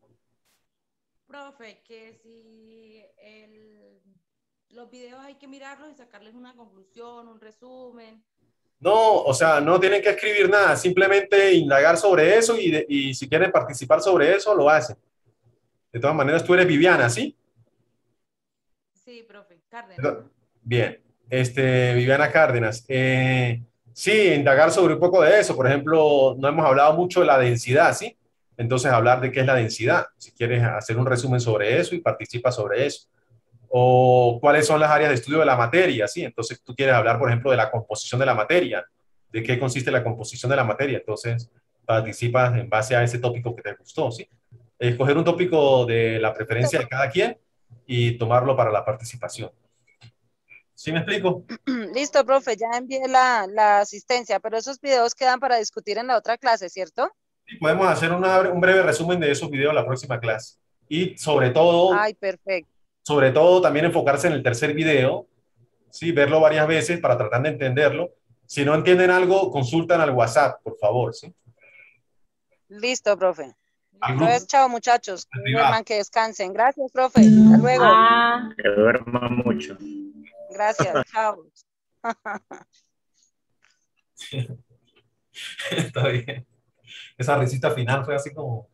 Profe, que si el, los videos hay que mirarlos y sacarles una conclusión, un resumen. No, o sea, no tienen que escribir nada, simplemente indagar sobre eso y, de, y si quieren participar sobre eso, lo hacen. De todas maneras, tú eres Viviana, ¿sí? Sí, profe, Cárdenas. Bien, este, Viviana Cárdenas. Eh, sí, indagar sobre un poco de eso. Por ejemplo, no hemos hablado mucho de la densidad, ¿sí? Entonces, hablar de qué es la densidad. Si quieres hacer un resumen sobre eso y participa sobre eso. O cuáles son las áreas de estudio de la materia, ¿sí? Entonces tú quieres hablar, por ejemplo, de la composición de la materia, de qué consiste la composición de la materia, entonces participas en base a ese tópico que te gustó, ¿sí? Escoger un tópico de la preferencia de cada quien y tomarlo para la participación. ¿Sí me explico? Listo, profe, ya envié la, la asistencia, pero esos videos quedan para discutir en la otra clase, ¿cierto? Y podemos hacer una, un breve resumen de esos videos en la próxima clase. Y sobre todo, Ay, perfecto. sobre todo también enfocarse en el tercer video, ¿sí? Verlo varias veces para tratar de entenderlo. Si no entienden algo, consultan al WhatsApp, por favor, ¿sí? Listo, profe. Al grupo. Entonces, chao, muchachos. Que duerman, que descansen. Gracias, profe. Hasta luego. Ah, Que duerma mucho. Gracias, chao. Está bien. Esa risita final fue así como...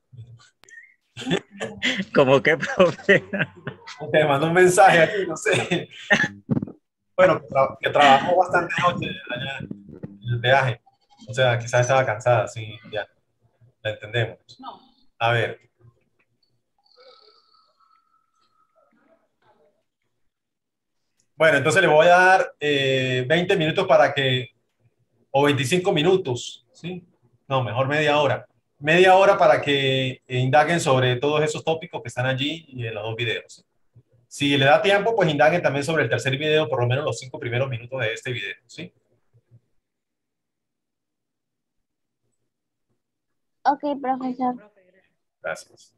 ¿Cómo que, profe? Te mandó un mensaje aquí, no sé. Bueno, que, tra que trabajó bastante noche allá en el viaje. O sea, quizás estaba cansada, sí, ya. La entendemos. A ver. Bueno, entonces le voy a dar eh, veinte minutos para que, o veinticinco minutos, ¿sí? No, mejor media hora. Media hora para que indaguen sobre todos esos tópicos que están allí y en los dos videos. Si le da tiempo, pues indaguen también sobre el tercer video, por lo menos los cinco primeros minutos de este video, ¿sí? Ok, profesor. Gracias.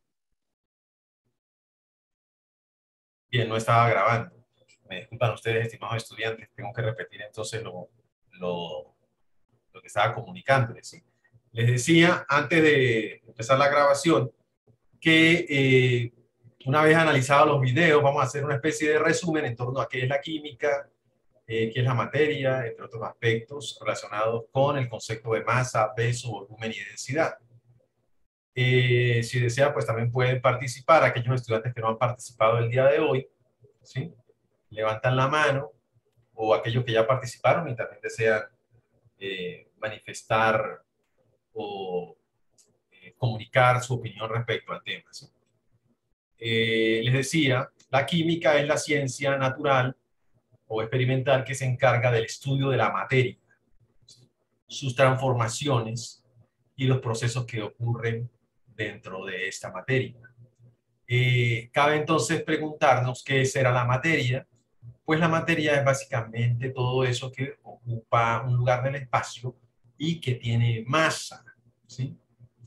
Bien, no estaba grabando. Me disculpan ustedes, estimados estudiantes, tengo que repetir entonces lo, lo, lo que estaba comunicándoles, ¿sí? Les decía, antes de empezar la grabación, que eh, una vez analizados los videos, vamos a hacer una especie de resumen en torno a qué es la química, eh, qué es la materia, entre otros aspectos relacionados con el concepto de masa, peso, volumen y densidad. Eh, si desea, pues también pueden participar aquellos estudiantes que no han participado el día de hoy, ¿sí? Levantan la mano, o aquellos que ya participaron y también desean eh, manifestar o eh, comunicar su opinión respecto al tema, ¿sí? Eh, les decía, la química es la ciencia natural o experimental que se encarga del estudio de la materia, ¿sí? Sus transformaciones y los procesos que ocurren dentro de esta materia. Eh, cabe entonces preguntarnos qué será la materia. Pues la materia es básicamente todo eso que ocupa un lugar del espacio y que tiene masa, ¿sí?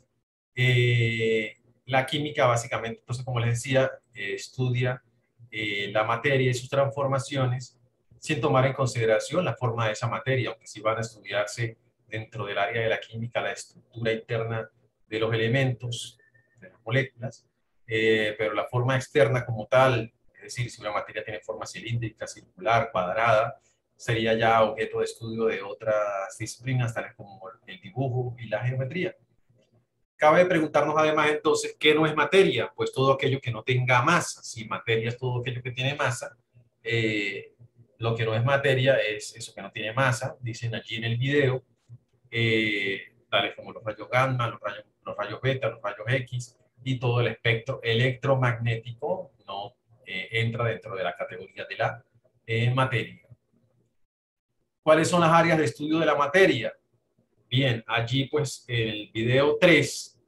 Eh, la química básicamente, entonces como les decía, eh, estudia eh, la materia y sus transformaciones sin tomar en consideración la forma de esa materia, aunque sí van a estudiarse dentro del área de la química la estructura interna de los elementos, de las moléculas, eh, pero la forma externa como tal, es decir, si una materia tiene forma cilíndrica, circular, cuadrada, sería ya objeto de estudio de otras disciplinas, tales como el dibujo y la geometría. Cabe preguntarnos además entonces, ¿qué no es materia? Pues todo aquello que no tenga masa. Si materia es todo aquello que tiene masa, eh, lo que no es materia es eso que no tiene masa, dicen allí en el video, eh, tales como los rayos gamma, los rayos, los rayos beta, los rayos X, y todo el espectro electromagnético no eh, entra dentro de la categoría de la eh, materia. ¿Cuáles son las áreas de estudio de la materia? Bien, allí pues el video tres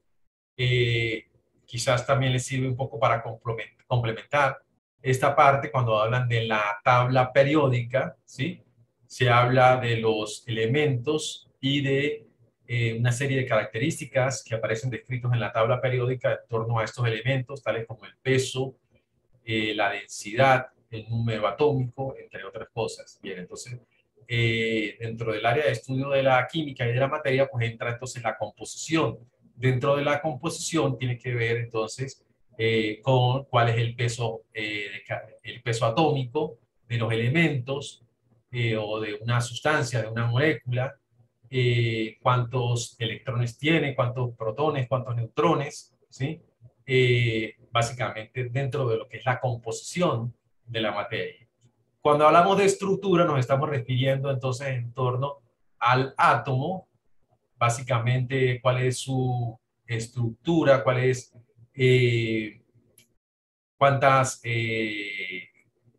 eh, quizás también les sirve un poco para complementar esta parte cuando hablan de la tabla periódica, ¿sí? Se habla de los elementos y de eh, una serie de características que aparecen descritos en la tabla periódica en torno a estos elementos, tales como el peso, eh, la densidad, el número atómico, entre otras cosas. Bien, entonces, eh, dentro del área de estudio de la química y de la materia, pues entra entonces la composición. Dentro de la composición tiene que ver entonces eh, con cuál es el peso, eh, de, el peso atómico de los elementos eh, o de una sustancia, de una molécula, eh, cuántos electrones tiene, cuántos protones, cuántos neutrones, ¿sí? Eh, básicamente dentro de lo que es la composición de la materia. Cuando hablamos de estructura nos estamos refiriendo entonces en torno al átomo, básicamente cuál es su estructura, cuál es, eh, cuántas, eh,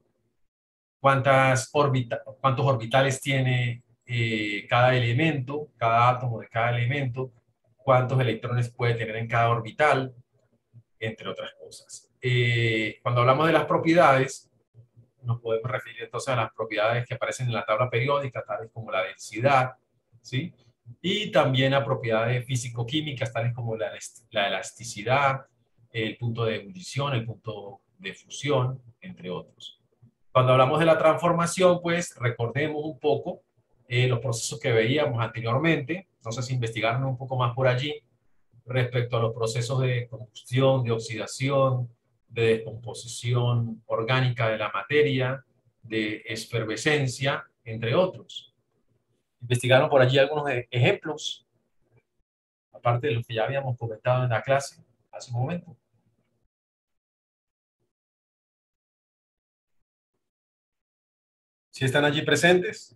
cuántas orbita, cuántos orbitales tiene eh, cada elemento, cada átomo de cada elemento, cuántos electrones puede tener en cada orbital, entre otras cosas. eh, cuando hablamos de las propiedades, nos podemos referir entonces a las propiedades que aparecen en la tabla periódica, tales como la densidad, ¿sí? Y también a propiedades físico-químicas, tales como la, la elasticidad, el punto de ebullición, el punto de fusión, entre otros. Cuando hablamos de la transformación, pues recordemos un poco eh, los procesos que veíamos anteriormente. Entonces, investigaron un poco más por allí respecto a los procesos de combustión, de oxidación, de descomposición orgánica de la materia, de efervescencia, entre otros. Investigaron por allí algunos ejemplos, aparte de los que ya habíamos comentado en la clase hace un momento. ¿Sí están allí presentes?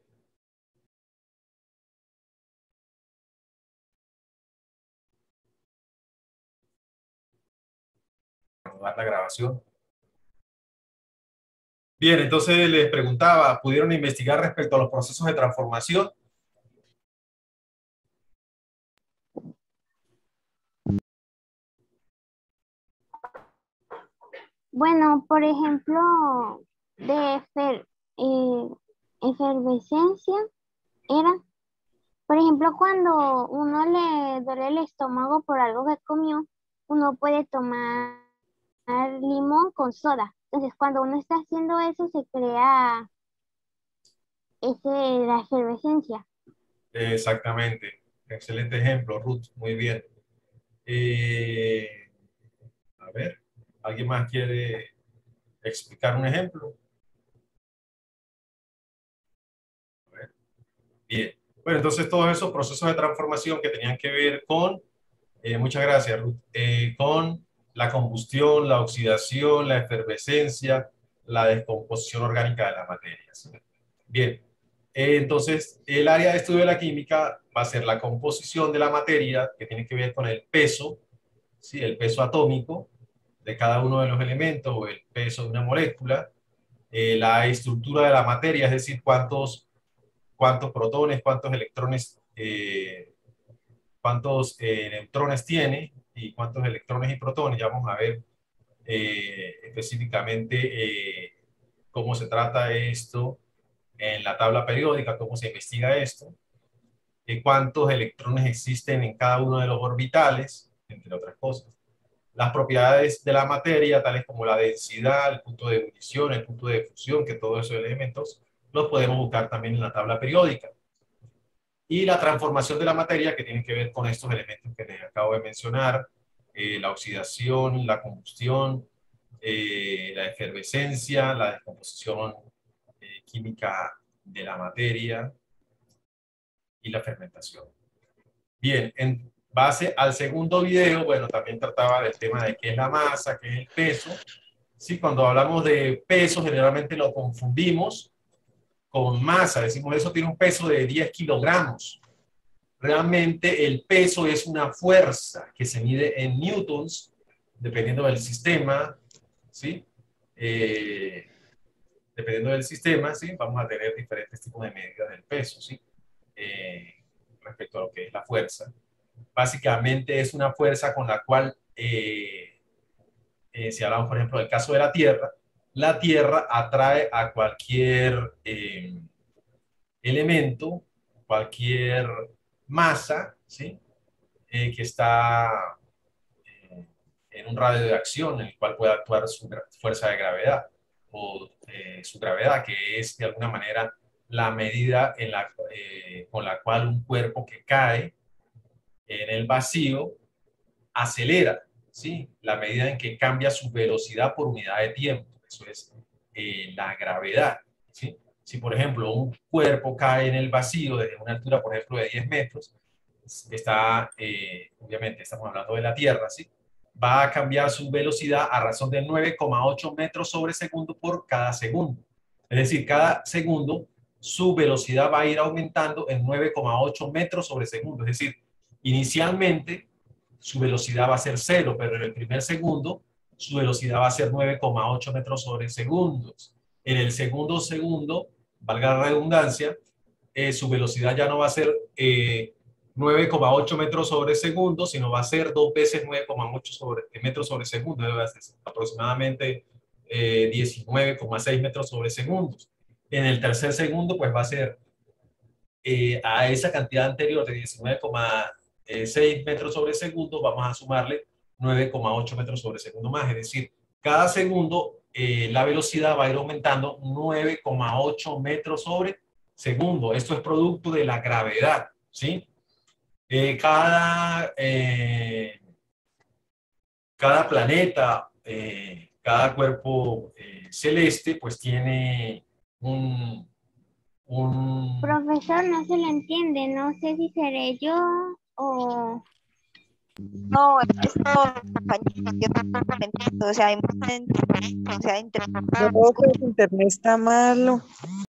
Dar la grabación. Bien, entonces les preguntaba, ¿pudieron investigar respecto a los procesos de transformación? Bueno, por ejemplo, de efer, eh, efervescencia era, por ejemplo, cuando uno le duele el estómago por algo que comió, uno puede tomar limón con soda. Entonces, cuando uno está haciendo eso, se crea ese, la efervescencia. Exactamente. Excelente ejemplo, Ruth. Muy bien. Eh, a ver, ¿alguien más quiere explicar un ejemplo? A ver. Bien. Bueno, entonces todos esos procesos de transformación que tenían que ver con, eh, muchas gracias, Ruth, eh, con la combustión, la oxidación, la efervescencia, la descomposición orgánica de la materia. ¿Sí? Bien, eh, entonces el área de estudio de la química va a ser la composición de la materia, que tiene que ver con el peso, ¿sí? El peso atómico de cada uno de los elementos o el peso de una molécula, eh, la estructura de la materia, es decir, cuántos, cuántos protones, cuántos electrones, eh, cuántos eh, neutrones tiene, y cuántos electrones y protones. Ya vamos a ver eh, específicamente eh, cómo se trata esto en la tabla periódica, cómo se investiga esto, eh, cuántos electrones existen en cada uno de los orbitales, entre otras cosas. Las propiedades de la materia, tales como la densidad, el punto de ebullición, el punto de fusión, que todos esos elementos los podemos buscar también en la tabla periódica. Y la transformación de la materia, que tiene que ver con estos elementos que les acabo de mencionar, eh, la oxidación, la combustión, eh, la efervescencia, la descomposición eh, química de la materia y la fermentación. Bien, en base al segundo video, bueno, también trataba del tema de qué es la masa, qué es el peso. Sí, cuando hablamos de peso, generalmente lo confundimos con masa. Decimos, eso tiene un peso de diez kilogramos. Realmente el peso es una fuerza que se mide en newtons, dependiendo del sistema, ¿sí? Eh, dependiendo del sistema, ¿sí? Vamos a tener diferentes tipos de medidas del peso, ¿sí? Eh, respecto a lo que es la fuerza. Básicamente es una fuerza con la cual, eh, eh, si hablamos, por ejemplo, del caso de la Tierra, la Tierra atrae a cualquier eh, elemento, cualquier masa, ¿sí? Eh, que está eh, en un radio de acción en el cual puede actuar su fuerza de gravedad o eh, su gravedad, que es de alguna manera la medida en la, eh, con la cual un cuerpo que cae en el vacío acelera, ¿sí? La medida en que cambia su velocidad por unidad de tiempo. Eso es eh, la gravedad, ¿sí? Si, por ejemplo, un cuerpo cae en el vacío desde una altura, por ejemplo, de diez metros, está, eh, obviamente, estamos hablando de la Tierra, ¿sí? Va a cambiar su velocidad a razón de nueve coma ocho metros sobre segundo por cada segundo. Es decir, cada segundo su velocidad va a ir aumentando en nueve coma ocho metros sobre segundo. Es decir, inicialmente su velocidad va a ser cero, pero en el primer segundo su velocidad va a ser nueve coma ocho metros sobre segundos. En el segundo segundo, valga la redundancia, eh, su velocidad ya no va a ser eh, nueve coma ocho metros sobre segundo, sino va a ser dos veces nueve coma ocho sobre, metros sobre segundo, debe ser aproximadamente eh, diecinueve coma seis metros sobre segundo. En el tercer segundo, pues va a ser eh, a esa cantidad anterior de diecinueve coma seis metros sobre segundo, vamos a sumarle nueve coma ocho metros sobre segundo más, es decir, cada segundo eh, la velocidad va a ir aumentando nueve coma ocho metros sobre segundo. Esto es producto de la gravedad, ¿sí? Eh, cada, eh, cada planeta, eh, cada cuerpo eh, celeste, pues tiene un, un... Profesor, no se le entiende, no sé si seré yo o... No, es todo, compañeros, yo tampoco lo entiendo, o sea, hay mucha interferencia, o sea, entre... Creo que el internet está malo.